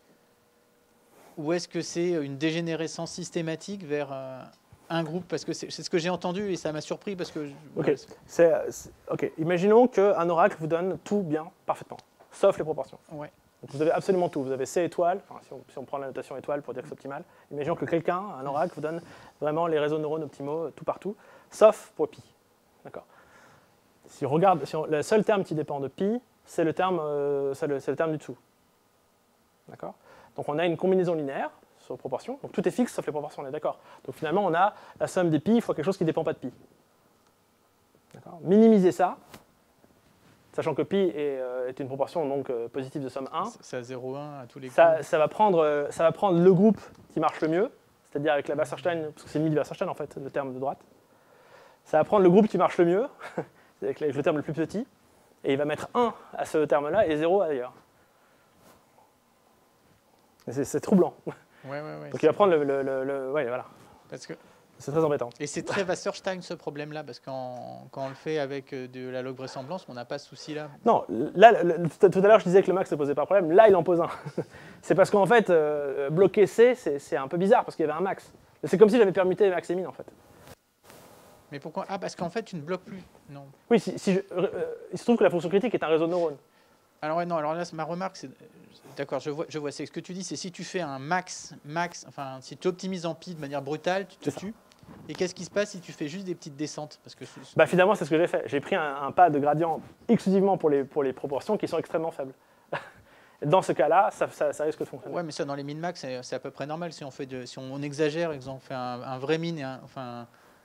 Ou est-ce que c'est une dégénérescence systématique vers... Euh, un groupe, parce que c'est ce que j'ai entendu et ça m'a surpris parce que... Ok, c'est, ok. Imaginons qu'un oracle vous donne tout bien, parfaitement, sauf les proportions. Ouais. Donc vous avez absolument tout. Vous avez C étoiles, enfin, si, on, si on prend la notation étoile pour dire que c'est optimal. Imaginons que quelqu'un, un oracle, vous donne vraiment les réseaux de neurones optimaux tout partout, sauf pour pi. D'accord. Si on regarde, si on, le seul terme qui dépend de pi, c'est le terme, euh, c'est le, le terme du dessous. D'accord. Donc on a une combinaison linéaire sur proportion. Donc tout est fixe sauf les proportions, on est d'accord. Donc finalement, on a la somme des pi fois quelque chose qui ne dépend pas de pi. Minimiser ça, sachant que pi est, euh, est une proportion donc, euh, positive de somme un. C'est à zéro virgule un à tous les ça, coups. Ça va prendre, euh, ça va prendre le groupe qui marche le mieux, c'est-à-dire avec la Wasserstein, parce que c'est le Wasserstein en fait, le terme de droite. Ça va prendre le groupe qui marche le mieux, avec le terme le plus petit, et il va mettre un à ce terme-là et zéro ailleurs. C'est troublant. Ouais, ouais, ouais, donc il va prendre le... le, le, le ouais, voilà. Parce que... C'est très embêtant. Et c'est très Wasserstein ce problème-là, parce que quand on le fait avec de la log vraisemblance, on n'a pas ce souci-là. Non, là, le, tout à l'heure je disais que le max ne posait pas de problème, là il en pose un. C'est parce qu'en fait, euh, bloquer C, c'est un peu bizarre, parce qu'il y avait un max. C'est comme si j'avais permuté max et min en fait. Mais pourquoi? Ah, parce qu'en fait tu ne bloques plus. Non. Oui, si, si je, euh, il se trouve que la fonction critique est un réseau de neurones. Alors ouais, non, alors là, ma remarque, c'est... D'accord, je vois, je vois. C'est ce que tu dis, c'est si tu fais un max, max, enfin, si tu optimises en pi de manière brutale, tu te tues. Et qu'est-ce qui se passe si tu fais juste des petites descentes? Parce que bah, finalement, c'est ce que j'ai fait. J'ai pris un, un pas de gradient exclusivement pour les, pour les proportions qui sont extrêmement faibles. Dans ce cas-là, ça, ça, ça risque de fonctionner. Ouais, mais ça, dans les min-max, c'est à peu près normal. Si on, fait de, si on exagère, exemple, on fait un, un vrai min et un... Enfin,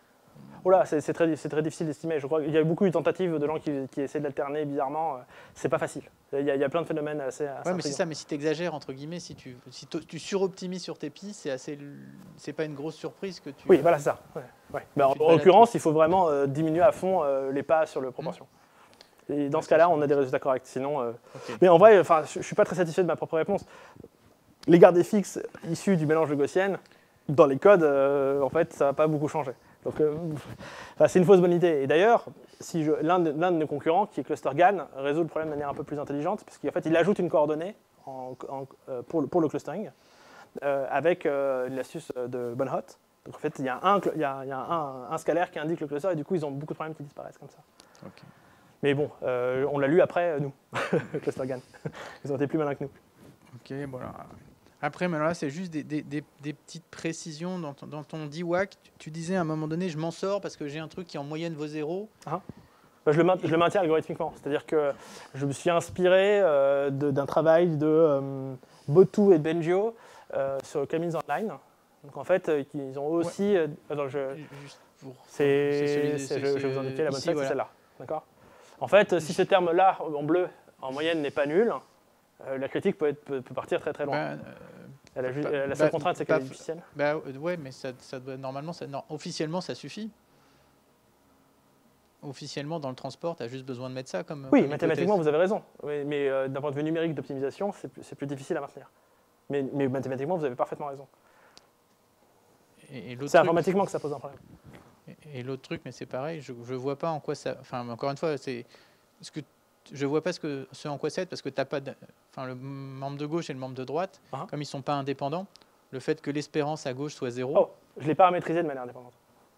Oh là, c'est c'est très, c'est très difficile d'estimer. Je crois qu'il y a beaucoup de tentatives de gens qui, qui essaient de l'alterner bizarrement. C'est pas facile. Il y, a, il y a plein de phénomènes assez. assez Ouais, mais c'est intrigants. ça. Mais si tu exagères entre guillemets, si tu si to- tu suroptimises sur tes pi, c'est assez, c'est pas une grosse surprise que tu. Oui, voilà, c'est ça. Ouais, ouais. Ben, en Tu te en balades l'occurrence, il faut vraiment euh, diminuer à fond euh, les pas sur le proportion. Et dans Ouais, ce cas-là, c'est on a des résultats corrects. Sinon, euh, Ok. mais en vrai, enfin, je, je suis pas très satisfait de ma propre réponse. Les gardes fixes issus du mélange de Gaussienne, dans les codes, euh, en fait, ça va pas beaucoup changer. Donc, euh, enfin, c'est une fausse bonne idée. Et d'ailleurs, si je- l'un de, l'un de nos concurrents, qui est ClusterGAN, résout le problème de manière un peu plus intelligente, puisqu'en fait, il ajoute une coordonnée en- en- euh, pour, le, pour le clustering euh, avec euh, une astuce de Bonhot. Donc, en fait, il y a, un, cl- il y a, il y a un, un scalaire qui indique le cluster, et du coup, ils ont beaucoup de problèmes qui disparaissent comme ça. Ok. Mais bon, euh, on l'a lu après, euh, nous, ClusterGAN. Ils ont été plus malins que nous. Ok, voilà. Après, mais là, c'est juste des, des- des- des petites précisions dans ton, dans ton D WAC. Tu, tu disais à un moment donné, je m'en sors parce que j'ai un truc qui en moyenne vaut zéro. Bah, je, le main- je le maintiens algorithmiquement. C'est-à-dire que je me suis inspiré euh, de- d'un travail de euh, Botou et Benjo euh, sur Camins Online. Donc en fait, euh, ils ont aussi. euh, attends, je- Juste pour- c'est, celui- c'est- c'est- je, je vais c'est vous indiquer la bonne ici, slide, voilà. c'est celle-là. D'accord. En fait, si ce terme-là, en bleu, en moyenne, n'est pas nul, euh, la critique peut, être- peut- peut partir très très loin. Ben, euh, Elle a ju- bah, la seule bah, contrainte, c'est bah, qu'elle est difficile. bah, euh, ouais, mais ça, ça doit normalement, ça, non, officiellement, ça suffit. Officiellement, dans le transport, tu as juste besoin de mettre ça comme. Oui, comme mathématiquement, hypothèse. vous avez raison. Oui, mais euh, d'un point de vue numérique d'optimisation, c'est plus, c'est plus difficile à maintenir. Mais, mais mathématiquement, vous avez parfaitement raison. Et, et l'autre C'est truc- informatiquement que ça pose un problème. Et, et l'autre truc, mais c'est pareil, je ne vois pas en quoi ça. Enfin, encore une fois, c'est ce que je vois pas ce que ce en quoi ça aide parce que t'as pas. de- Enfin, le membre de gauche et le membre de droite, Ah. comme ils sont pas indépendants, le fait que l'espérance à gauche soit zéro, Oh, je l'ai paramétrisé de manière indépendante.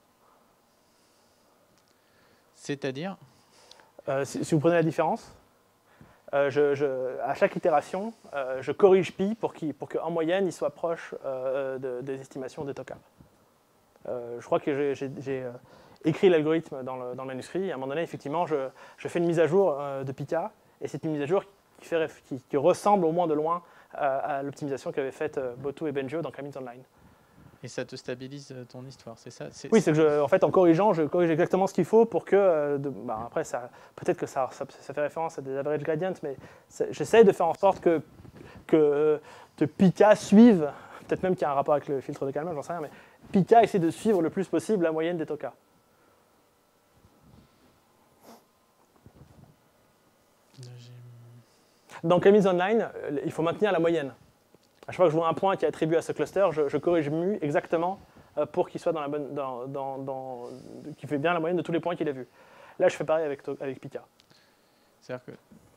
c'est-à-dire. Euh, si, si vous prenez la différence, euh, je, je- à chaque itération, euh, je corrige pi pour qu'il- pour qu'en moyenne, il soit proche euh, de- des estimations des TOCAP. Euh, je crois que j'ai- j'ai j'ai, euh, écrit l'algorithme dans le, dans le manuscrit. Et à un moment donné, effectivement, je, je fais une mise à jour euh, de Pika. Et c'est une mise à jour qui, fait, réf- qui, qui ressemble au moins de loin à, à l'optimisation qu'avaient faite euh, Botou et Benjo dans Camins Online. Et ça te stabilise euh, ton histoire, c'est ça c'est, Oui, c'est que je, en fait, en corrigeant, je corrige exactement ce qu'il faut pour que. euh, de- bah, après, ça, peut-être que ça, ça, ça fait référence à des average gradients, mais c'est- j'essaie de faire en sorte que, que, euh, que Pika suive, peut-être même qu'il y a un rapport avec le filtre de Kalman, j'en sais rien, mais Pika essaie de suivre le plus possible la moyenne des TOCA. Dans Camins Online, euh, il faut maintenir la moyenne. À chaque fois que je vois un point qui est attribué à ce cluster, je, je corrige mu exactement euh, pour qu'il soit dans la bonne, dans, dans, dans, qu'il fait bien la moyenne de tous les points qu'il a vus. Là, je fais pareil avec, to- avec Pika. C'est-à-dire que.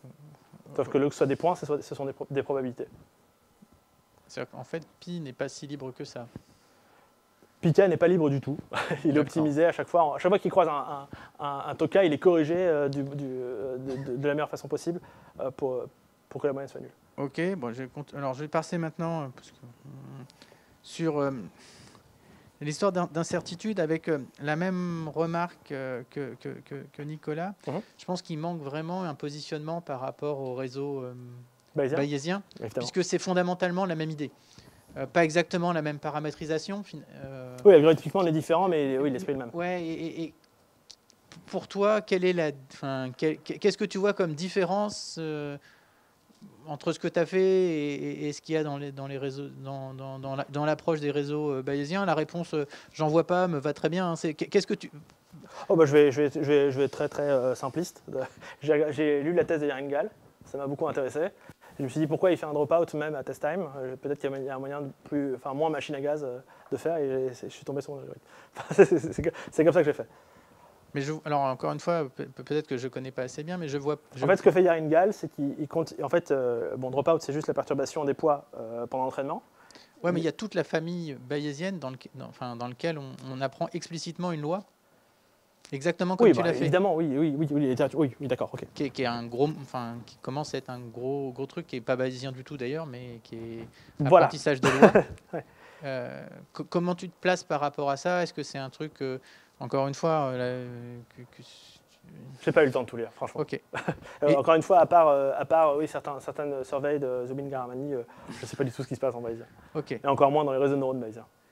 Sauf que là, que ce soit des points, ce, soit- ce sont des, pro- des probabilités. C'est-à-dire qu'en fait, pi n'est pas si libre que ça. Pika n'est pas libre du tout. Il est D'accord. optimisé à chaque fois. À chaque fois qu'il croise un, un, un, un TOCA, il est corrigé euh, du, du, euh, de, de- de la meilleure façon possible euh, pour, pour que la moyenne soit nulle. Ok, bon, je vais cont- alors je vais passer maintenant euh, parce que, hum, sur euh, l'histoire d'in- d'incertitude avec euh, la même remarque euh, que, que, que- que Nicolas. Mhm. Je pense qu'il manque vraiment un positionnement par rapport au réseau euh, Bayésien, bayésien, évidemment. puisque c'est fondamentalement la même idée. Euh, pas exactement la même paramétrisation. fin- euh, Oui, algorithmiquement, on est différent, mais oui, l'esprit est le même. Ouais, et, et- et pour toi, quelle est la, enfin, quel- qu'est-ce que tu vois comme différence euh, entre ce que tu as fait et, et- et ce qu'il y a dans les, dans les réseaux, dans, dans, dans la- dans l'approche des réseaux euh, bayésiens? La réponse, euh, j'en vois pas, me va très bien. hein. C'est, qu'est-ce que tu, Oh, bah, je, vais, je, vais, je, vais, je vais être très très euh, simpliste. J'ai j'ai lu la thèse de Yaringal, ça m'a beaucoup intéressé. Je me suis dit pourquoi il fait un dropout même à test time. Euh, Peut-être qu'il y a un moyen de plus, enfin, moins machine à gaz euh, de faire et je suis tombé sur mon algorithme. Enfin, c'est- c'est c'est- c'est comme ça que j'ai fait. mais je, alors encore une fois, pe- peut-être que je connais pas assez bien, mais je vois. je- En fait, ce que fait Yaringal, c'est qu'il il compte. En fait, euh, bon, dropout, c'est juste la perturbation des poids euh, pendant l'entraînement. ouais, mais il y a toute la famille bayésienne dans, lequel, dans, enfin, dans lequel on, on apprend explicitement une loi, exactement comme Oui, tu bah, l'as fait. évidemment, oui, oui, oui, oui, oui, oui, d'accord, ok. Qui est, qui est un gros, enfin, qui commence à être un gros, gros truc, qui est pas bayésien du tout d'ailleurs, mais qui est Voilà. apprentissage de loi. Ouais. Euh, co- comment tu te places par rapport à ça? Est-ce que c'est un truc, euh, encore une fois, euh, là, euh, que, que- J'ai pas eu le temps de tout lire, franchement. ok. Euh, Et- Encore une fois, à part, euh, à part oui, certains, certaines surveilles de Zubin Garamani, euh, je ne sais pas du tout ce qui se passe en bayésien. Ok, Et encore moins dans les réseaux de neurones bayésiens.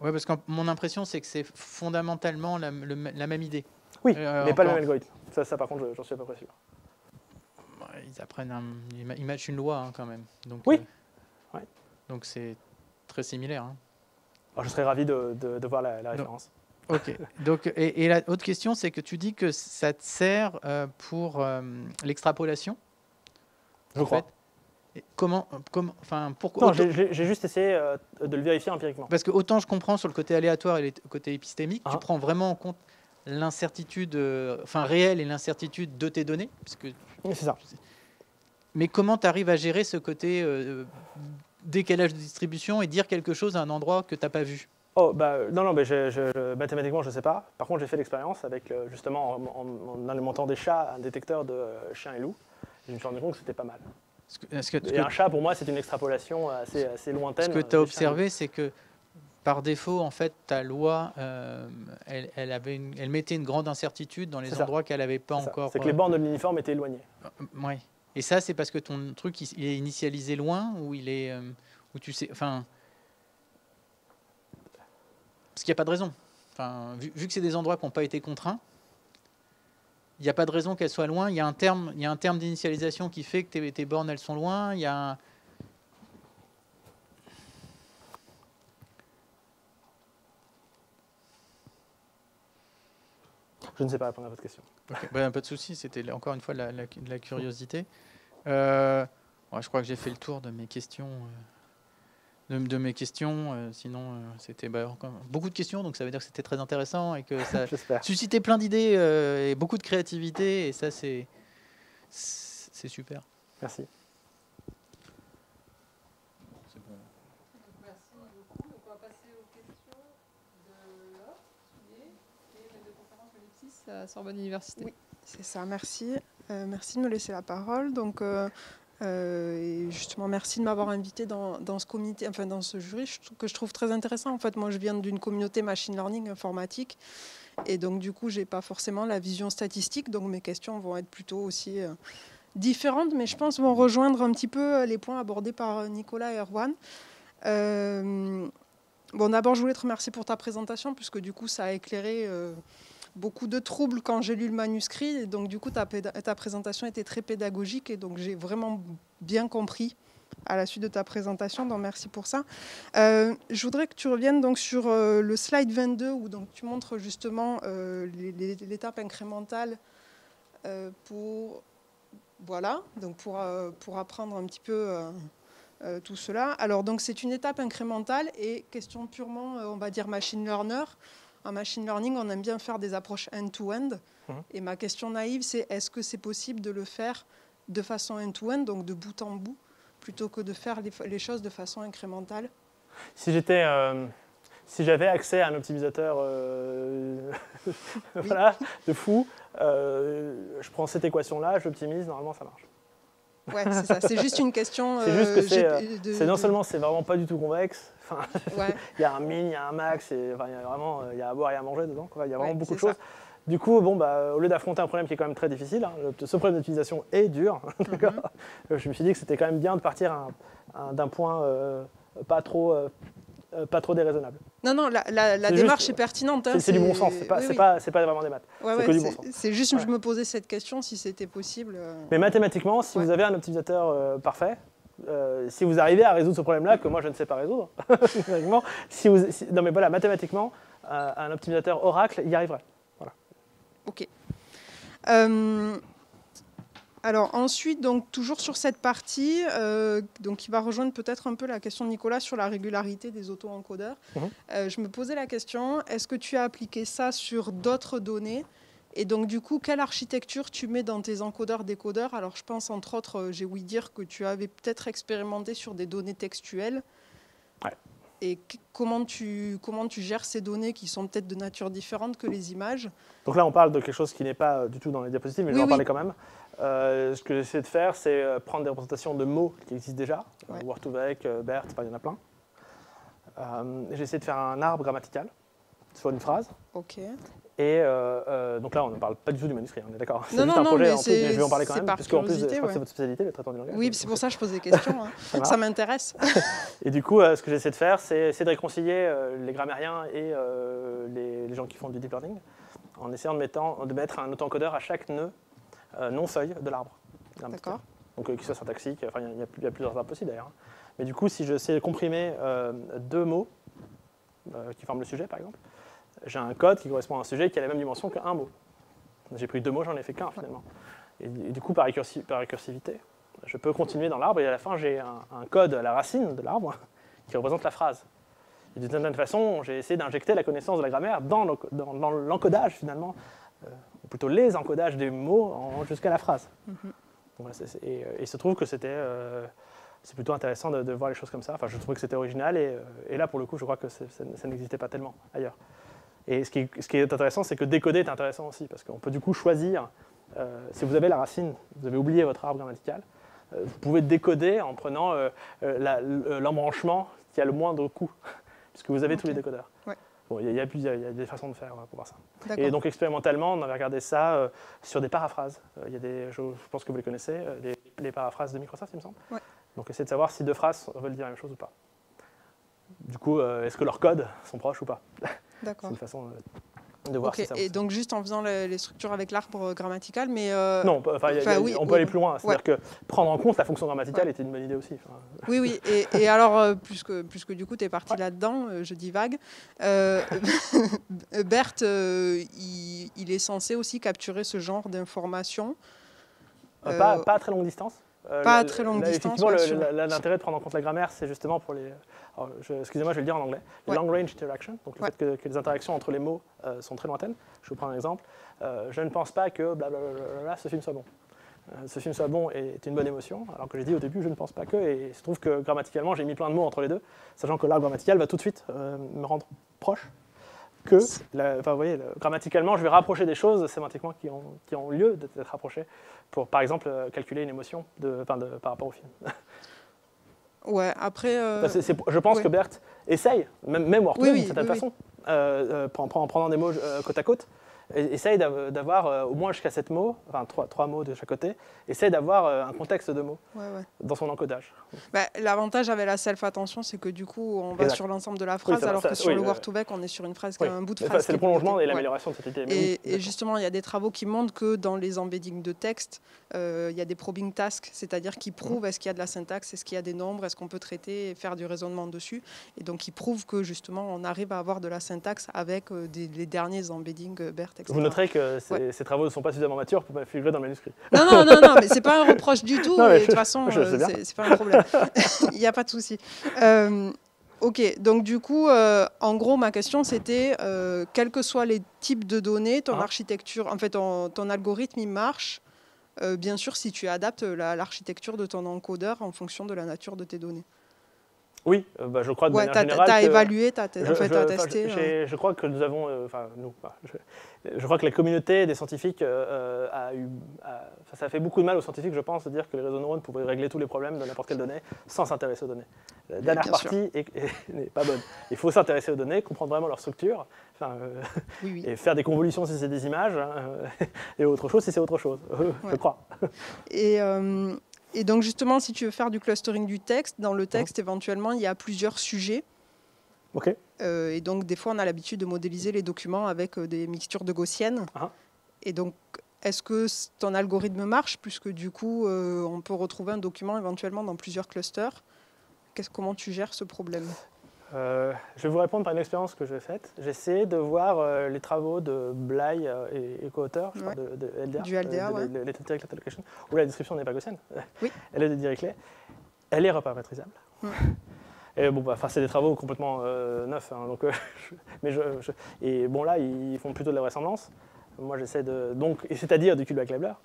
Ouais, parce que mon impression, c'est que c'est fondamentalement la, le, la même idée. Oui, euh, mais pas le encore. même algorithme. Ça, ça par contre, j'en suis à peu près sûr. Ils apprennent, un, ils matchent une loi hein, quand même. Donc, oui. Euh, ouais. Donc c'est très similaire. Hein. Alors, je serais ravi de, de, de voir la, la référence. Donc, ok. Donc, et, et la autre question, c'est que tu dis que ça te sert euh, pour euh, l'extrapolation. Je crois. Fait. Et comment, comment, enfin, pourquoi Non, j'ai juste essayé euh, de le vérifier empiriquement. Parce que autant je comprends sur le côté aléatoire et le côté épistémique, ah. tu prends vraiment en compte l'incertitude, euh, enfin réelle et l'incertitude de tes données. Parce que, oui, c'est ça. Mais comment tu arrives à gérer ce côté euh, décalage de distribution et dire quelque chose à un endroit que tu n'as pas vu? Oh, bah, non, non, mais je, je, mathématiquement, je ne sais pas. Par contre, j'ai fait l'expérience avec, justement, en, en, en alimentant des chats, un détecteur de chiens et loups. Et je me suis rendu compte que c'était pas mal. Est-ce que, est-ce que, et un chat, pour moi, c'est une extrapolation assez, assez lointaine. Ce que tu as observé, c'est que par défaut, en fait, ta loi, euh, elle, elle, avait une, elle mettait une grande incertitude dans les endroits qu'elle n'avait pas encore. C'est que les bornes de l'uniforme étaient éloignées. Euh, oui. Et ça, c'est parce que ton truc, il, il est initialisé loin ou il est, euh, où tu sais, enfin, parce qu'il n'y a pas de raison. Enfin, vu, vu que c'est des endroits qui n'ont pas été contraints, il n'y a pas de raison qu'elles soient loin. Il y a un terme, il y a un terme d'initialisation qui fait que tes, tes bornes, elles sont loin. Il y a un... Je ne sais pas répondre à votre question. Okay. Ben, pas de souci, c'était encore une fois la, la, la curiosité. Euh, ouais, je crois que j'ai fait le tour de mes questions. Euh, de, de mes questions. Euh, sinon, euh, c'était bah, beaucoup de questions, donc ça veut dire que c'était très intéressant et que ça suscitait plein d'idées euh, et beaucoup de créativité. Et ça, c'est c'est super. Merci. À Sorbonne Université. Oui, c'est ça, merci. Euh, merci de me laisser la parole. Donc, euh, euh, et justement, merci de m'avoir invité dans, dans ce comité, enfin dans ce jury que je trouve très intéressant. En fait, moi, je viens d'une communauté machine learning informatique. Et donc, du coup, je n'ai pas forcément la vision statistique. Donc, mes questions vont être plutôt aussi euh, différentes, mais je pense vont rejoindre un petit peu les points abordés par Nicolas et Erwan. Euh, bon, d'abord, je voulais te remercier pour ta présentation, puisque du coup, ça a éclairé... Euh, beaucoup de troubles quand j'ai lu le manuscrit. Et donc, du coup, ta, ta présentation était très pédagogique et donc j'ai vraiment bien compris à la suite de ta présentation. Donc, merci pour ça. Euh, je voudrais que tu reviennes donc sur euh, le slide vingt-deux où donc, tu montres justement euh, l'étape incrémentale euh, pour, voilà, donc pour, euh, pour apprendre un petit peu euh, euh, tout cela. Alors, donc, c'est une étape incrémentale et question purement, euh, on va dire, machine learner. En machine learning, on aime bien faire des approches end-to-end. Mmh. Et ma question naïve, c'est est-ce que c'est possible de le faire de façon end-to-end, donc de bout en bout, plutôt que de faire les, les choses de façon incrémentale? Si j'étais, euh, si j'avais accès à un optimisateur euh, oui. voilà, de fou, euh, je prends cette équation-là, je l'optimise, normalement ça marche. Ouais, c'est ça. C'est juste une question. C'est juste que c'est, euh, de, c'est non de... seulement c'est vraiment pas du tout convexe. Enfin, ouais. Il y a un min, il y a un max, et, enfin, il y a vraiment, il y a à boire et à manger dedans. Quoi. Il y a vraiment ouais, beaucoup de ça. choses. Du coup, bon, bah, au lieu d'affronter un problème qui est quand même très difficile, hein, ce problème d'utilisation est dur. Mm-hmm. Je me suis dit que c'était quand même bien de partir un, un, d'un point euh, pas trop. Euh, Euh, pas trop déraisonnable. Non, non, la, la, la démarche juste, est pertinente. Hein, c'est, c'est du bon sens, c'est pas, oui, c'est oui. pas, c'est pas vraiment des maths. Ouais, c'est ouais, que du c'est, bon sens. C'est juste que ouais. je me posais cette question, si c'était possible. Euh... Mais mathématiquement, si ouais. vous avez un optimisateur euh, parfait, euh, si vous arrivez à résoudre ce problème-là, que moi je ne sais pas résoudre, si vous, si, non mais voilà, mathématiquement, euh, un optimisateur Oracle y arriverait. Voilà. Ok. Euh... Alors ensuite, donc, toujours sur cette partie, euh, donc, qui va rejoindre peut-être un peu la question de Nicolas sur la régularité des auto-encodeurs, mmh. euh, je me posais la question, est-ce que tu as appliqué ça sur d'autres données? Et donc du coup, quelle architecture tu mets dans tes encodeurs-décodeurs? Alors je pense entre autres, euh, j'ai ouï dire que tu avais peut-être expérimenté sur des données textuelles. Ouais. Et comment tu, comment tu gères ces données qui sont peut-être de nature différente que les images? Donc là, on parle de quelque chose qui n'est pas du tout dans les diapositives, mais oui, je vais en oui. parler quand même. Euh, ce que j'essaie de faire, c'est prendre des représentations de mots qui existent déjà. Ouais. Euh, Word2Vec, euh, BERT, il y en a plein. Euh, j'essaie de faire un arbre grammatical sur une phrase. Ok. Et euh, euh, donc là, on ne parle pas du tout du manuscrit, on est d'accord. C'est Non, juste non, un non, projet mais en tout, mais je vais en parler quand c'est même, par parce qu'en plus, je curiosité, crois que ouais. c'est votre spécialité, le traitement du langage. Oui, donc c'est pour ça que je pose des questions. Hein. Ça marche. Ça m'intéresse. Et du coup, euh, ce que j'essaie de faire, c'est essayer de réconcilier euh, les grammairiens et euh, les, les gens qui font du deep learning, en essayant de, mettant, de mettre un autoencodeur à chaque nœud euh, non-feuille de l'arbre. D'accord. Donc euh, qu'il soit syntaxique, enfin il y, y, y a plusieurs arbres possibles d'ailleurs. Mais du coup, si je sais comprimer euh, deux mots euh, qui forment le sujet, par exemple, j'ai un code qui correspond à un sujet qui a la même dimension qu'un mot. J'ai pris deux mots, j'en ai fait qu'un finalement. Et, et du coup, par, récursi par récursivité, je peux continuer dans l'arbre et à la fin, j'ai un, un code à la racine de l'arbre qui représente la phrase. Et d'une certaine façon, j'ai essayé d'injecter la connaissance de la grammaire dans l'encodage finalement, euh, ou plutôt les encodages des mots jusqu'à la phrase. Mm-hmm. Voilà, c est, c est, et, et il se trouve que c'était euh, c'est plutôt intéressant de, de voir les choses comme ça. Enfin, je trouvais que c'était original et, et là, pour le coup, je crois que ça, ça n'existait pas tellement ailleurs. Et ce qui est, ce qui est intéressant, c'est que décoder est intéressant aussi, parce qu'on peut du coup choisir, euh, si vous avez la racine, vous avez oublié votre arbre grammatical, euh, vous pouvez décoder en prenant euh, euh, l'embranchement qui a le moindre coût, puisque vous avez okay. tous les décodeurs. Ouais. Bon, il y, y, y, y a des façons de faire pour voir ça. Et donc expérimentalement, on avait regardé ça euh, sur des paraphrases. Euh, y a des, je, je pense que vous les connaissez, euh, les, les paraphrases de Microsoft, il me semble. Ouais. Donc essayer de savoir si deux phrases veulent dire la même chose ou pas. Du coup, euh, est-ce que leurs codes sont proches ou pas? D'accord. C'est une façon de voir okay. si ça Et donc juste en faisant les, les structures avec l'arbre grammatical, mais... Euh... Non, enfin, y a, y a, oui, on peut oui, aller plus loin. C'est-à-dire ouais. que prendre en compte la fonction grammaticale ouais. était une bonne idée aussi. Enfin... Oui, oui. Et, et alors, euh, puisque, puisque du coup, tu es parti ouais. là-dedans, euh, je divague, euh, Bert, euh, il, il est censé aussi capturer ce genre d'informations. Euh, pas, pas à très longue distance. Euh, pas à très longue là, distance. Effectivement, ouais, l'intérêt de prendre en compte la grammaire, c'est justement pour les... Excusez-moi, je vais le dire en anglais. Les ouais. long range interaction, donc le ouais. fait que, que les interactions entre les mots euh, sont très lointaines. Je vous prends un exemple. Euh, je ne pense pas que blablabla, ce film soit bon. Euh, ce film soit bon est une bonne émotion, alors que j'ai dit au début, je ne pense pas que, et il se trouve que grammaticalement, j'ai mis plein de mots entre les deux, sachant que l'arbre grammatical va tout de suite euh, me rendre proche. Que, la, enfin, vous voyez, le, grammaticalement, je vais rapprocher des choses sémantiquement qui ont, qui ont lieu d'être rapprochées pour, par exemple, euh, calculer une émotion de, enfin, de, par rapport au film. Ouais, après... Euh... Enfin, c est, c est, je pense ouais. que Bert essaye, même, même Word, oui, d'une oui, certaine oui, façon, oui. Euh, euh, en, en prenant des mots euh, côte à côte, essaye d'avoir euh, au moins jusqu'à sept mots, enfin trois, trois mots de chaque côté, essaye d'avoir euh, un contexte de mots ouais, ouais. dans son encodage. Bah, l'avantage avec la self-attention, c'est que du coup, on va exact. sur l'ensemble de la phrase, oui, alors ça, que sur oui, le euh... word-to-back, on est sur une phrase qui oui. a un bout de phrase. C'est le prolongement et ouais. l'amélioration de cette idée. Et, oui, et justement, il y a des travaux qui montrent que dans les embeddings de texte, euh, il y a des probing tasks, c'est-à-dire qui prouvent mmh. est-ce qu'il y a de la syntaxe, est-ce qu'il y a des nombres, est-ce qu'on peut traiter et faire du raisonnement dessus. Et donc, ils prouvent que justement, on arrive à avoir de la syntaxe avec euh, des, les derniers embeddings BERT, et cetera. Vous noterez que ces, ouais. ces travaux ne sont pas suffisamment matures pour figurer dans le manuscrit. Non, non, non, non, mais c'est pas un reproche du tout. Non, et de toute façon, euh, c'est pas un problème. Il n'y a pas de souci. Euh, ok, donc du coup, euh, en gros, ma question c'était, euh, quels que soient les types de données, ton ah. architecture, en fait, ton, ton algorithme, il marche, euh, bien sûr, si tu adaptes l'architecture de ton encodeur en fonction de la nature de tes données. Oui, euh, bah, je crois de ouais, manière générale. Tu as que évalué, tu as, je, en fait, je, as testé. Je, euh... je crois que nous avons, enfin euh, nous, bah, je, je crois que la communauté des scientifiques euh, a eu, a, ça fait beaucoup de mal aux scientifiques, je pense, de dire que les réseaux de neurones pouvaient régler tous les problèmes de n'importe quelle donnée sans s'intéresser aux données. La dernière partie n'est pas bonne. Il faut s'intéresser aux données, comprendre vraiment leur structure, enfin, euh, oui, oui. et faire des convolutions si c'est des images, hein, et autre chose si c'est autre chose, ouais. Je crois. Et euh... Et donc justement, si tu veux faire du clustering du texte, dans le texte, mmh. éventuellement, il y a plusieurs sujets. Okay. Euh, et donc, des fois, on a l'habitude de modéliser les documents avec euh, des mixtures de gaussiennes. Ah. Et donc, est-ce que ton algorithme marche, puisque du coup, euh, on peut retrouver un document éventuellement dans plusieurs clusters? Comment tu gères ce problème? Euh, je vais vous répondre par une expérience que j'ai faite. J'ai essayé de voir euh, les travaux de Blay euh, et, et co-auteurs, ouais. de, de L D A, du L D A, euh, de, ouais. de, de Direct Allocation, où la description n'est pas gaussienne. Oui. Elle est de Dirichlet. Elle est reparamétrisable. Mm. Et bon, bah, c'est des travaux complètement euh, neufs. Hein, donc, euh, je, mais je, je, et bon, là, ils font plutôt de la vraisemblance. Moi, j'essaie de. Donc, c'est-à-dire du Kullback-Leibler.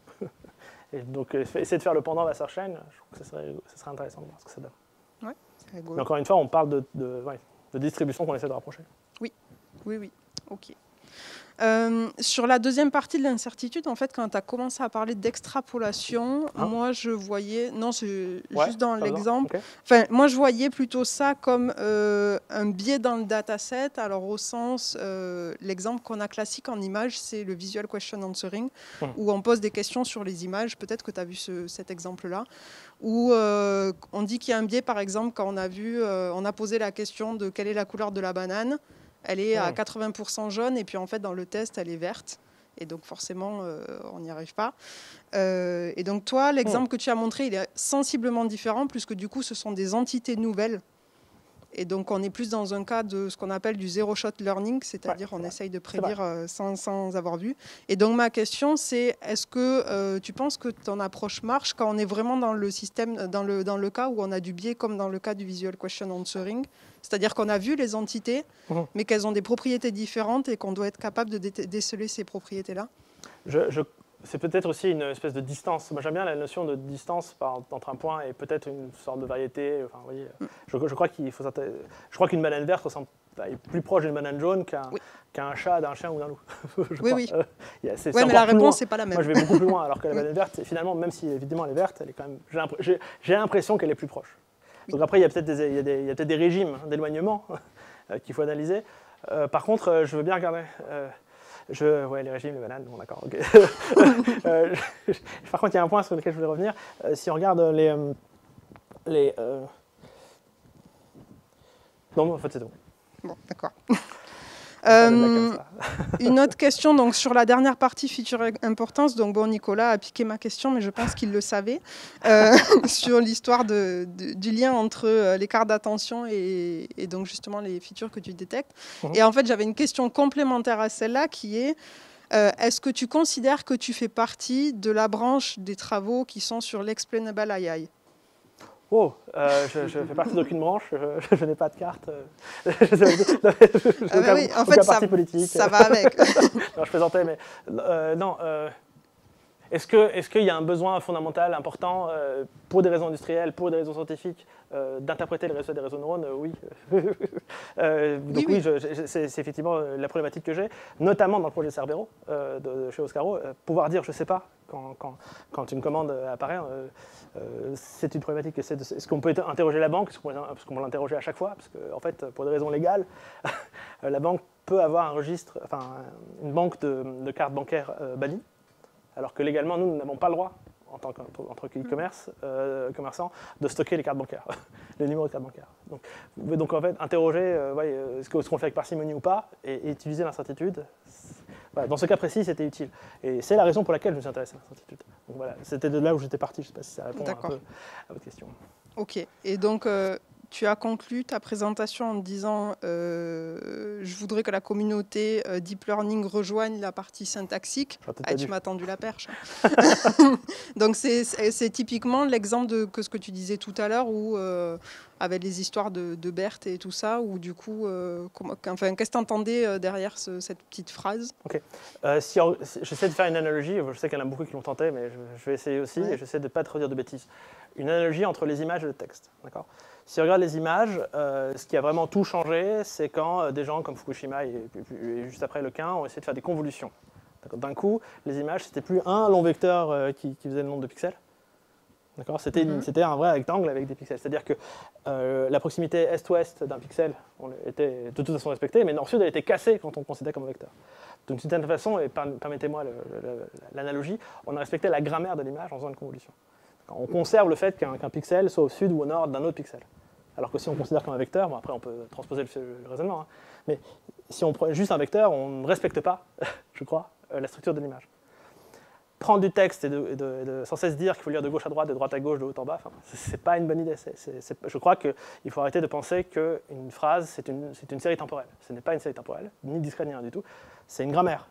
Et donc, essayer de faire le pendant à la search chain, je trouve que ce serait, ce serait intéressant de voir ce que ça donne. Ouais, c'est rigolo. Mais encore une fois, on parle de, de, ouais, de distribution qu'on essaie de rapprocher. Oui, oui, oui. Ok. Euh, sur la deuxième partie de l'incertitude, en fait, quand tu as commencé à parler d'extrapolation, Hein moi je voyais, non, c'est Ouais, juste dans pas besoin. l'exemple, Ok. enfin, moi je voyais plutôt ça comme euh, un biais dans le dataset. Alors au sens, euh, l'exemple qu'on a classique en image, c'est le visual question answering, Hum. où on pose des questions sur les images. Peut-être que tu as vu ce- cet exemple-là, où euh, on dit qu'il y a un biais, par exemple, quand on a vu, euh, on a posé la question de quelle est la couleur de la banane. Elle est à Hmm. quatre-vingts pour cent jaune et puis en fait dans le test elle est verte et donc forcément euh, on n'y arrive pas. Euh, et donc toi l'exemple Hmm. que tu as montré il est sensiblement différent puisque du coup ce sont des entités nouvelles et donc on est plus dans un cas de ce qu'on appelle du zero shot learning, c'est-à-dire Ouais, on c'est essaye de C'est prédire euh, sans, sans avoir vu. Et donc ma question c'est est-ce que euh, tu penses que ton approche marche quand on est vraiment dans le système, dans le, dans le cas où on a du biais comme dans le cas du visual question answering, c'est-à-dire qu'on a vu les entités Mhm. mais qu'elles ont des propriétés différentes et qu'on doit être capable de dé- déceler ces propriétés-là? Je, je- c'est peut-être aussi une espèce de distance. Moi, j'aime bien la notion de distance par, entre un point et peut-être une sorte de variété. Enfin, vous voyez, je, je crois qu'il faut s'intéresser- Je crois qu'une banane verte ressemble, est plus proche d'une banane jaune qu'un Oui. qu'un chat, d'un chien ou d'un loup. Je Oui, crois. oui. Euh, il y a- c'est- Oui, c'est mais la encore plus loin. réponse n'est pas la même. Moi, je vais beaucoup plus loin, alors que la Mm. banane verte, c'est- finalement, même si évidemment elle est verte, elle est quand même. J'ai l'impr- J'ai j'ai l'impression qu'elle est plus proche. Oui. Donc après, il y a peut-être des, il y a des, il y a peut-être des régimes d'éloignement euh, qu'il faut analyser. Euh, par contre, euh, je veux bien regarder. euh, je, ouais, les régimes, les bananes, bon d'accord. ok. Euh, je- je- par contre, il y a un point sur lequel je voulais revenir. Euh, si on regarde les. euh, les euh, Non, non, en fait, c'est tout. Bon, d'accord. On va faire des blagues Euh, comme ça. Une autre question donc, sur la dernière partie feature importance. Donc, bon, Nicolas a piqué ma question, mais je pense qu'il le savait, euh, sur l'histoire de, de- du lien entre euh, l'écart d'attention et, et donc justement les features que tu détectes. Mhm. Et en fait, j'avais une question complémentaire à celle-là qui est euh, est-ce que tu considères que tu fais partie de la branche des travaux qui sont sur l'explainable A I? Oh, euh, je, je fais partie d'aucune branche, je, je n'ai pas de carte. euh, je sais pas, je- je- Ah bah aucun, oui, en aucun fait, ça, parti politique. ça va avec. Non, je plaisantais, mais euh, non. euh, est-ce que, est-ce qu'il y a un besoin fondamental, important, euh, pour des raisons industrielles, pour des raisons scientifiques, euh, d'interpréter le réseau des réseaux de neurones? Euh, Oui. Euh, donc Oui, oui, oui. je- je- c'est, c'est effectivement euh, la problématique que j'ai, notamment dans le projet Cerbero euh, de, de chez Oscaro. Euh, pouvoir dire, je ne sais pas, quand, quand, quand une commande apparaît, euh, euh, c'est une problématique. C'est de- est-ce qu'on peut interroger la banque? Est-ce qu'on peut, est-ce qu'on peut l'interroger à chaque fois? Parce qu'en en fait, pour des raisons légales, la banque peut avoir un registre, enfin, une banque de, de cartes bancaires euh, bannies. Alors que légalement, nous, nous n'avons pas le droit, en tant qu'e-commerce, euh, commerçant, de stocker les cartes bancaires, les numéros de cartes bancaires. Donc, vous pouvez donc en fait interroger, euh, ouais, euh, est-ce qu'on le fait avec parcimonie ou pas, et, et utiliser l'incertitude. Voilà, dans ce cas précis, c'était utile. Et c'est la raison pour laquelle je me suis intéressé à l'incertitude. Donc voilà, c'était de là où j'étais parti. Je ne sais pas si ça répond un D'accord. peu à votre question. Ok. Et donc, euh, tu as conclu ta présentation en disant euh, je voudrais que la communauté euh, Deep Learning rejoigne la partie syntaxique. J'aurais peut-être Ah, pas tu dû. m'as tendu la perche. Donc, c'est- c'est c'est typiquement l'exemple de que ce que tu disais tout à l'heure, où, euh, avec les histoires de, de Berthe et tout ça, où du coup, euh, comment- enfin, qu'est-ce que tu entendais derrière ce- cette petite phrase? Euh, si on- si- j'essaie de faire une analogie, je sais qu'il y en a beaucoup qui l'ont tenté, mais je, je vais essayer aussi, Ouais. et j'essaie de ne pas trop dire de bêtises. Une analogie entre les images et le texte. D'accord ? Si on regarde les images, euh, ce qui a vraiment tout changé, c'est quand euh, des gens comme Fukushima et, et- et juste après le Quin ont essayé de faire des convolutions. D'accord ? D'un coup, les images, c'était plus un long vecteur euh, qui, qui faisait le nombre de pixels. D'accord ? C'était, Mhm. c'était un vrai rectangle avec des pixels. C'est-à-dire que euh, la proximité est-ouest d'un pixel on était de toute façon respectée, mais nord-sud, elle était cassée quand on considérait comme un vecteur. Donc, d'une certaine façon, et par- permettez-moi le- le- l'analogie, on a respecté la grammaire de l'image en faisant une convolution. On conserve le fait qu'un, qu'un pixel soit au sud ou au nord d'un autre pixel. Alors que si on considère comme un vecteur, bon après on peut transposer le, le raisonnement, hein, mais si on prend juste un vecteur, on ne respecte pas, je crois, euh, la structure de l'image. Prendre du texte et, de, et de- et de sans cesse dire qu'il faut lire de gauche à droite, de droite à gauche, de haut en bas, enfin, c'est, c'est pas une bonne idée. C'est, c'est, c'est, je crois qu'il faut arrêter de penser qu'une phrase, c'est une, c'est une série temporelle. Ce n'est pas une série temporelle, ni discrète, ni rien du tout. C'est une grammaire.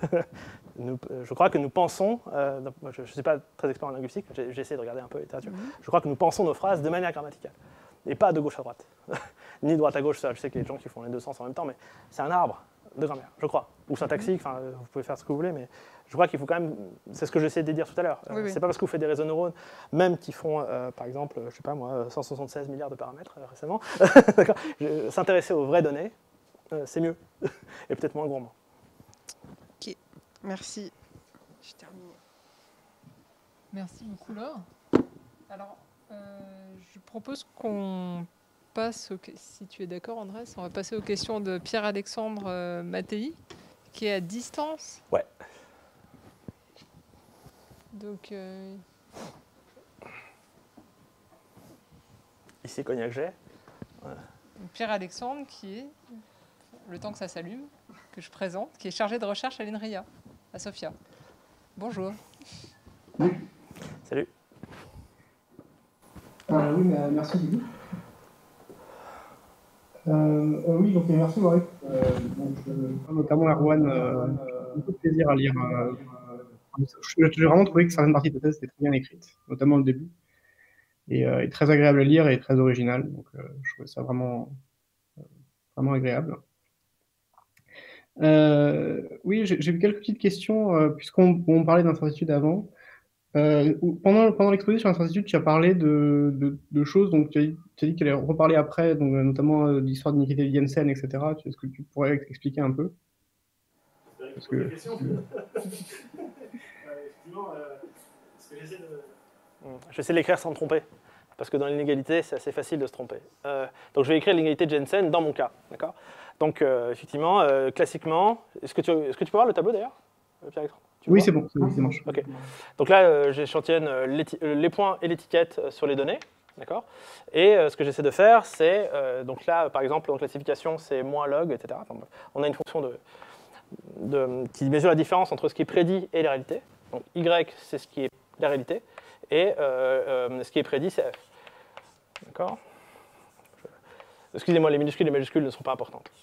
Nous, euh, je crois que nous pensons, euh, donc, moi, je ne suis pas très expert en linguistique, j'ai, j'ai essayé de regarder un peu la littérature, Mhm. je crois que nous pensons nos phrases de manière grammaticale, et pas de gauche à droite, ni de droite à gauche, ça, je sais qu'il y a des gens qui font les deux sens en même temps, mais c'est un arbre de grammaire, je crois, ou syntaxique, enfin, euh, vous pouvez faire ce que vous voulez, mais je crois qu'il faut quand même, c'est ce que j'essaie de dire tout à l'heure, euh, Oui, oui. c'est pas parce que vous faites des réseaux neurones, même qui font, euh, par exemple, je sais pas moi, cent soixante-seize milliards de paramètres euh, récemment, d'accord, je- s'intéresser aux vraies données, euh, c'est mieux, et peut-être moins gourmand. Merci. J'ai terminé. Merci beaucoup, Laure. Alors, euh, je propose qu'on passe, aux... si tu es d'accord, Andrés, on va passer aux questions de Pierre-Alexandre euh, Mattei, qui est à distance. Ouais. Donc, euh... ici, Cognac G. Ouais. Pierre-Alexandre, qui est, le temps que ça s'allume, que je présente, qui est chargé de recherche à l'INRIA, à Sofia. Bonjour. Oui. Salut. Euh, oui, bah, merci beaucoup. Euh, euh, oui, donc merci Warwick. Euh, donc, euh, notamment Erwan, euh, beaucoup de plaisir à lire. Euh, J'ai vraiment trouvé que certaines parties de thèse étaient très bien écrites, notamment le début, et, euh, et très agréable à lire et très original. Donc, euh, je trouvais ça vraiment, vraiment agréable. Euh, oui, j'ai eu quelques petites questions, euh, puisqu'on on parlait d'incertitude avant. Euh, pendant pendant l'exposé sur l'incertitude, tu as parlé de, de, de choses, donc tu as dit, tu as dit qu'elle allait reparler après, donc, notamment euh, de l'histoire d'Iniquité de Jensen, et cetera. Est-ce que tu pourrais expliquer un peu? Parce que... Je vais essayer de l'écrire sans me tromper, parce que dans l'inégalité, c'est assez facile de se tromper. Euh, donc je vais écrire l'inégalité de Jensen dans mon cas, d'accord? Donc euh, effectivement, euh, classiquement, est-ce que, tu, est-ce que tu peux voir le tableau d'ailleurs, Pierre-Alexandre? Oui, c'est bon, c'est bon, c'est bon. Ok. Donc là, euh, j'échantillonne euh, les points et l'étiquette sur les données, d'accord? Et euh, ce que j'essaie de faire, c'est, euh, donc là, par exemple, en classification, c'est moins log, et cetera. Enfin, on a une fonction de, de, qui mesure la différence entre ce qui est prédit et la réalité. Donc Y, c'est ce qui est la réalité, et euh, euh, ce qui est prédit, c'est F. D'accord? Excusez-moi, les minuscules et les majuscules ne sont pas importantes.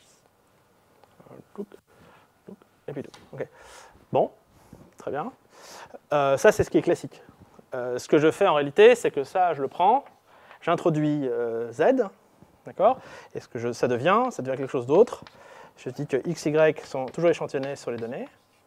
Et puis tout. Ok. Bon, très bien. Euh, ça, c'est ce qui est classique. Euh, ce que je fais en réalité, c'est que ça, je le prends, j'introduis euh, Z, d'accord? Et ce que je, ça devient, ça devient quelque chose d'autre. Je dis que X, Y sont toujours échantillonnés sur les données.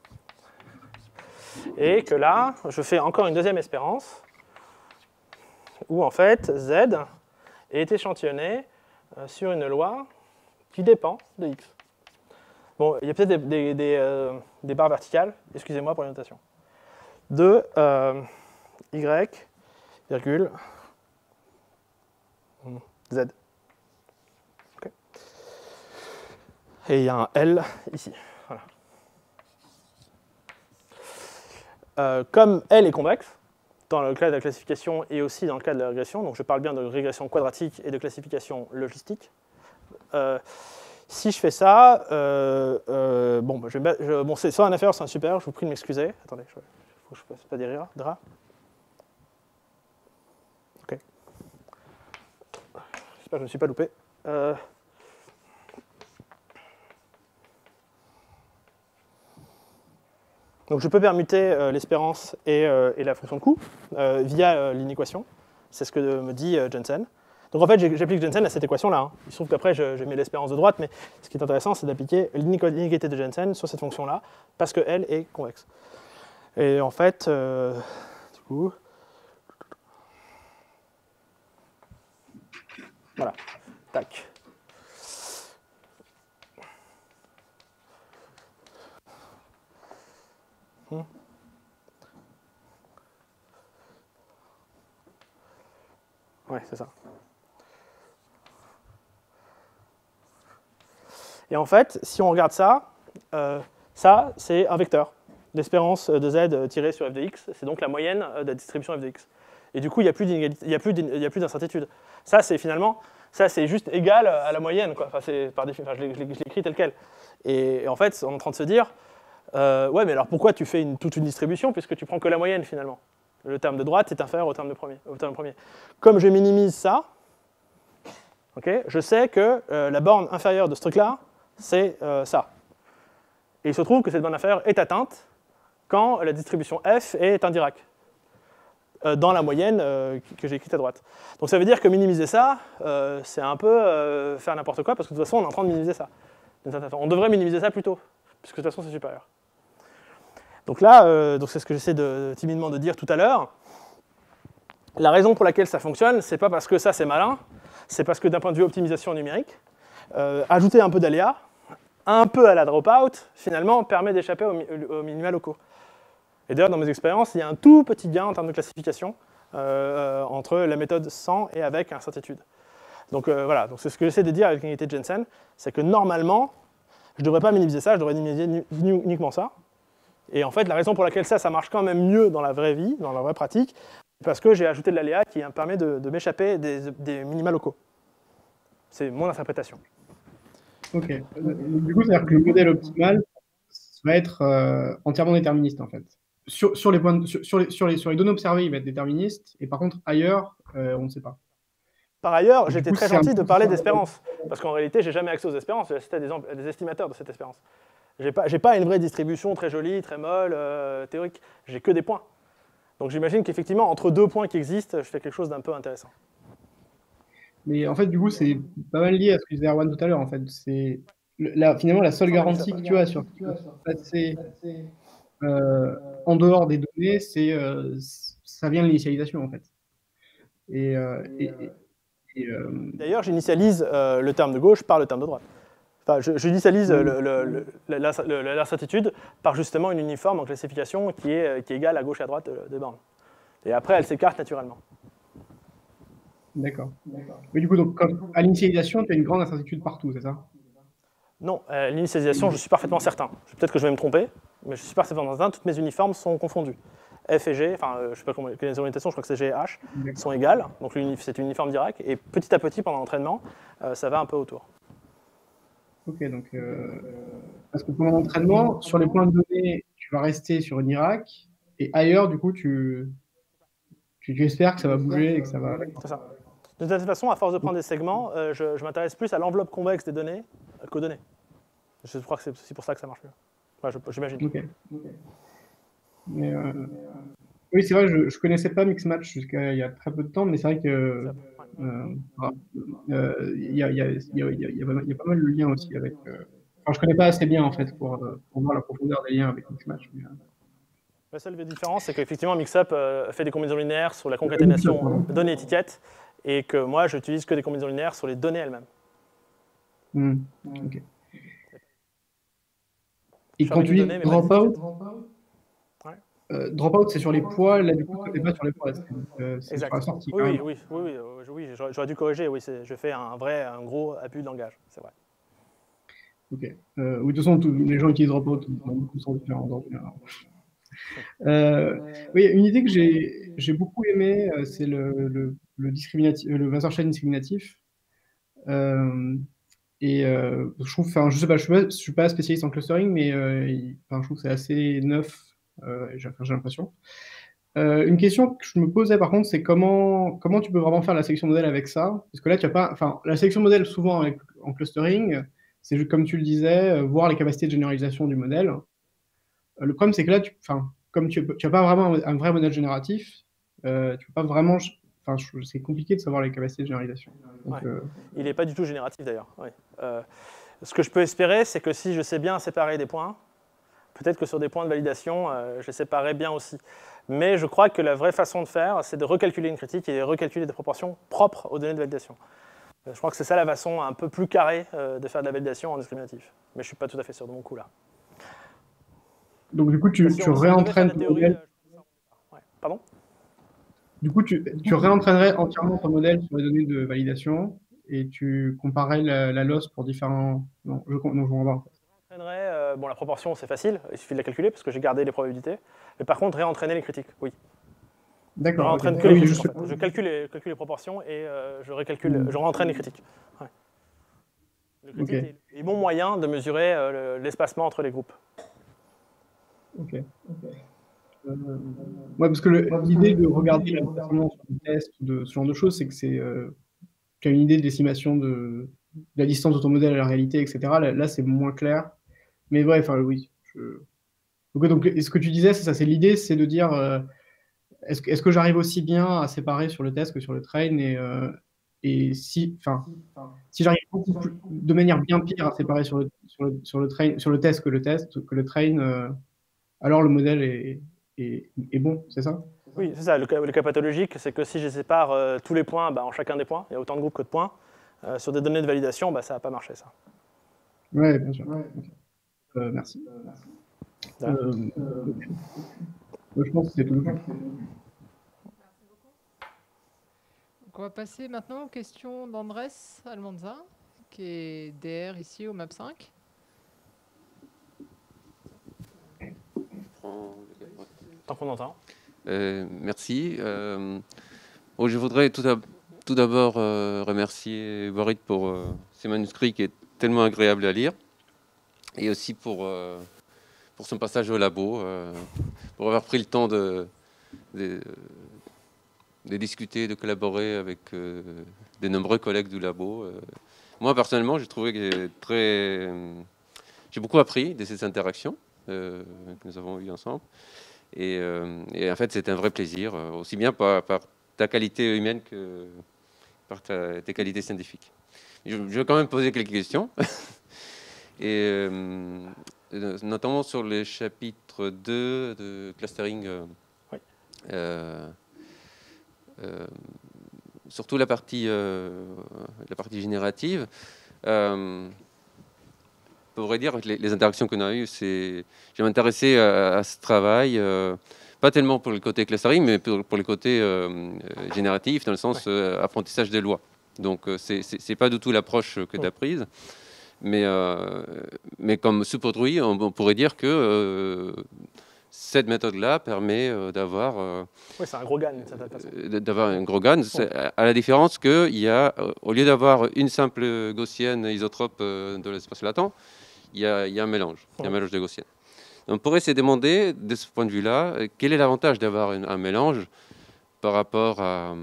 Et que là, je fais encore une deuxième espérance, où en fait, Z est échantillonné euh, sur une loi qui dépend de X. Bon, il y a peut-être des, des, des, euh, des barres verticales, excusez-moi pour la notation. De euh, Y, virgule, Z. Okay. Et il y a un L ici. Voilà. Euh, comme L est convexe, dans le cas de la classification et aussi dans le cas de la régression, donc je parle bien de régression quadratique et de classification logistique, euh, si je fais ça, euh, euh, bon, bah, je vais, je, bon c'est soit un inférieur, soit un supérieur, je vous prie de m'excuser. Attendez, il faut que je fasse pas des rires. Dra. Ok. J'espère que je ne me suis pas loupé. Euh... Donc je peux permuter euh, l'espérance et, euh, et la fonction de coût euh, via euh, l'inéquation. C'est ce que me dit euh, Jensen. Donc en fait, j'applique Jensen à cette équation-là. Hein. Il se trouve qu'après, j'ai mis l'espérance de droite, mais ce qui est intéressant, c'est d'appliquer l'inégalité de Jensen sur cette fonction-là, parce qu'elle est convexe. Et en fait, euh, du coup... Voilà. Tac. Hmm. Ouais, c'est ça. Et en fait, si on regarde ça, euh, ça, c'est un vecteur. L'espérance de Z tirée sur f de x, c'est donc la moyenne de la distribution f de x. Et du coup, il n'y a plus d'inégalité, il n'y a plus, il y a plus d'incertitude. Ça, c'est finalement, ça, c'est juste égal à la moyenne, quoi. Enfin, c'est par définition, enfin, je l'écris tel quel. Et, et en fait, on est en train de se dire, euh, ouais, mais alors pourquoi tu fais une, toute une distribution puisque tu prends que la moyenne finalement? Le terme de droite est inférieur au terme de premier. Au terme premier. Comme je minimise ça, okay, je sais que euh, la borne inférieure de ce truc-là, c'est euh, ça. Et il se trouve que cette borne inférieure est atteinte quand la distribution f est un Dirac, euh, dans la moyenne euh, que j'ai écrite à droite. Donc ça veut dire que minimiser ça, euh, c'est un peu euh, faire n'importe quoi, parce que de toute façon, on est en train de minimiser ça. On devrait minimiser ça plus tôt, puisque de toute façon, c'est supérieur. Donc là, euh, donc c'est ce que j'essaie de, timidement de dire tout à l'heure. La raison pour laquelle ça fonctionne, c'est pas parce que ça c'est malin, c'est parce que d'un point de vue optimisation numérique, euh, ajouter un peu d'aléa, un peu à la dropout, finalement, permet d'échapper aux, aux minima locaux. Et d'ailleurs, dans mes expériences, il y a un tout petit gain en termes de classification euh, entre la méthode sans et avec incertitude. Donc euh, voilà, donc c'est ce que j'essaie de dire avec l'unité de Jensen, c'est que normalement, je ne devrais pas minimiser ça, je devrais minimiser uniquement ça. Et en fait, la raison pour laquelle ça, ça marche quand même mieux dans la vraie vie, dans la vraie pratique, c'est parce que j'ai ajouté de l'aléa qui me permet de, de m'échapper des, des minima locaux. C'est mon interprétation. Ok. Du coup, c'est-à-dire que le modèle optimal va être euh, entièrement déterministe, en fait. Sur, sur, les points de, sur, sur, les, sur, les, sur les données observées, il va être déterministe, et par contre, ailleurs, euh, on ne sait pas. Par ailleurs, j'étais très gentil de parler un... d'espérance, parce qu'en réalité, j'ai jamais accès aux espérances, j'ai assisté à des, à des estimateurs de cette espérance. J'ai pas, j'ai pas une vraie distribution très jolie, très molle, euh, théorique, j'ai que des points. Donc j'imagine qu'effectivement, entre deux points qui existent, je fais quelque chose d'un peu intéressant. Mais en fait, du coup, c'est pas mal lié à ce que disait Erwan tout à l'heure, en fait. C'est la, finalement la seule garantie que tu as sur passer euh, en dehors des données, c'est euh, ça vient de l'initialisation, en fait. Et, euh, et, et euh... D'ailleurs, j'initialise euh, le terme de gauche par le terme de droite. Enfin, je, je initialise mmh. l'incertitude par justement une uniforme en classification qui est, qui est égale à gauche et à droite des bornes. Et après, elle s'écarte naturellement. D'accord. Mais du coup, donc, comme à l'initialisation, tu as une grande incertitude partout, c'est ça? Non, à l'initialisation, je suis parfaitement certain. Peut-être que je vais me tromper, mais je suis parfaitement certain. Toutes mes uniformes sont confondues. F et G, enfin, je ne sais pas comment, quelles les orientations, je crois que c'est G et H, sont égales. Donc, c'est une uniforme directe. Et petit à petit, pendant l'entraînement, euh, ça va un peu autour. Ok, donc, euh, parce que pendant l'entraînement, sur les points de données, tu vas rester sur une Irak, et ailleurs, du coup, tu, tu, tu espères que ça va bouger et que ça va... C'est ça. De toute façon, à force de prendre des segments, euh, je, je m'intéresse plus à l'enveloppe convexe des données qu'aux données. Je crois que c'est aussi pour ça que ça marche mieux. Enfin, j'imagine. Ok. Mais, euh, oui, c'est vrai, je ne connaissais pas Mixmatch jusqu'à il y a très peu de temps, mais c'est vrai que euh, euh, il y, a, y, a, y, a, y, a, y a pas mal de liens aussi avec. Euh... Enfin, je ne connais pas assez bien en fait pour, pour voir la profondeur des liens avec Mixmatch. Mais... La seule différence, c'est qu'effectivement, Mixup euh, fait des combinaisons linéaires sur la concaténation de données étiquettes, et que moi, j'utilise que des combinaisons linéaires sur les données elles-mêmes. Mmh. Okay. Et quand tu dis dropout, ouais. euh, dropout c'est sur les poids, là du coup tu n'es pas sur les poids, euh, c'est sur la sortie. Oui, oui, oui, oui, oui, oui, oui j'aurais dû corriger, oui, je fais un vrai, un gros abus de langage, c'est vrai. Ok, euh, oui, de toute façon, tous les gens qui utilisent dropout ont beaucoup de sens différents. Euh, oui, une idée que j'ai beaucoup aimée, c'est le, le, le, discriminatif, le Wasser chain discriminatif. Euh, Et euh, je trouve, enfin, je sais pas, je suis pas, je suis pas spécialiste en clustering, mais euh, il, enfin, je trouve que c'est assez neuf. Euh, j'ai l'impression. Euh, une question que je me posais par contre, c'est comment comment tu peux vraiment faire la sélection modèle avec ça? Parce que là, tu as pas, enfin, la sélection modèle souvent avec, en clustering, c'est comme tu le disais, voir les capacités de généralisation du modèle. Euh, le problème, c'est que là, tu, enfin, comme tu n'as pas vraiment un, un vrai modèle génératif, euh, tu peux pas vraiment. Enfin, c'est compliqué de savoir les capacités de généralisation. Donc, ouais. euh... Il n'est pas du tout génératif d'ailleurs. Ouais. Euh, ce que je peux espérer, c'est que si je sais bien séparer des points, peut-être que sur des points de validation, euh, je les séparerai bien aussi. Mais je crois que la vraie façon de faire, c'est de recalculer une critique et de recalculer des proportions propres aux données de validation. Je crois que c'est ça la façon un peu plus carrée euh, de faire de la validation en discriminatif. Mais je ne suis pas tout à fait sûr de mon coup là. Donc du coup, tu, si tu on, réentraînes si ton modèle. Ouais. Pardon ? Du coup, tu, tu réentraînerais entièrement ton modèle sur les données de validation et tu comparais la, la loss pour différents... Non, je ne comprends pas. Je réentraînerais, euh, bon, la proportion, c'est facile, il suffit de la calculer parce que j'ai gardé les probabilités. Mais par contre, réentraîner les critiques, oui. D'accord. Je réentraîne okay. que les oui, critiques, je, en fait. je, calcule les, calcule les proportions et euh, je, récalcule, je réentraîne les critiques. Ouais. Le critique okay. est le bon moyen de mesurer euh, l'espacement entre les groupes. Ok. okay. Euh, ouais, parce que l'idée de regarder la performance du test, de ce genre de choses, c'est que c'est euh, tu as une idée de l'estimation de, de la distance de ton modèle à la réalité, et cetera. Là, là c'est moins clair. Mais bref, enfin, oui. Je... Donc, donc, ce que tu disais, c'est ça, c'est l'idée, c'est de dire euh, est-ce que, est-ce que j'arrive aussi bien à séparer sur le test que sur le train et, euh, et si, enfin, si j'arrive beaucoup plus, de manière bien pire à séparer sur le, sur le, sur le, train, sur le test que le test, que le train, euh, alors le modèle est, est, est bon, c'est ça? Oui, c'est ça. Le cas, le cas pathologique, c'est que si je sépare euh, tous les points bah, en chacun des points, il y a autant de groupes que de points, euh, sur des données de validation, bah, ça n'a pas marché, ça. Oui, bien sûr. Ouais. Euh, merci. Ouais. Euh, euh, je pense que c'est tout. Donc on va passer maintenant aux questions d'Andrés Almanza, qui est D R ici au MAP cinq. Tant qu'on entend. Euh, merci. Euh, bon, je voudrais tout, tout d'abord euh, remercier Warit pour euh, ces manuscrits qui est tellement agréable à lire, et aussi pour, euh, pour son passage au labo, euh, pour avoir pris le temps de, de, de discuter, de collaborer avec euh, de nombreux collègues du labo. Euh, moi, personnellement, j'ai trouvé que très... J'ai beaucoup appris de ces interactions euh, que nous avons eues ensemble. Et, euh, et en fait, c'est un vrai plaisir, euh, aussi bien par, par ta qualité humaine que par ta, tes qualités scientifiques. Je, je vais quand même poser quelques questions, et euh, notamment sur le chapitre deux de clustering, euh, oui. euh, euh, surtout la partie, euh, la partie générative. Euh, Je pourrais dire que les, les interactions qu'on a eues, c'est, je m'intéressais à, à ce travail, euh, pas tellement pour le côté clustering, mais pour, pour le côté euh, euh, génératif, dans le sens euh, apprentissage des lois. Donc, euh, c'est, c'est, c'est pas du tout l'approche que tu as prise, mais, euh, mais comme sous-produit, on, on pourrait dire que euh, cette méthode-là permet euh, d'avoir, euh, oui, c'est un gros gain, cette façon. Euh, d'avoir un gros gain, ouais. À la différence qu'il y a, euh, au lieu d'avoir une simple gaussienne isotrope euh, de l'espace latent, il y, a, il y a un mélange, il y a un mélange de gaussiennes. On pourrait se demander, de ce point de vue-là, quel est l'avantage d'avoir un, un mélange par rapport à,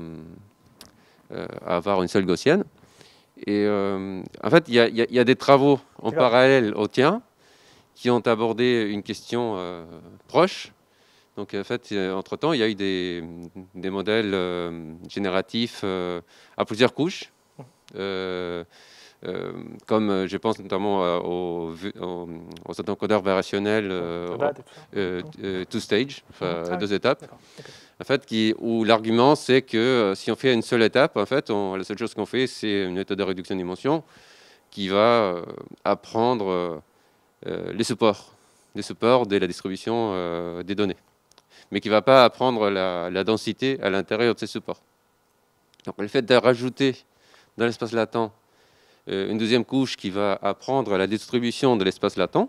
euh, à avoir une seule gaussienne. Et euh, en fait, il y, a, il y a des travaux en parallèle au tien qui ont abordé une question euh, proche. Donc en fait, entre-temps, il y a eu des, des modèles euh, génératifs euh, à plusieurs couches. Euh, Euh, comme je pense notamment euh, aux, aux, aux autoencodeurs variationnels euh, euh, euh, two stage, enfin ah, deux étapes, okay. En fait, qui, où l'argument c'est que euh, si on fait une seule étape, en fait, on, la seule chose qu'on fait, c'est une méthode de réduction de dimension qui va euh, apprendre euh, les supports, les supports de la distribution euh, des données, mais qui ne va pas apprendre la, la densité à l'intérieur de ces supports. Donc, le fait de rajouter dans l'espace latent une deuxième couche qui va apprendre la distribution de l'espace latent.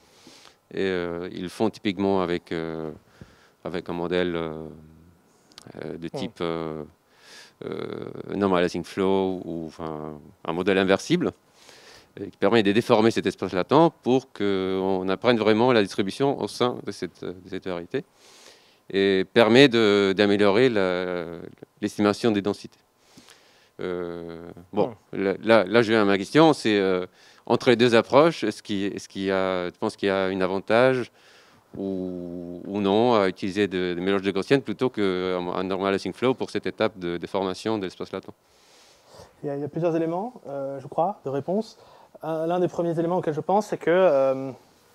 Et euh, ils le font typiquement avec, euh, avec un modèle euh, de type euh, euh, normalizing flow ou enfin, un modèle inversible qui permet de déformer cet espace latent pour qu'on apprenne vraiment la distribution au sein de cette, de cette variété et permet de, d'améliorer l'estimation des densités. Euh, bon, là, là, je viens à ma question, c'est euh, entre les deux approches, est-ce qu'il, est-ce qu'il y a, tu penses qu'il y a un avantage ou, ou non à utiliser des de mélanges de gaussiennes plutôt qu'un normalizing flow pour cette étape de, de formation de l'espace latent? Il y a, il y a plusieurs éléments, euh, je crois, de réponse. Un, l'un des premiers éléments auxquels je pense, c'est que euh,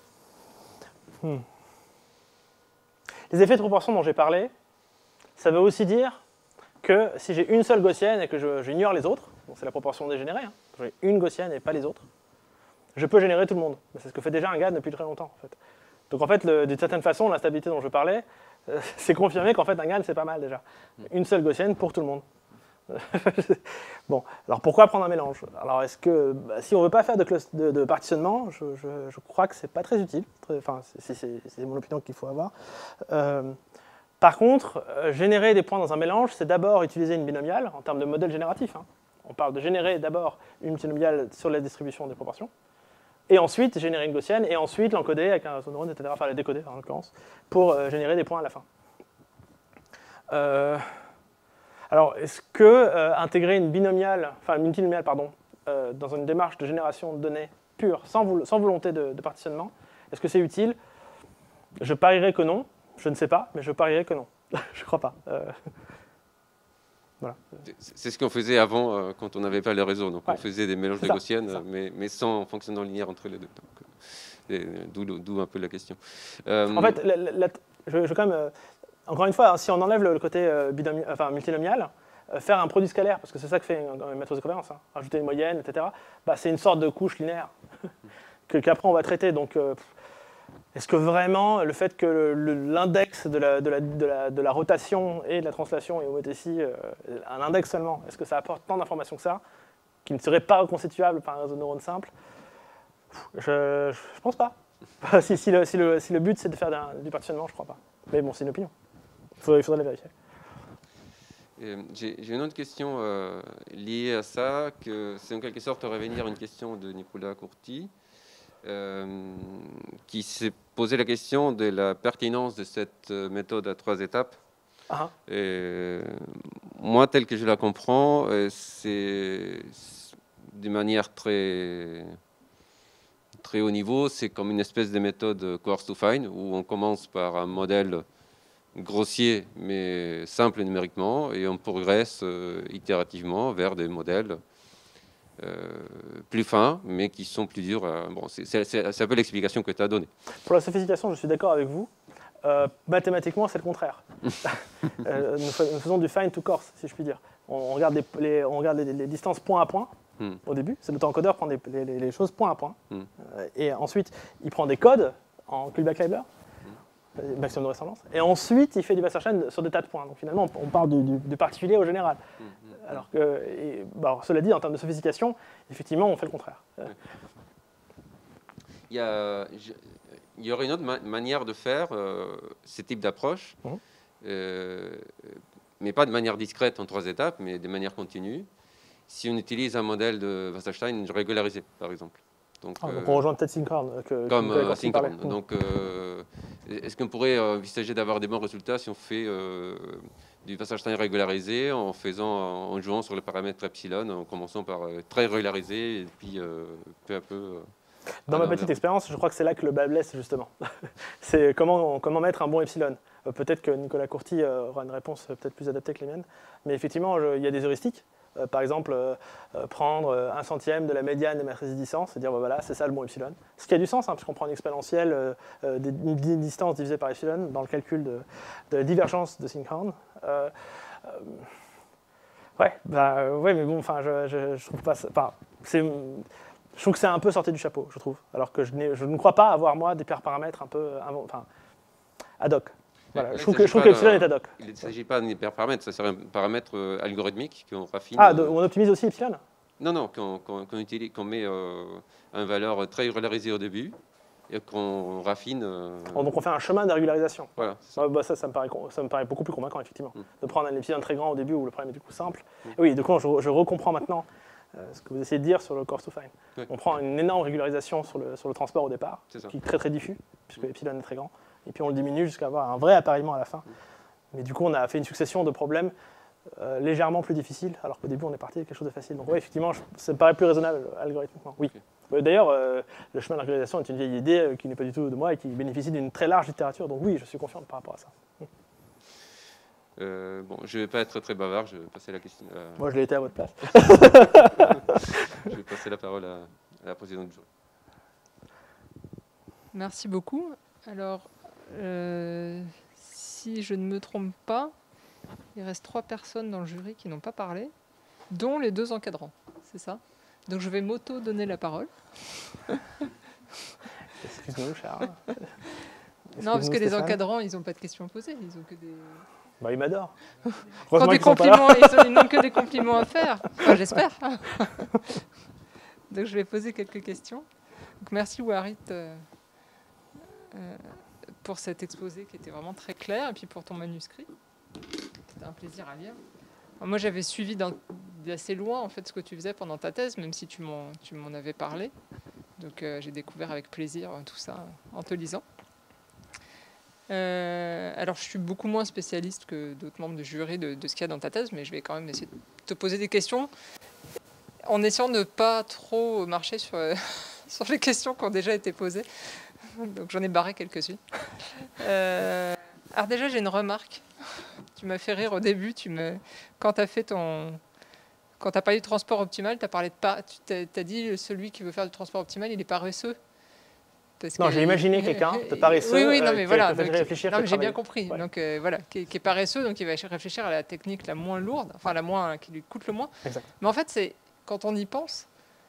hmm. les effets de proportion dont j'ai parlé, ça veut aussi dire que si j'ai une seule gaussienne et que je, j'ignore les autres, bon, c'est la proportion dégénérée, hein, j'ai une gaussienne et pas les autres, je peux générer tout le monde. C'est ce que fait déjà un GAN depuis très longtemps. En fait. Donc en fait, le, d'une certaine façon, l'instabilité dont je parlais, euh, c'est confirmé qu'en fait un GAN c'est pas mal déjà. Une seule gaussienne pour tout le monde. Bon, alors pourquoi prendre un mélange? Alors est-ce que, bah, si on ne veut pas faire de, de, de partitionnement, je, je, je crois que c'est pas très utile. Très, enfin, c'est, c'est, c'est mon opinion qu'il faut avoir. Euh, Par contre, euh, générer des points dans un mélange, c'est d'abord utiliser une binomiale en termes de modèle génératif. Hein. On parle de générer d'abord une binomiale sur la distribution des proportions, et ensuite générer une gaussienne, et ensuite l'encoder avec un réseau de neurones, et cetera, enfin la décoder en l'occurrence, pour euh, générer des points à la fin. Euh, alors, est-ce que euh, intégrer une binomiale, enfin une multinomiale, pardon, euh, dans une démarche de génération de données pure, sans, vou- sans volonté de, de partitionnement, est-ce que c'est utile? Je parierais que non. Je ne sais pas, mais je parierais que non. Je ne crois pas. Euh... Voilà. C'est ce qu'on faisait avant, euh, quand on n'avait pas le réseau. Donc ouais. On faisait des mélanges de ça, gaussiennes, mais, mais sans fonctionnement linéaire entre les deux. D'où un peu la question. Euh... En fait, la, la, la, je, je quand même, euh, encore une fois, hein, si on enlève le, le côté euh, bidomi, enfin, multinomial, euh, faire un produit scalaire, parce que c'est ça que fait une, une matrice de covariance, hein, rajouter une moyenne, et cetera, bah, c'est une sorte de couche linéaire qu'après on va traiter. Donc, euh, est-ce que vraiment le fait que l'index de la, de, la, de, la, de la rotation et de la translation est homothétie, euh, un index seulement, est-ce que ça apporte tant d'informations que ça, qui ne serait pas reconstituable par un réseau de neurones simple? Je ne pense pas. si, si, le, si, le, si le but c'est de faire un, du partitionnement, je ne crois pas. Mais bon, c'est une opinion. Il faudrait, il faudrait la vérifier. J'ai une autre question euh, liée à ça, que c'est en quelque sorte revenir à une question de Nicolas Courty, euh, qui s'est posé la question de la pertinence de cette méthode à trois étapes. Ah. Et, moi, tel que je la comprends, c'est de manière très, très haut niveau, c'est comme une espèce de méthode coarse to fine, où on commence par un modèle grossier mais simple numériquement, et on progresse euh, itérativement vers des modèles euh, plus fins mais qui sont plus durs. À... Bon, c'est un peu l'explication que tu as donnée. Pour la sophistication, je suis d'accord avec vous. Euh, mathématiquement, c'est le contraire. euh, nous, nous faisons du fine to coarse, si je puis dire. On, on regarde, les, les, on regarde les, les distances point à point hmm. au début. C'est l'auto-encodeur prend les, les, les choses point à point. Hmm. Euh, et ensuite, il prend des codes en Kullback-Leibler. Maximum de ressemblance. Et ensuite, il fait du Wasserstein sur des tas de points. Donc finalement, on parle du, du, du particulier au général. Mmh, mmh. Alors que, et, bah, alors, cela dit, en termes de sophistication, effectivement, on fait le contraire. Il y, a, il y aurait une autre ma manière de faire euh, ce type d'approche, mmh. euh, mais pas de manière discrète en trois étapes, mais de manière continue. Si on utilise un modèle de Wasserstein régularisé, par exemple. Donc, ah, donc on rejoint peut-être Sinkhorn. Que, comme euh, Sinkhorn. Donc, euh, est-ce qu'on pourrait envisager d'avoir des bons résultats si on fait euh, du Wasserstein régularisé en faisant, en jouant sur le paramètre epsilon, en commençant par euh, très régularisé et puis euh, peu à peu. Euh, Dans ma petite expérience, je crois que c'est là que le bas blesse justement. C'est comment, comment mettre un bon epsilon. Euh, peut-être que Nicolas Courty euh, aura une réponse peut-être plus adaptée que les miennes, mais effectivement, je, il y a des heuristiques. Euh, par exemple, euh, euh, prendre euh, un centième de la médiane des matrices distance et dire bah, voilà, c'est ça le bon epsilon. Ce qui a du sens, hein, puisqu'on prend une exponentielle euh, euh, des distances divisée par epsilon dans le calcul de, de la divergence de Sinkhorn. Euh, euh, ouais, bah, ouais, mais bon, enfin, je, je, je trouve pas ça. Je trouve que c'est un peu sorti du chapeau, je trouve. Alors que je, je ne crois pas avoir, moi, des paramètres un peu enfin, ad hoc. Voilà, je trouve que, que epsilon est ad hoc. Il ne s'agit pas d'un hyperparamètre, ça serait un paramètre euh, algorithmique qu'on raffine. Ah, de, on optimise aussi epsilon? Non, non, qu'on qu'on, qu'on utilise, qu'on met euh, une valeur très régularisée au début et qu'on raffine. Euh... Donc on fait un chemin de régularisation. Voilà. Ça, bah, ça, ça, me paraît, ça me paraît beaucoup plus convaincant, effectivement. Mm. De prendre un epsilon très grand au début où le problème est du coup simple. Mm. Oui, du coup, je, je recomprends maintenant euh, ce que vous essayez de dire sur le coarse to fine. Oui. On prend une énorme régularisation sur le, sur le transport au départ, qui est très très diffus, puisque epsilon est très grand. Et puis on le diminue jusqu'à avoir un vrai appareillement à la fin. Mais du coup, on a fait une succession de problèmes euh, légèrement plus difficiles, alors qu'au début, on est parti de quelque chose de facile. Donc oui, effectivement, je, ça me paraît plus raisonnable algorithmiquement. Oui. Okay. D'ailleurs, euh, le chemin de régularisation est une vieille idée euh, qui n'est pas du tout de moi et qui bénéficie d'une très large littérature. Donc oui, je suis confiant par rapport à ça. Euh, bon, je ne vais pas être très bavard, je vais passer la question. À... Moi, je l'ai été à votre place. Je vais passer la parole à, à la présidente du jury. Merci beaucoup. Alors, Euh, si je ne me trompe pas, il reste trois personnes dans le jury qui n'ont pas parlé, dont les deux encadrants, c'est ça? Donc je vais m'auto-donner la parole. Excuse-nous, Charles. Excuse non, parce que les encadrants, ils n'ont pas de questions à poser, ils ont que des... Bah, ils m'adorent. Quand des compliments, ils n'ont que des compliments à faire, enfin, j'espère. Donc je vais poser quelques questions. Donc, merci Warit. Euh, euh, pour cet exposé qui était vraiment très clair, et puis pour ton manuscrit. C'était un plaisir à lire. Alors moi, j'avais suivi d'assez loin en fait, ce que tu faisais pendant ta thèse, même si tu m'en avais parlé. Donc euh, j'ai découvert avec plaisir tout ça en te lisant. Euh, alors je suis beaucoup moins spécialiste que d'autres membres du jury de, de ce qu'il y a dans ta thèse, mais je vais quand même essayer de te poser des questions, en essayant de ne pas trop marcher sur, sur les questions qui ont déjà été posées. Donc j'en ai barré quelques-unes. Euh, alors déjà, j'ai une remarque. Tu m'as fait rire au début. Tu me, quand tu as fait ton, quand tu as parlé de transport optimal, tu as parlé de pas, tu as dit celui qui veut faire du transport optimal, il est paresseux. Parce non, j'ai imaginé quelqu'un de paresseux. Oui, oui, non, mais euh, voilà. Donc, réfléchir. Non, mais j'ai bien compris. Ouais. Donc euh, voilà, qui, qui est paresseux, donc il va réfléchir à la technique la moins lourde, enfin la moins qui lui coûte le moins. Exact. Mais en fait, c'est quand on y pense,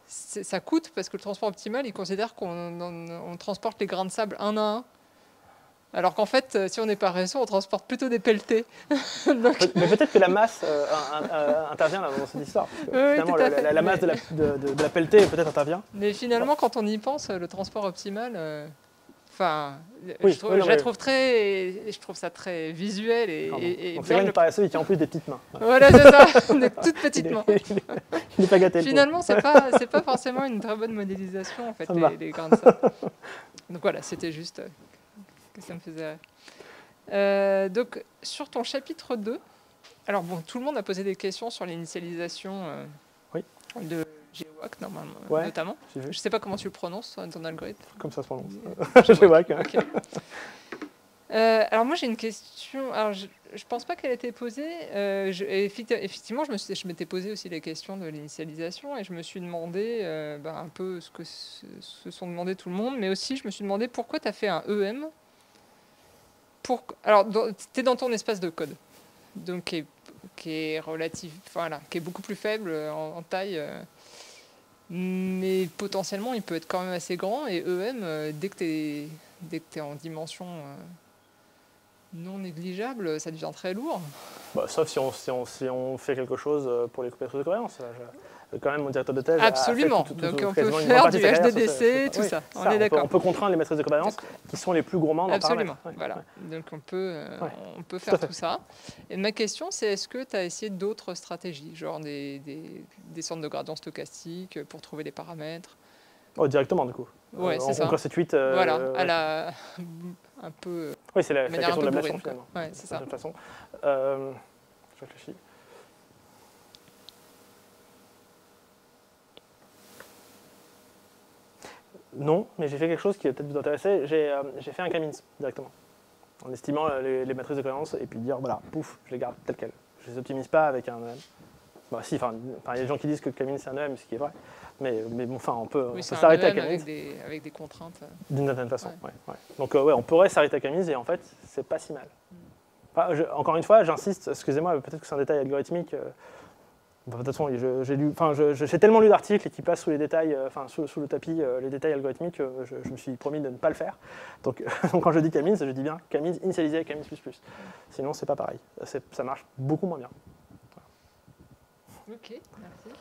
ça coûte parce que le transport optimal, il considère qu'on on, on transporte les grains de sable un à un. Alors qu'en fait, si on est paresseux, on transporte plutôt des pelletés. Donc... Mais peut-être que la masse euh, un, un, un, intervient là, dans cette histoire. Parce que oui, finalement, tout à le, fait. la, la masse de la, de, de, de la pelletée peut-être intervient. Mais finalement, quand on y pense, le transport optimal, euh, enfin, oui, je, trouve, oui, non, je la mais... trouve très, je trouve ça très visuel et. et, et donc c'est là une paresseuse qui a en plus des petites mains. Voilà, c'est ça, des toutes petites mains. Il n'est pas gâté. Finalement, c'est pas, c'est pas forcément une très bonne modélisation en fait, les, les grains de sable. Donc voilà, c'était juste euh, que ça me faisait rire. Euh, donc, sur ton chapitre deux, alors bon, tout le monde a posé des questions sur l'initialisation euh, oui. de GeoWhack, normalement, ouais, notamment. Je ne sais pas comment tu le prononces, ton algorithme. Comme ça se prononce. GeoWhack. Hein. Okay. Euh, alors moi, j'ai une question. Alors, je ne pense pas qu'elle ait été posée. Euh, je, effectivement, je, me suis, je m'étais posé aussi la question de l'initialisation et je me suis demandé euh, ben, un peu ce que se, se sont demandé tout le monde, mais aussi je me suis demandé pourquoi tu as fait un E M. Pour, alors, tu es dans ton espace de code, donc qui est, qui est relatif, voilà, qui est beaucoup plus faible en, en taille, euh, mais potentiellement il peut être quand même assez grand. Et E M, euh, dès que tu es dès que tu es en dimension euh, non négligeable, ça devient très lourd. Bah, sauf si on, si, on, si on fait quelque chose pour les maîtrises de cohérence. Quand même, mon directeur de thèse absolument. A fait tout, tout, donc tout, on peut faire du H D D C, tout oui, ça. On ça, est d'accord. On peut contraindre les maîtrises de covariance qui sont les plus gourmandes en absolument. paramètres. Ouais, voilà. Ouais. Donc on peut, euh, ouais. on peut faire tout, tout ça. Et ma question, c'est est-ce que tu as essayé d'autres stratégies, genre des, des, des centres de gradient stochastique pour trouver les paramètres? Oh, directement, du coup. Ouais, euh, c'est ça. En constituite. Euh, voilà, euh, à la. un peu. Oui, c'est la, la question de l'ablation, finalement. Ouais, c'est ça. De toute façon. Euh, je réfléchis. Non, mais j'ai fait quelque chose qui va peut-être vous intéresser. J'ai euh, fait un K-means directement, en estimant les, les matrices de cohérence et puis dire, voilà, pouf, je les garde telles quelles. Je ne les optimise pas avec un E M. Bah, si, enfin, il y a des gens qui disent que le K-means c'est un E M, ce qui est vrai. Mais, mais bon, enfin, on peut, oui, peut s'arrêter e à K-means. Avec des, avec des contraintes. D'une certaine façon, ouais. Ouais, ouais. Donc, euh, ouais, on pourrait s'arrêter à K-means et en fait, c'est pas si mal. Enfin, je, encore une fois, j'insiste, excusez-moi, peut-être que c'est un détail algorithmique. Euh, de toute façon, j'ai lu, enfin, j'ai tellement lu d'articles qui passent sous les détails, enfin, euh, sous, sous le tapis, euh, les détails algorithmiques, euh, je, je me suis promis de ne pas le faire. Donc, donc quand je dis K-means, je dis bien K-means initialisé à K-means plus plus. Sinon, c'est pas pareil. Ça marche beaucoup moins bien. Voilà. Ok, merci.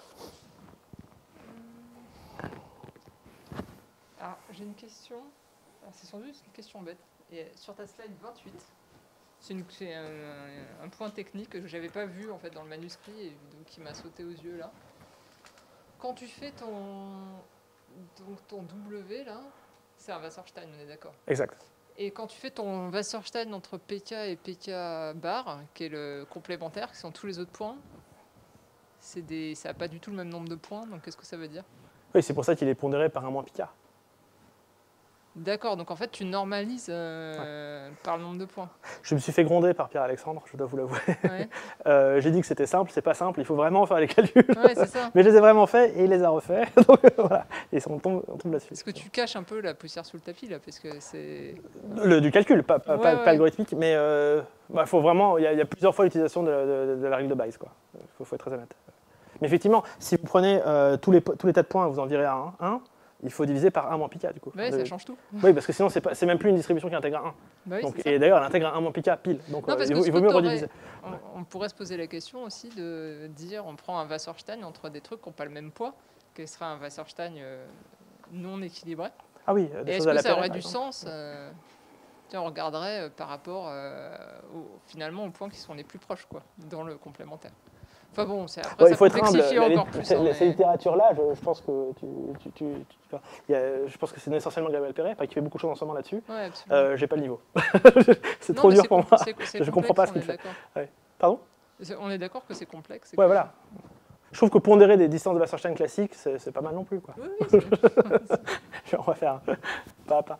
Alors, j'ai une question. C'est sans doute une question bête. Et sur ta slide vingt-huit. C'est un, un point technique que je n'avais pas vu en fait, dans le manuscrit et donc, qui m'a sauté aux yeux là. Quand tu fais ton, donc, ton W là, c'est un Wasserstein, on est d'accord? Exact. Et quand tu fais ton Wasserstein entre P K et P K bar, qui est le complémentaire, qui sont tous les autres points, des, ça n'a pas du tout le même nombre de points, donc qu'est-ce que ça veut dire? Oui, c'est pour ça qu'il est pondéré par un moins Picard. D'accord, donc en fait tu normalises euh, ouais. par le nombre de points. Je me suis fait gronder par Pierre-Alexandre, je dois vous l'avouer. Ouais. euh, J'ai dit que c'était simple, c'est pas simple, il faut vraiment faire les calculs. Ouais, c'est ça. Mais je les ai vraiment faits et il les a refaits. Donc voilà, et on tombe, on tombe là-dessus. Est-ce que tu caches un peu la poussière sous le tapis là, parce que c'est le du calcul, pas, pas, ouais, pas, ouais. pas algorithmique, mais euh, bah, faut vraiment, il y, y a plusieurs fois l'utilisation de, de, de la règle de Bayes, quoi. Il faut être très honnête. Mais effectivement, si vous prenez euh, tous, les, tous les tas de points, vous en virez à un, un. Il faut diviser par un moins Pika, du coup. Oui, ça change tout. Oui, parce que sinon, c'est même plus une distribution qui intègre un. Bah oui, donc, et d'ailleurs, elle intègre un moins Pika pile. Donc, non, euh, il vaut, il vaut mieux rediviser. On, on pourrait se poser la question aussi de dire on prend un Wasserstein entre des trucs qui n'ont pas le même poids. Quel serait un Wasserstein euh, non équilibré? Ah oui, des choses à la Est-ce que ça aurait du sens euh, tiens, on regarderait euh, par rapport euh, au, finalement aux points qui sont les plus proches quoi, dans le complémentaire. Enfin bon, c'est après ouais, ça il faut être humble. La, plus, ces, hein, mais... ces littératures-là, je, je pense que tu, tu, tu, tu il y a, je pense que c'est essentiellement Gabriel Perret, qui fait beaucoup de choses en ce moment là-dessus. Ouais, euh, J'ai pas le niveau. C'est trop dur pour moi. Je ne comprends pas ce qu'il fait. Ouais. Pardon? On est d'accord que c'est complexe. Ouais, voilà. Je trouve que pondérer des distances de Wasserstein classiques, c'est pas mal non plus, quoi. Oui, oui, on va faire pas à pas.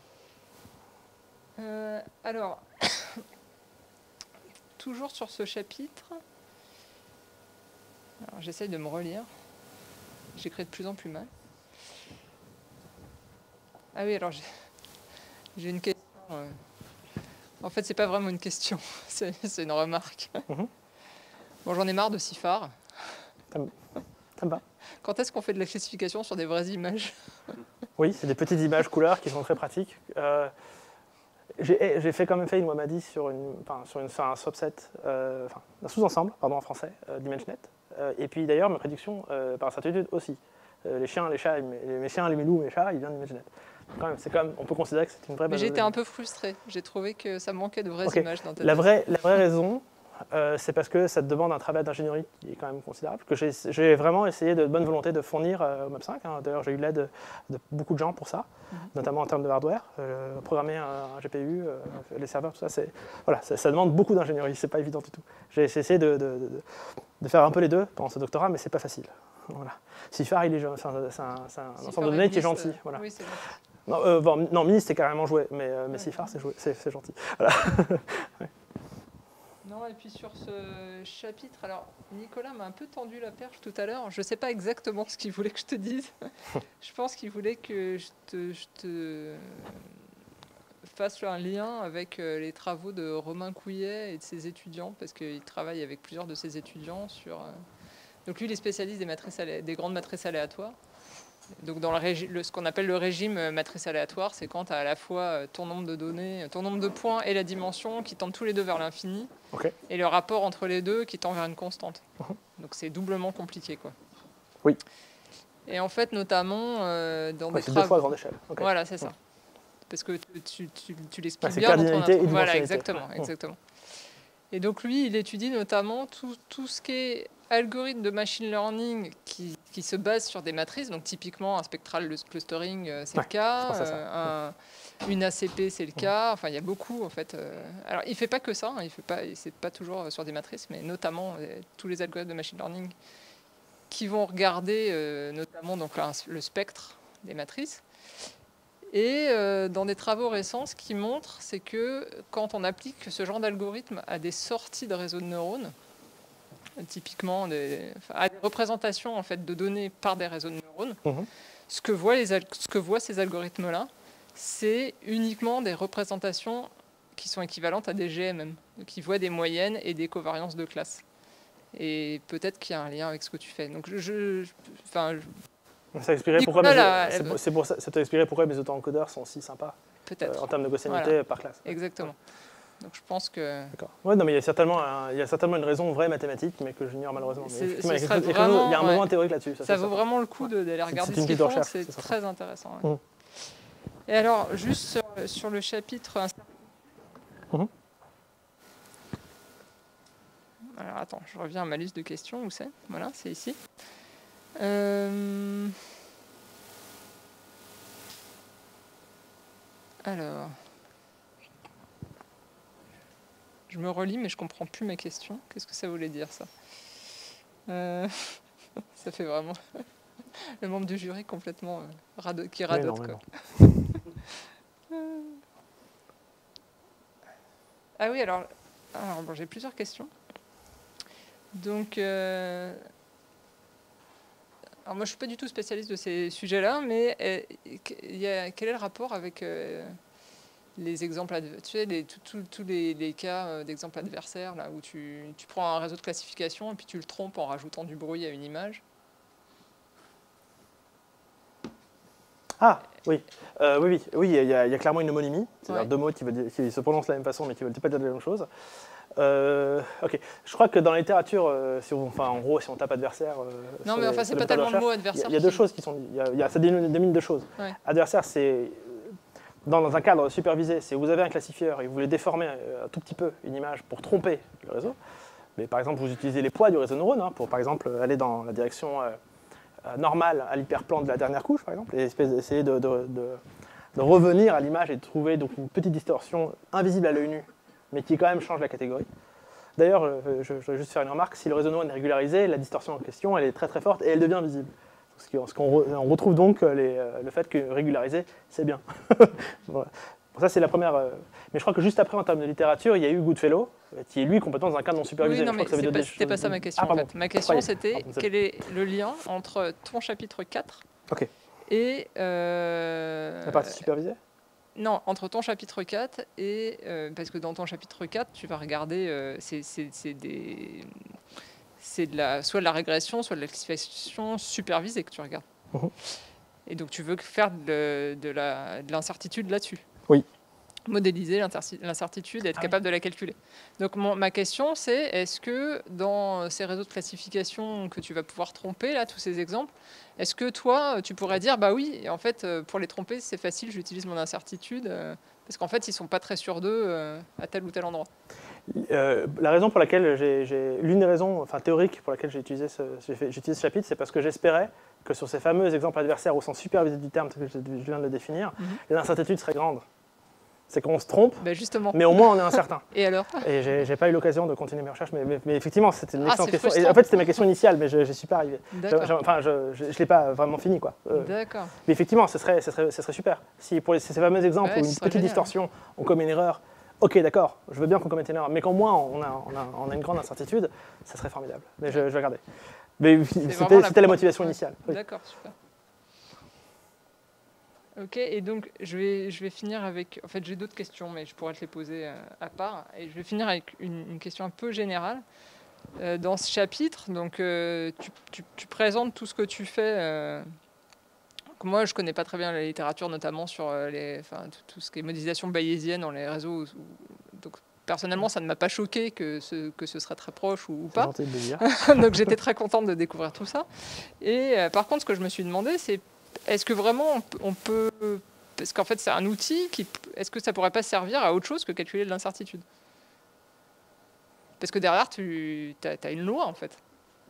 Euh, alors, toujours sur ce chapitre. J'essaye de me relire. J'écris de plus en plus mal. Ah oui, alors j'ai une question. Euh... En fait, c'est pas vraiment une question, c'est une remarque. Mm-hmm. Bon, j'en ai marre de Cifar. Ça me va. Quand est-ce qu'on fait de la classification sur des vraies images? Oui, c'est des petites images couleurs qui sont très pratiques. Euh, J'ai j'ai fait quand même fait une Wamadi sur, une, enfin, sur, une, sur un subset, euh, enfin, un sous-ensemble, pardon, en français, euh, d'ImageNet. Euh, et puis d'ailleurs, mes prédictions, euh, par certitude aussi. Euh, les chiens, les chats, les, mes chiens, les loups, mes chats, ils viennent d'ImageNet. Quand même, c'est quand même, on peut considérer que c'est une vraie Mais base j'ai de été données. un peu frustrée. J'ai trouvé que ça manquait de vraies Ok. images dans ta La thèse. vraie, la vraie raison, euh, c'est parce que ça te demande un travail d'ingénierie qui est quand même considérable, que j'ai j'ai vraiment essayé de bonne volonté de fournir euh, au M A P cinq. Hein. D'ailleurs, j'ai eu l'aide de beaucoup de gens pour ça, Mhm. notamment en termes de hardware. Euh, programmer un, un G P U, euh, les serveurs, tout ça, c'est, voilà, ça, ça demande beaucoup d'ingénierie, c'est pas évident du tout. J'ai essayé de, de, de, de faire un peu les deux pendant ce doctorat, mais c'est pas facile. Voilà. Cifar, il est jeune, c'est un, c'est un, c'est un Cifar ensemble de et données qui est Minis, gentil. euh, Voilà. Oui, c'est gentil. Non, euh, bon, non, Minis, c'est carrément joué, mais, euh, mais Ouais. Cifar, c'est joué, c'est c'est gentil. Voilà. Non, et puis sur ce chapitre, alors Nicolas m'a un peu tendu la perche tout à l'heure. Je ne sais pas exactement ce qu'il voulait que je te dise. Je pense qu'il voulait que je te, je te fasse un lien avec euh, les travaux de Romain Couillet et de ses étudiants, parce qu'il travaille avec plusieurs de ses étudiants sur. euh, Donc lui, il est spécialiste des matrices alé- des grandes matrices aléatoires. Donc dans le régi- le- ce qu'on appelle le régime euh, matrice aléatoire, c'est quand tu as à la fois euh, ton nombre de données, ton nombre de points et la dimension qui tendent tous les deux vers l'infini, Ok. et le rapport entre les deux qui tend vers une constante. Mhm. Donc c'est doublement compliqué, quoi. Oui. Et en fait, notamment euh, dans Ouais, des c'est deux fois à travaux. grande échelle. Ok. Voilà, c'est ça. Mhm. Parce que tu, tu, tu, tu l'expliques Ouais, c'est bien dans ton cardinalité intro. et Voilà, dimensionnalité. exactement, Mhm. exactement. Et donc lui, il étudie notamment tout, tout ce qui est algorithme de machine learning qui, qui se base sur des matrices. Donc typiquement, un spectral clustering, euh, c'est Ouais, le cas. je pense à ça. euh, un- une A C P, c'est le cas. Enfin, il y a beaucoup, en fait. euh. Alors, il fait pas que ça. Hein, il fait pas, c'est pas toujours sur des matrices, mais notamment euh, tous les algorithmes de machine learning qui vont regarder euh, notamment donc, là, le spectre des matrices. Et euh, dans des travaux récents, ce qui montre, c'est que quand on applique ce genre d'algorithme à des sorties de réseaux de neurones, typiquement des, enfin, à des représentations en fait, de données par des réseaux de neurones, Mhm. ce, que voient les, al- ce que voient ces algorithmes-là, c'est uniquement des représentations qui sont équivalentes à des G M M, qui voient des moyennes et des covariances de classe. Et peut-être qu'il y a un lien avec ce que tu fais. Donc, je, je- enfin, je- Ça expliquerait pourquoi, Nicolas, mes- là, c'est elle- pour- c'est pour ça, ça t'a expliqué pourquoi mes autoencodeurs sont si sympas peut-être. euh, en termes de gaussianité Voilà. par classe. Exactement. Donc, je pense que D'accord. Ouais, non, mais il y a certainement, un- il y a certainement une raison vraie mathématique, mais que j'ignore malheureusement. Mais C'est- effectivement, il y a ce quelque chose- serait il y a quelque chose- il y a un vraiment, besoin ouais. théorique là-dessus. ça c'est vaut certain. vraiment le coup de- d'aller C'est- regarder c'est ce une qu'ils piste de font, recherche, c'est c'est certain. très intéressant. ouais. Mhm. Et alors, juste sur, sur le chapitre... Mhm. Alors, attends, je reviens à ma liste de questions, où c'est? Voilà, c'est ici. Euh, Alors... Je me relis, mais je comprends plus ma question. Qu'est-ce que ça voulait dire, ça? Euh, Ça fait vraiment le membre du jury complètement euh, rado- qui Oui, radote. non, mais quoi. non. Ah oui, alors, alors bon, j'ai plusieurs questions. Donc, euh, alors moi je suis pas du tout spécialiste de ces sujets-là, mais euh, il y a- quel est le rapport avec euh, les exemples, adv- tu sais, les- tous- tous tous les, les cas euh, d'exemples adversaires, là, où tu, tu prends un réseau de classification et puis tu le trompes en rajoutant du bruit à une image. Ah, oui. Euh, oui, oui, oui, il y, a, il y a clairement une homonymie, c'est-à-dire Ouais. deux mots qui, veulent dire- qui se prononcent de la même façon, mais qui ne veulent pas dire la même chose. Euh, ok, je crois que dans la littérature, euh, si on, enfin, en gros, si on tape adversaire. euh, Non, sur mais les- enfin, sur c'est les pas moteurs de tellement le mot recherche, adversaire. Il y a, il y a deux qui- choses qui sont. Il y a, il y a- ça dénomine deux choses. Ouais. Adversaire, c'est euh, dans, dans un cadre supervisé, c'est vous avez un classifieur et vous voulez déformer euh, un tout petit peu une image pour tromper le réseau. Mais par exemple, vous utilisez les poids du réseau neurone hein, pour, par exemple, aller dans la direction euh, euh, normale à l'hyperplan de la dernière couche, par exemple, et espèce- essayer de, de- de- de revenir à l'image et de trouver donc une petite distorsion invisible à l'œil nu, mais qui quand même change la catégorie. D'ailleurs, euh, je, je voudrais juste faire une remarque, si le réseau neurone est régularisé, la distorsion en question, elle est très très forte et elle devient visible. Ce qui- ce qu'on re- on retrouve donc euh, les, euh, le fait que régularisé, c'est bien. Voilà. Bon, ça, c'est la première. euh, Mais je crois que juste après, en termes de littérature, il y a eu Goodfellow, euh, qui est lui complètement dans un cadre non supervisé. Oui, non, Je mais crois que ça veut c'est dire pas, des c'était pas choses- ça ma question. Ah, en pardon. fait. Ma question, Croyez. c'était Pardon, c'est- quel est le lien entre ton chapitre quatre Ok. et... euh, La partie supervisée. Non, entre ton chapitre quatre et... euh, parce que dans ton chapitre quatre, tu vas regarder... euh, c'est, c'est- c'est des... c'est de la, soit de la régression, soit de la classification supervisée que tu regardes. Mmh. Et donc tu veux faire de, de la- de l'incertitude là-dessus. Oui. Modéliser l'interci- l'incertitude et être capable de la calculer. Donc mon- ma question c'est, est-ce que dans ces réseaux de classification que tu vas pouvoir tromper, là, tous ces exemples, est-ce que toi, tu pourrais dire, bah oui, et en fait, euh, pour les tromper, c'est facile, j'utilise mon incertitude, euh, parce qu'en fait, ils sont pas très sûrs d'eux euh, à tel ou tel endroit. Euh, la raison pour laquelle j'ai, j'ai- l'une des raisons, enfin théoriques pour laquelle j'ai utilisé ce, j'ai fait- j'ai utilisé ce chapitre, c'est parce que j'espérais que sur ces fameux exemples adversaires au sens supervisé du terme, tel que je je viens de le définir, Mhm. l'incertitude serait grande. C'est qu'on se trompe, Bah justement. mais au moins on est incertain. Et alors? Et j'ai, j'ai pas eu l'occasion de continuer mes recherches, mais, mais- mais effectivement, c'était une Ah, excellente c'est question. Et frustrant. en fait, c'était ma question initiale, mais je n'y suis pas arrivé. Je- D'accord. je- Enfin, je ne l'ai pas vraiment fini, quoi. Euh, D'accord. mais effectivement, ce serait, ce serait, ce serait super. Si pour les- ces fameux exemples Ouais, où ce une serait petite génial. distorsion, on commet une erreur, ok, d'accord, je veux bien qu'on commette une erreur, mais qu'au moins on a, on, a, on a une grande incertitude, ça serait formidable. Mais je, je vais regarder. Mais c'était, vraiment la c'était la pro- motivation ouais. initiale. Oui. D'accord, super. Ok, et donc je vais, je vais finir avec... En fait, j'ai d'autres questions, mais je pourrais te les poser euh, à part. Et je vais finir avec une, une question un peu générale. Euh, dans ce chapitre, donc, euh, tu, tu- tu présentes tout ce que tu fais. euh, que moi, je connais pas très bien la littérature, notamment sur euh, les, enfin, tout, tout ce qui est modélisation bayésienne dans les réseaux. où- donc, personnellement, ça ne m'a pas choqué que ce, que ce serait très proche ou, ou C'est pas. gentil de le dire. Donc j'étais très contente de découvrir tout ça. Et euh, par contre, ce que je me suis demandé, c'est est-ce que vraiment on peut, on peut- parce qu'en fait c'est un outil, qui, est-ce que ça pourrait pas servir à autre chose que calculer de l'incertitude? Parce que derrière, tu as, une loi en fait.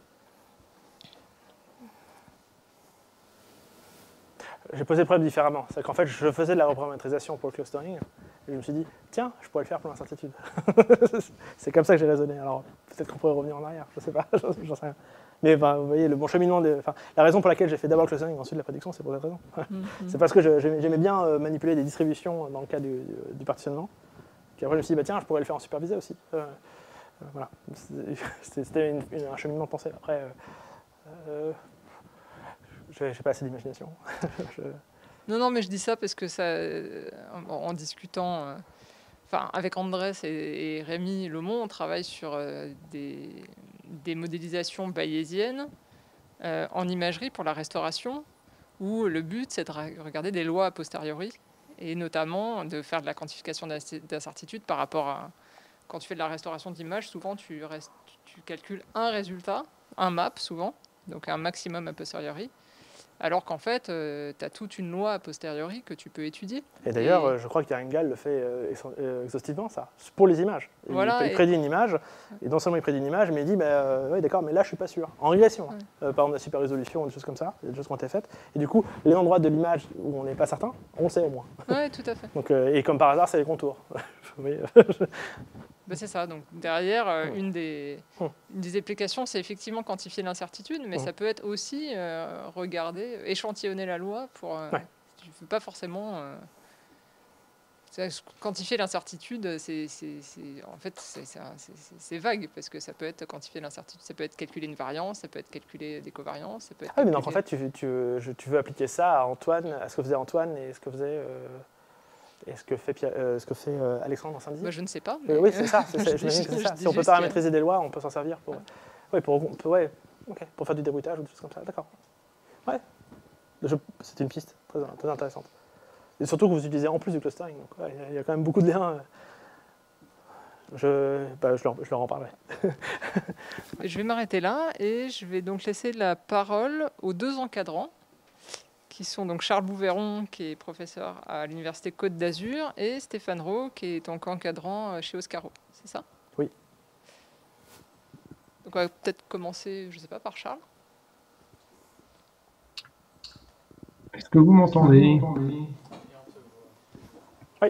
J'ai posé le problème différemment. C'est qu'en fait, je faisais de la reparamétrisation pour le clustering, et je me suis dit, tiens, je pourrais le faire pour l'incertitude. C'est comme ça que j'ai raisonné. Alors, peut-être qu'on pourrait revenir en arrière, je sais pas, j'en sais rien. Mais ben, vous voyez, le bon cheminement, des, enfin, la raison pour laquelle j'ai fait d'abord le clustering et ensuite la prédiction, c'est pour cette raison. Mm-hmm. C'est parce que je- j'aimais j'aimais bien euh, manipuler des distributions dans le cas du, du- du partitionnement. Puis après, je me suis dit, bah, tiens, je pourrais le faire en supervisé aussi. Euh, euh, voilà. C'était c'était une- une- un cheminement de pensée. Après, euh, euh, je n'ai pas assez d'imagination. Je- Non, non, mais je dis ça parce que ça, euh, en, en discutant, euh, enfin, avec Andrés et, et Rémi Lemont, on travaille sur euh, des, des modélisations bayésiennes euh, en imagerie pour la restauration, où le but c'est de re- regarder des lois a posteriori, et notamment de faire de la quantification d'inc- d'incertitude par rapport à quand tu fais de la restauration d'images, souvent tu, restes, tu, tu calcules un résultat, un map souvent, donc un maximum a posteriori. Alors qu'en fait, euh, tu as toute une loi a posteriori que tu peux étudier. Et d'ailleurs, Et- euh, je crois qu'Haringal le fait euh, ex- euh, exhaustivement, ça, pour les images. Il, Voilà, il et- prédit une image, et non seulement il prédit une image, mais il dit, bah, euh, ouais, d'accord, mais là, je suis pas sûr. En régression, hein. Ouais. Euh, par exemple, la super résolution, des choses comme ça, il y a des choses qui ont été faites. Et du coup, les endroits de l'image où on n'est pas certain, on le sait au moins. Ouais, tout à fait. Donc, euh, et comme par hasard, c'est les contours. Vous voyez, Bah, c'est ça. Donc derrière, euh, Ouais. une, des, Hum. une des applications, c'est effectivement quantifier l'incertitude, mais Hum. ça peut être aussi euh, regarder, échantillonner la loi pour. Euh, Ouais. Tu ne veux pas forcément. euh, c'est- quantifier l'incertitude, c'est, c'est- c'est- en fait, c'est, c'est un- c'est- c'est- c'est vague parce que ça peut être quantifier l'incertitude, ça peut être calculer une variance, ça peut être calculer des covariances, ça peut être. Ah oui, mais donc en calculer- fait, tu, tu, je- tu veux appliquer ça à Antoine, à ce que faisait Antoine et ce que faisait, euh, et ce que fait, Pierre- euh, ce que fait euh, Alexandre dans Saint-Dizier. Bah, je ne sais pas. Euh, mais- oui, c'est ça. c'est ça, je j'imagine dis- que c'est je ça. dis Si on peut juste que- paramétriser des lois, on peut s'en servir pour, ouais, pour, pour- ouais, ok, pour faire du débrouillage ou des choses comme ça. D'accord. Ouais. Je- C'est une piste très, très intéressante. Et surtout que vous utilisez en plus du clustering. Donc, ouais, il y a- il y a quand même beaucoup de liens. euh. Je, bah, je, leur, je leur en parlerai. Je vais m'arrêter là et je vais donc laisser la parole aux deux encadrants qui sont donc Charles Bouveron, qui est professeur à l'Université Côte d'Azur, et Stéphane Rowe, qui est donc encadrant euh, chez Oscaro. C'est ça? Oui. Donc on va peut-être commencer, je ne sais pas, par Charles. Est-ce que vous m'entendez? Oui.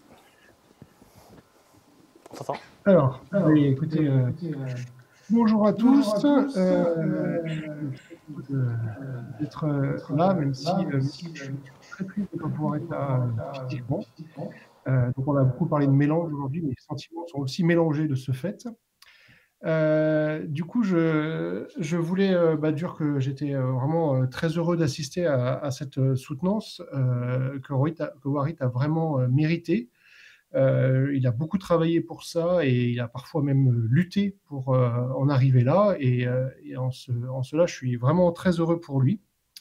On s'entend. Alors, oui, écoutez, euh, bonjour à tous. Euh, euh, d'être euh, là, même si, euh, je suis très triste de ne pas pouvoir être là euh, physiquement. Euh, donc, on a beaucoup parlé de mélange aujourd'hui, mais les sentiments sont aussi mélangés de ce fait. Euh, du coup, je, je voulais euh, bah, dire que j'étais euh, vraiment euh, très heureux d'assister à, à cette euh, soutenance euh, que, Warit a, que Warit a vraiment euh, méritée. Euh, il a beaucoup travaillé pour ça et il a parfois même lutté pour euh, en arriver là. Et, euh, et en, ce, en cela, je suis vraiment très heureux pour lui.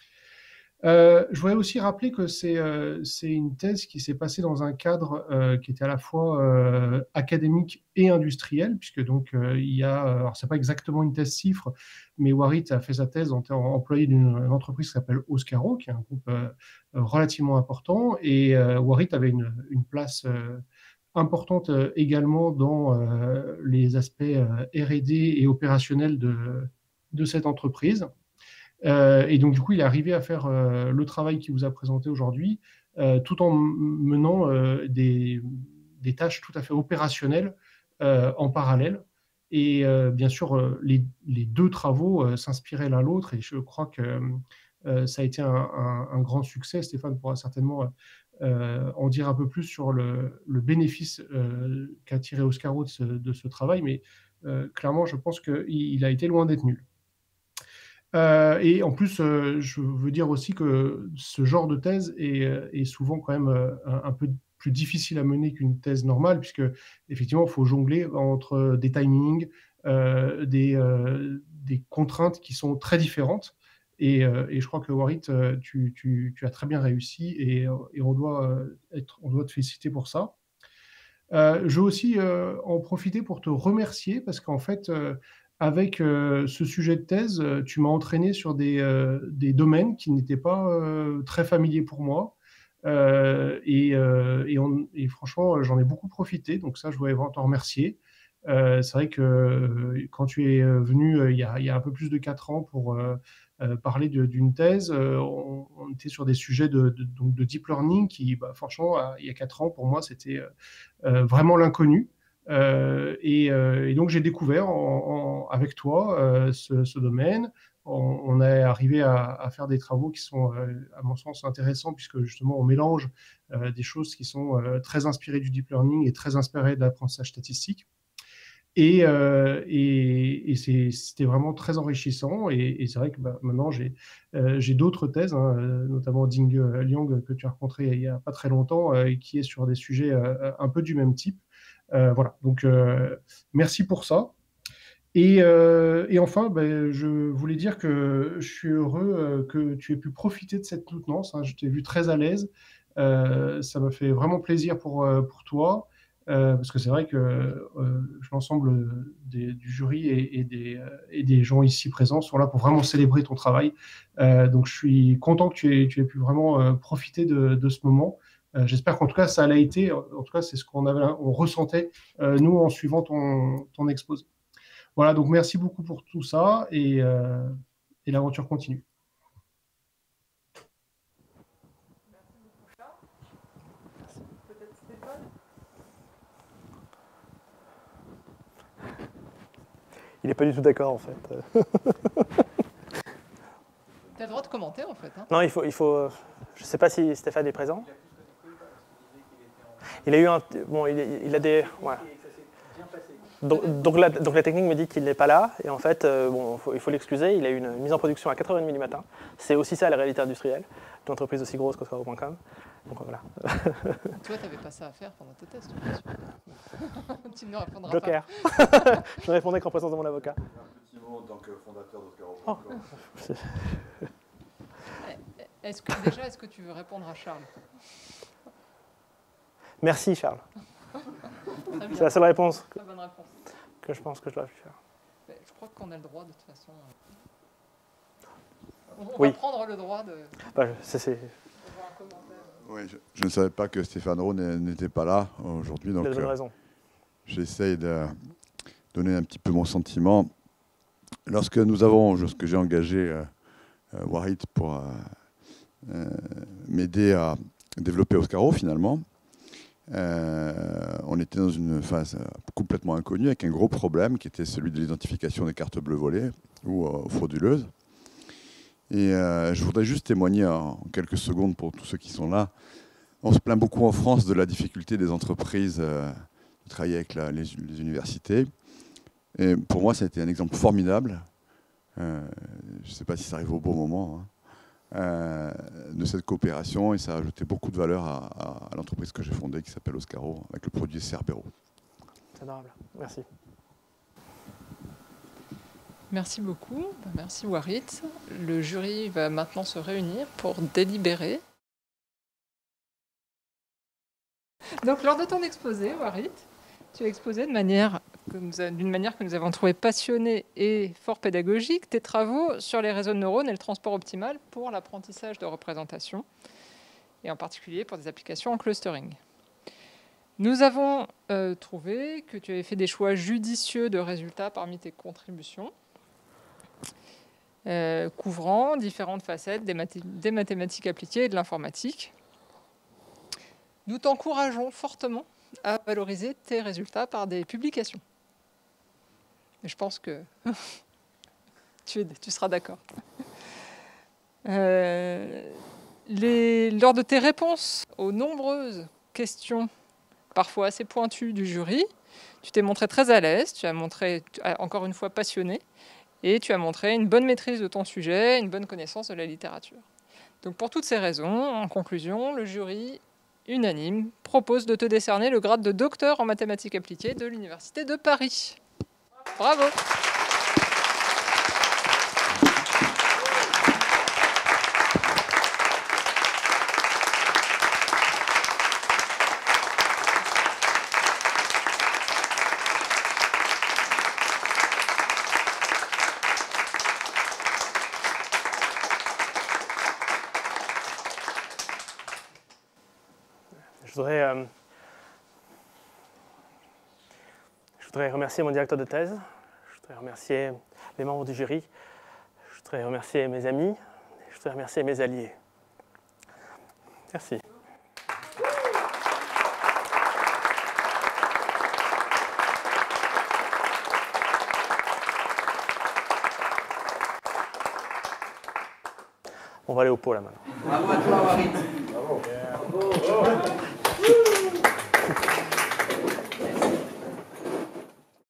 Euh, je voudrais aussi rappeler que c'est euh, c'est une thèse qui s'est passée dans un cadre euh, qui était à la fois euh, académique et industriel, puisque donc euh, il y a, alors c'est pas exactement une thèse cifre, mais Warit a fait sa thèse en tant employé d'une entreprise qui s'appelle Oscaro, qui est un groupe euh, relativement important, et euh, Warit avait une, une place euh, importante euh, également dans euh, les aspects euh, R et D et opérationnels de, de cette entreprise. Euh, et donc, du coup, il est arrivé à faire euh, le travail qu'il vous a présenté aujourd'hui, euh, tout en menant euh, des, des tâches tout à fait opérationnelles euh, en parallèle. Et euh, bien sûr, euh, les, les deux travaux euh, s'inspiraient l'un l'autre, et je crois que euh, ça a été un, un, un grand succès. Stéphane pourra certainement euh, en dire un peu plus sur le, le bénéfice euh, qu'a tiré Oscaro de ce, de ce travail, mais euh, clairement, je pense qu'il il a été loin d'être nul. Euh, et en plus, euh, je veux dire aussi que ce genre de thèse est, est souvent quand même euh, un, un peu plus difficile à mener qu'une thèse normale, puisque effectivement, il faut jongler entre des timings, euh, des, euh, des contraintes qui sont très différentes. Et, euh, et je crois que Warit, tu, tu, tu as très bien réussi et, et on, doit être, on doit te féliciter pour ça. Euh, je veux aussi euh, en profiter pour te remercier parce qu'en fait, euh, avec euh, ce sujet de thèse, euh, tu m'as entraîné sur des, euh, des domaines qui n'étaient pas euh, très familiers pour moi. Euh, et, euh, et, on, et franchement, j'en ai beaucoup profité. Donc ça, je voulais vraiment t'en remercier. Euh, c'est vrai que euh, quand tu es venu euh, il, y a, il y a un peu plus de quatre ans pour euh, euh, parler d'une thèse, euh, on, on était sur des sujets de, de, donc de deep learning qui, bah, franchement, à, il y a quatre ans, pour moi, c'était euh, vraiment l'inconnu. Euh, et, euh, et donc j'ai découvert en, en, avec toi euh, ce, ce domaine. On, on est arrivé à, à faire des travaux qui sont, euh, à mon sens, intéressants puisque justement on mélange euh, des choses qui sont euh, très inspirées du deep learning et très inspirées de l'apprentissage statistique. Et, euh, et, et c'était vraiment très enrichissant. Et, et c'est vrai que bah, maintenant, j'ai euh, d'autres thèses, hein, notamment Ding Liang, que tu as rencontré il n'y a pas très longtemps, euh, qui est sur des sujets euh, un peu du même type. Euh, voilà, donc euh, merci pour ça. Et, euh, et enfin, ben, je voulais dire que je suis heureux euh, que tu aies pu profiter de cette soutenance. Hein. Je t'ai vu très à l'aise. Euh, ça m'a fait vraiment plaisir pour, euh, pour toi. Euh, parce que c'est vrai que euh, l'ensemble du jury et, et, des, et des gens ici présents sont là pour vraiment célébrer ton travail. Euh, donc je suis content que tu aies, tu aies pu vraiment euh, profiter de, de ce moment. Euh, J'espère qu'en tout cas ça l'a été. En tout cas, c'est ce qu'on avait, on ressentait euh, nous en suivant ton, ton exposé. Voilà, donc merci beaucoup pour tout ça et, euh, et l'aventure continue. Il n'est pas du tout d'accord, en fait. Tu as le droit de commenter, en fait. Hein. Non, il faut... Il faut je ne sais pas si Stéphane est présent. Il a eu un... Bon, il, il a des... Ouais. Donc, donc, la, donc la technique me dit qu'il n'est pas là. Et en fait, euh, bon, faut, il faut l'excuser. Il a eu une mise en production à quatre heures trente du matin. C'est aussi ça, la réalité industrielle d'une entreprise aussi grosse qu'Oscaro point com. Donc voilà. Toi, tu n'avais pas ça à faire pendant tes tests, bien sûr. Tu ne répondras Joker. pas. Je ne répondais qu'en présence de mon avocat. Un petit mot en tant que fondateur d'Oscaro point com. Oh. Est-ce que, déjà, est-ce que tu veux répondre à Charles? Merci, Charles. C'est la seule réponse que, bonne réponse que je pense que je dois faire. Je crois qu'on a le droit, de toute façon. On, on oui. va prendre le droit de... Bah, c'est... Oui, je, je ne savais pas que Stéphane Rowe n'était pas là aujourd'hui. Il a de bonnes euh, raisons. J'essaye de donner un petit peu mon sentiment. Lorsque nous avons, lorsque j'ai engagé euh, euh, Warit pour euh, euh, m'aider à développer Oscaro, finalement, euh, on était dans une phase complètement inconnue avec un gros problème qui était celui de l'identification des cartes bleues volées ou euh, frauduleuses. Et euh, je voudrais juste témoigner en quelques secondes pour tous ceux qui sont là. On se plaint beaucoup en France de la difficulté des entreprises euh, de travailler avec la, les, les universités. Et pour moi, ça a été un exemple formidable. Euh, je ne sais pas si ça arrive au bon moment. Hein. euh, de cette coopération et ça a ajouté beaucoup de valeur à, à, à l'entreprise que j'ai fondée qui s'appelle Oscaro avec le produit Cerbero. C'est adorable. Merci. Merci beaucoup. Merci Warit. Le jury va maintenant se réunir pour délibérer. Donc, lors de ton exposé, Warit, tu as exposé de manière, d'une manière que nous avons trouvée passionnée et fort pédagogique tes travaux sur les réseaux de neurones et le transport optimal pour l'apprentissage de représentation, et en particulier pour des applications en clustering. Nous avons euh, trouvé que tu avais fait des choix judicieux de résultats parmi tes contributions, euh, couvrant différentes facettes des, mathé- des mathématiques appliquées et de l'informatique. Nous t'encourageons fortement à valoriser tes résultats par des publications. Et je pense que tu, es, tu seras d'accord. Euh, les, lors de tes réponses aux nombreuses questions, parfois assez pointues du jury, tu t'es montré très à l'aise, tu as montré, encore une fois, passionné, et tu as montré une bonne maîtrise de ton sujet, une bonne connaissance de la littérature. Donc pour toutes ces raisons, en conclusion, le jury unanime propose de te décerner le grade de docteur en mathématiques appliquées de l'Université de Paris. Bravo! Je voudrais, euh, je voudrais remercier mon directeur de thèse, je voudrais remercier les membres du jury, je voudrais remercier mes amis, je voudrais remercier mes alliés. Merci. On va aller au pot là maintenant. Bravo à toi, Warit. Bravo. Bravo.